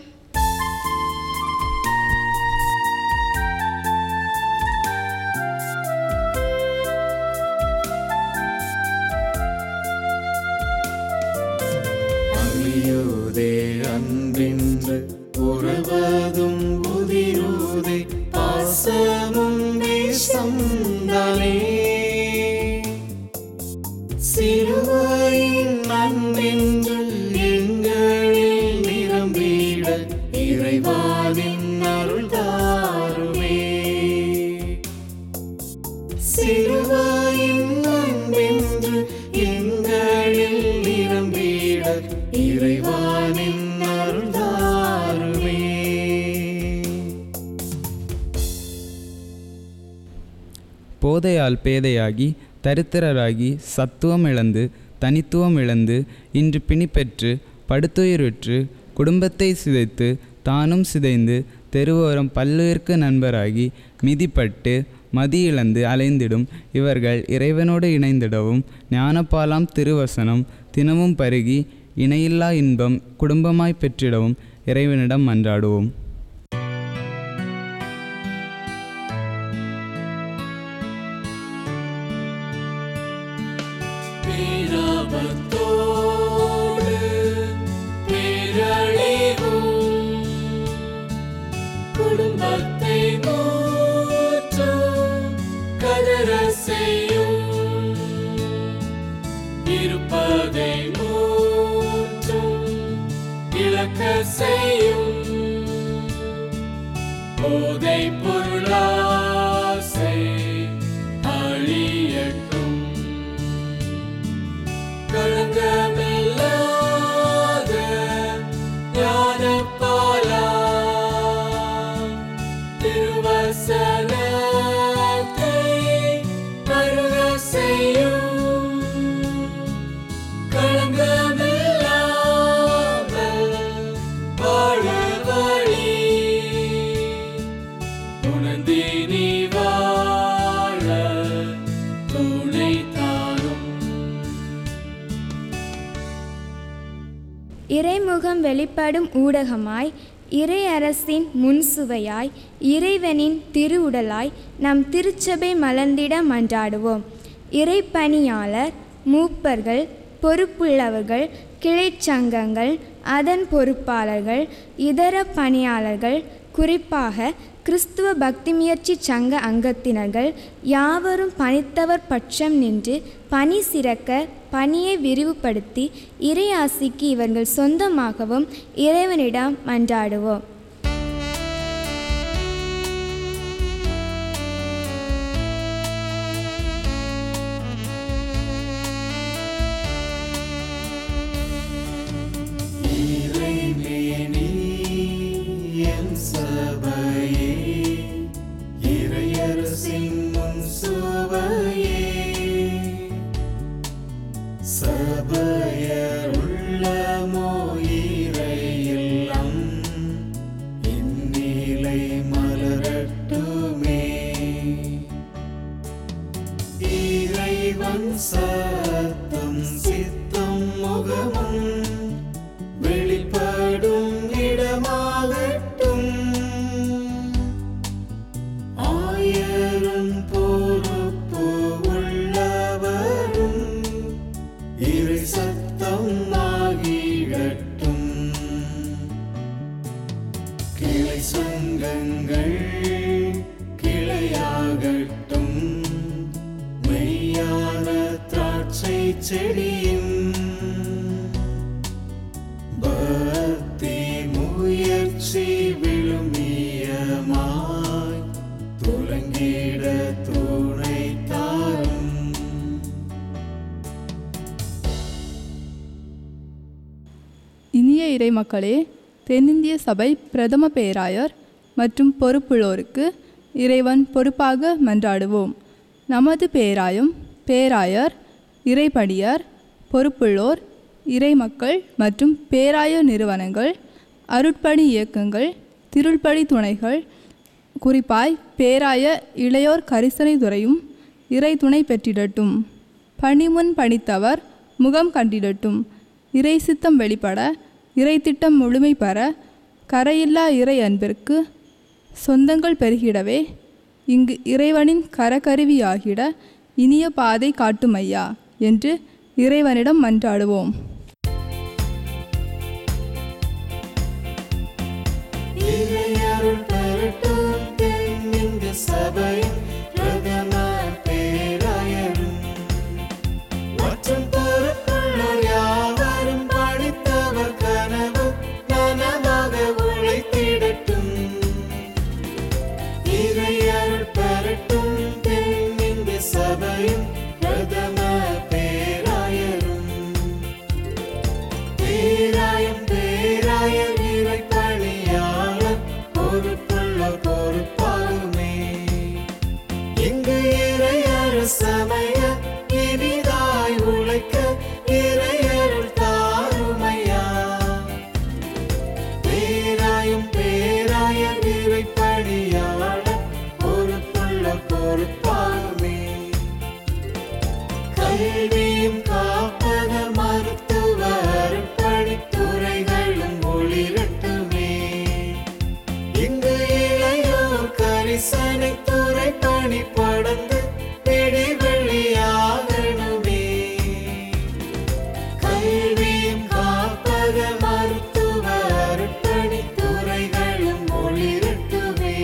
அழியோதே அன்பின்று உறவதும் உதிரோதே, பாசமும் நேசம்தானே. சிலுவையின் அன்பென்று எங்களில் நிரம்பிட, இறைவானின் அருள் தாருமே. சிலுவையின் அன்பென்று எங்களில் நிரம்பிட, இறைவானின் அருள் தாருமே. போதையால் பேதையாகி தரித்திரராகி சத்துவம் இழந்து தனித்துவம் இழந்து இன்று பிணிப்பெற்று படுத்துயிருற்று குடும்பத்தை சிதைத்து தானும் சிதைந்து தெருவோரம் பல்லுயிர்க்கு நண்பராகி மிதிப்பட்டு மதி இழந்து அலைந்திடும் இவர்கள் இறைவனோடு இணைந்திடவும், ஞானப்பாலாம் திருவசனம் தினமும் பருகி இணையில்லா இன்பம் குடும்பமாய் பெற்றிடவும் இறைவனிடம் மன்றாடுவோம். பேராபத்தோடு பேரழிவும் குடும்பத்தை மூற்றும் கதற செய்யும், இருப்பதை மூற்றும் இழக்க செய்யும், போதை பொருளாசை அழியட்டும். களங்கமில்லாத ஞானப்பாலா திருவசனத்தை பருக செய்யும், களங்கமில்லாமல் வாழ வழி உணர்ந்து நீ வாழ துணை தாரும். இறைமுகம் வெளிப்படும் ஊடகமாய், இறையரசின் முன்சுவையாய், இறைவனின் திருவுடலாய் நம் திருச்சபை மலர்ந்திட மன்றாடுவோம். இறைப்பணியாளர், மூப்பர்கள், பொறுப்புள்ளவர்கள், கிளைச்சங்கங்கள், அதன் பொறுப்பாளர்கள், இதர பணியாளர்கள், குறிப்பாக கிறிஸ்துவ பக்தி முயற்சி சங்க அங்கத்தினர்கள் யாவரும் பணித்தவர் பட்சம் நின்று பணி சிறக்க பணியை விரிவுபடுத்தி இறையாசிக்கு இவர்கள் சொந்தமாகவும் இறைவனிடம் மன்றாடுவோம். இறைமேனி என் சபையே செடியின் பக்தி முயற்சி விழுமியமாய் துலங்கிட துணை தாரும். இனிய இறை மக்களே, தென்னிந்திய சபை பிரதம பேராயர் மற்றும் பொறுப்புள்ளோருக்கு இறைவன் பொறுப்பாக மன்றாடுவோம். நமது பேராயர், இறைப்பணியர், பொறுப்புள்ளோர், இறைமக்கள் மற்றும் பேராய நிறுவனங்கள், அருட்பணி இயக்கங்கள், திருள்பணி துணைகள், குறிப்பாய் பேராய இளையோர் கரிசனை துறையும் இறை துணை பெற்றிடட்டும். பணிமுன் பணித்தவர் முகம் கண்டிடட்டும். இறை சித்தம் வெளிப்பட, இறை திட்டம் முழுமை பெற, கரையில்லா இறை அன்பிற்கு சொந்தங்கள் பெருகிடவே, இங்கு இறைவனின் கரகருவியாகிட இனிய பாதை காட்டுமையா என்று இறைவனிடம் மன்றாடுவோம். சபையும் பிரதம பேராயரும் மற்றும் பொறுப்புள்ளோர் யாவரும் படித்தவர் கனவு நனவாக உழைத்திடட்டும். இறையருள் பெறட்டும் தென்னிந்திய சபையும் பிரதம பேராயரும். பேராயர் இறை பணியாளர் பொறுப்புள்ளோர் பொறுப்பாகுமே. இங்கு இறையரு சமய இனிதாய் உழைக்க இறையருள் தாருமையா. பேராயர் இறை பணியாளர் பொறுப்புள்ளோர் பொறுப்பாகுமே. கல்வியும் காப்பக மருத்துவ அருட்பணித்துறைகளும் ஒளிரட்டுமே. இங்கு இளையோர் கரிசனை துறை பணி படந்து வெளியாகணுமே. கல்வியும் காப்பக மருத்துவ அருட்பணித்துறைகளும் ஒளிரட்டுமே.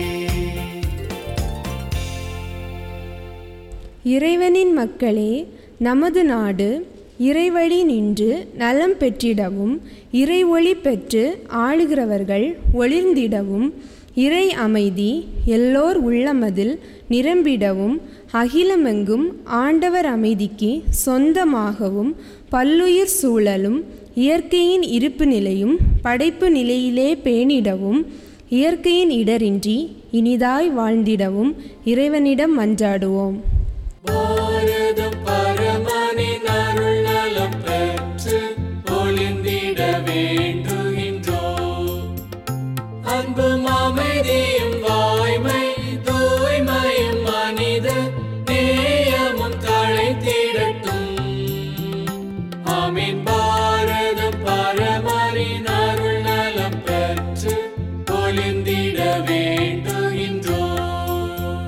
இறைவனின் மக்களே, நமது நாடு இறைவழி நின்று நலம் பெற்றிடவும், இறை ஒளி பெற்று ஆளுகிறவர்கள் ஒளிர்ந்திடவும், இறை அமைதி எல்லோர் உள்ளமதில் நிரம்பிடவும், அகிலமெங்கும் ஆண்டவர் அமைதிக்கு சொந்தமாகவும், பல்லுயிர் சூழலும் இயற்கையின் இருப்பு நிலையும் படைப்பு நிலையிலே பேணிடவும், இயற்கையின் இடரின்றி இனிதாய் வாழ்ந்திடவும் இறைவனிடம் மன்றாடுவோம். பாரதம் பரமனின் அருள் நலம் பெற்று ஒளிந்திட வேண்டுகின்றோம். அன்பும் அமைதியும் வாய்மை தூய்மையும் மனித நேயமும் தழைத்திடட்டும். ஆமீன். பாரதம் பரமனின் அருள் நலம் பெற்று ஒளிந்திட வேண்டுகின்றோம்.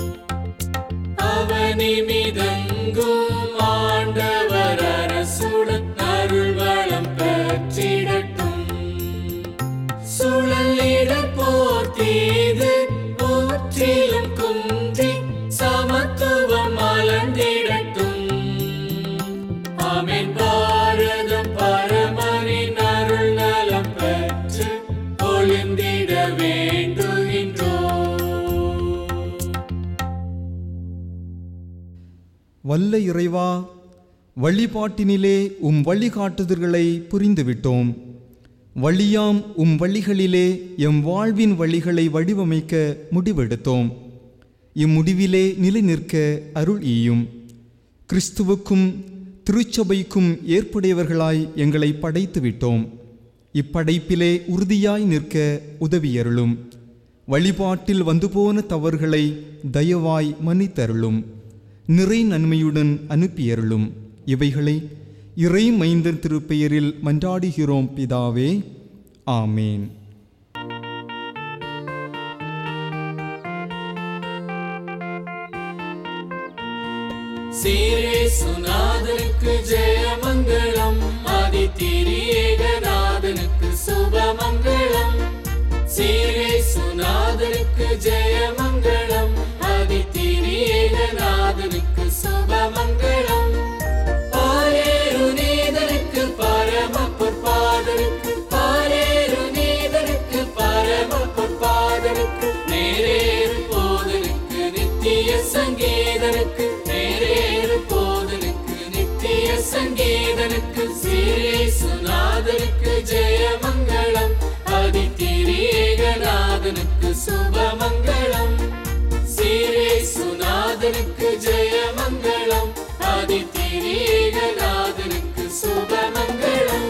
அவனிமிதங்கும் ஆண்டவர் அரசுடன் அருள் வளம் பெற்றிடட்டும். சுழலிட போர்த்தீது முற்றிலும் குன்றி சமத்துவம் மலர்ந்திடட்டும். ஆமீன். பாரதம் பரமனின் அருள் நலம் பெற்று ஒளிந்திட வேண்டுகின்றோம். வல்ல இறைவா, வழிபாட்டினிலே உம் வழிகாட்டுதல்களை புரிந்துவிட்டோம். வழியாம் உம் வழிகளிலே எம் வாழ்வின் வழிகளை வடிவமைக்க முடிவெடுத்தோம். இம்முடிவிலே நிலை நிற்க அருள் ஈயும். கிறிஸ்துவுக்கும் திருச்சபைக்கும் ஏற்புடையவர்களாய் எங்களை படைத்து விட்டோம். இப்படைப்பிலே உறுதியாய் நிற்க உதவியருளும். வழிபாட்டில் வந்து போன தவறுகளை தயவாய் மன்னித்தருளும். நிறை நன்மையுடன் அனுப்பியருளும். இவைகளை இறை மைந்தன் திருப்பெயரில் மன்றாடுகிறோம் பிதாவே. ஆமேன். சீரேசுநாதனுக்கு ஜெயமங்கலம், ஆதித்திரியேகநாதனுக்கு சுபமங்கலம். சீரேசுநாதனுக்கு ஜெயமங்கலம், ஆதித்திரியேகநாதனுக்கு சுபமங்கலம். ஆயேரு நாதனுக்கு நேரேறு போதனுக்கு நித்திய சங்கீதனுக்கு சீரேசுநாதனுக்கு ஜெயமங்களம் அதிதிரியேகநாதனுக்கு சுபமங்களம் சீரேசுநாதனுக்கு ஜெயமங்களம் அதிதிரியேகநாதனுக்கு சுபமங்களம்.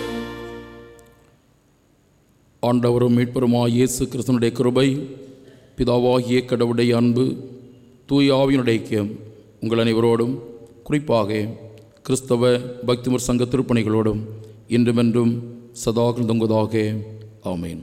ஆண்டவரும் மீட்பருமாய் இயேசு கிறிஸ்துனுடைய கிருபை, பிதாவாகிய கடவுளுடைய அன்பு, தூய ஆவியினுடைய ஐக்கியம் உங்கள் அனைவரோடும், குறிப்பாக கிறிஸ்தவ பக்திமுர் சங்க திருப்பணிகளோடும் இன்றுமென்றும் சதா தொங்குவதாக. ஆமேன்.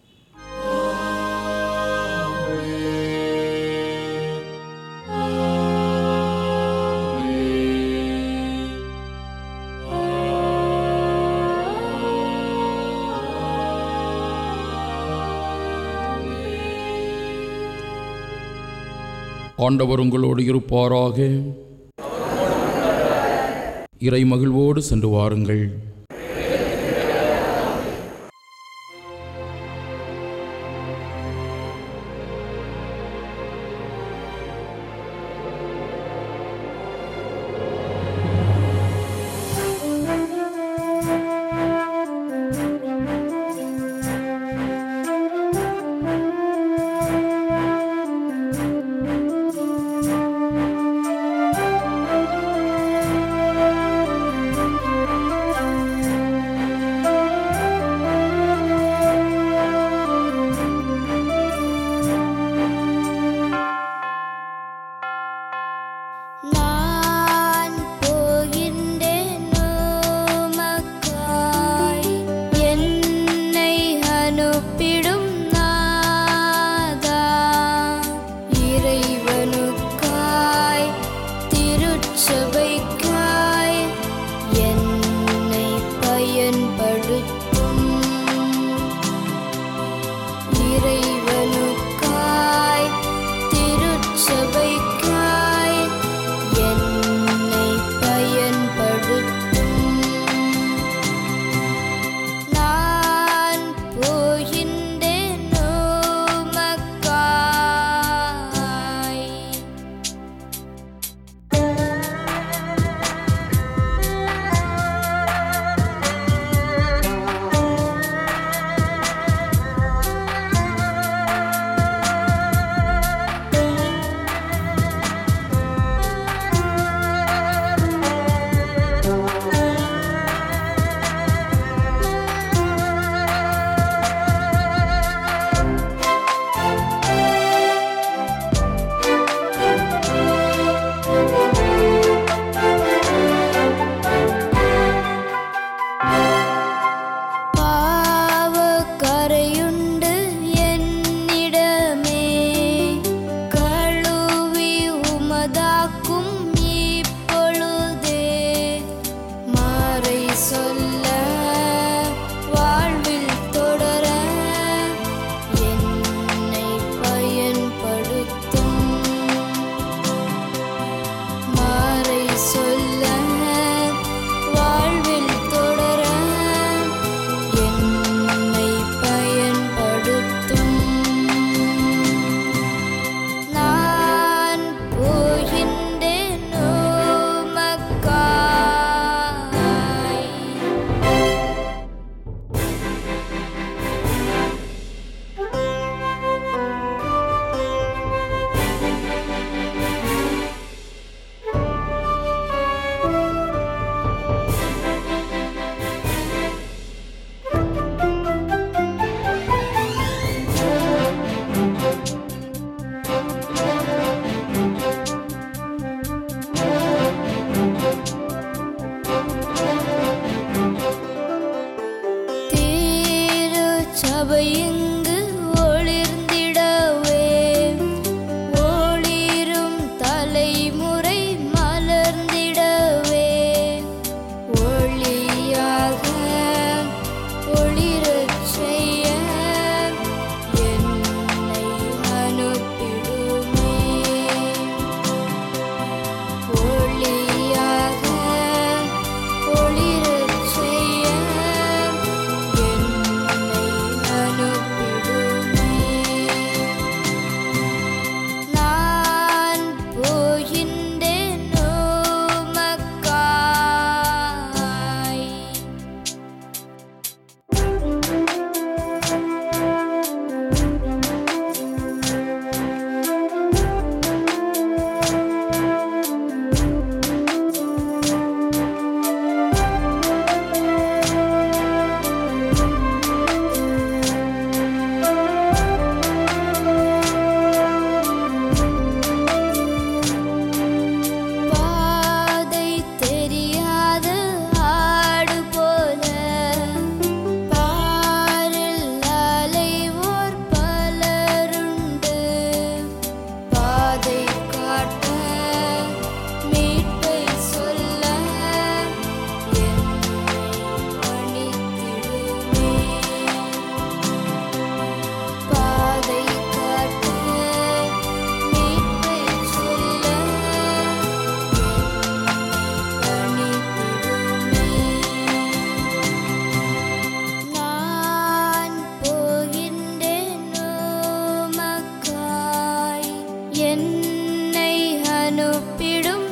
ஆண்டவர் உங்களோடு இருப்பாராக. இறை மகிழ்வோடு சென்று வாருங்கள். நான் போகின்றேன் உமக்காய் என்னை அனுப்பிடும்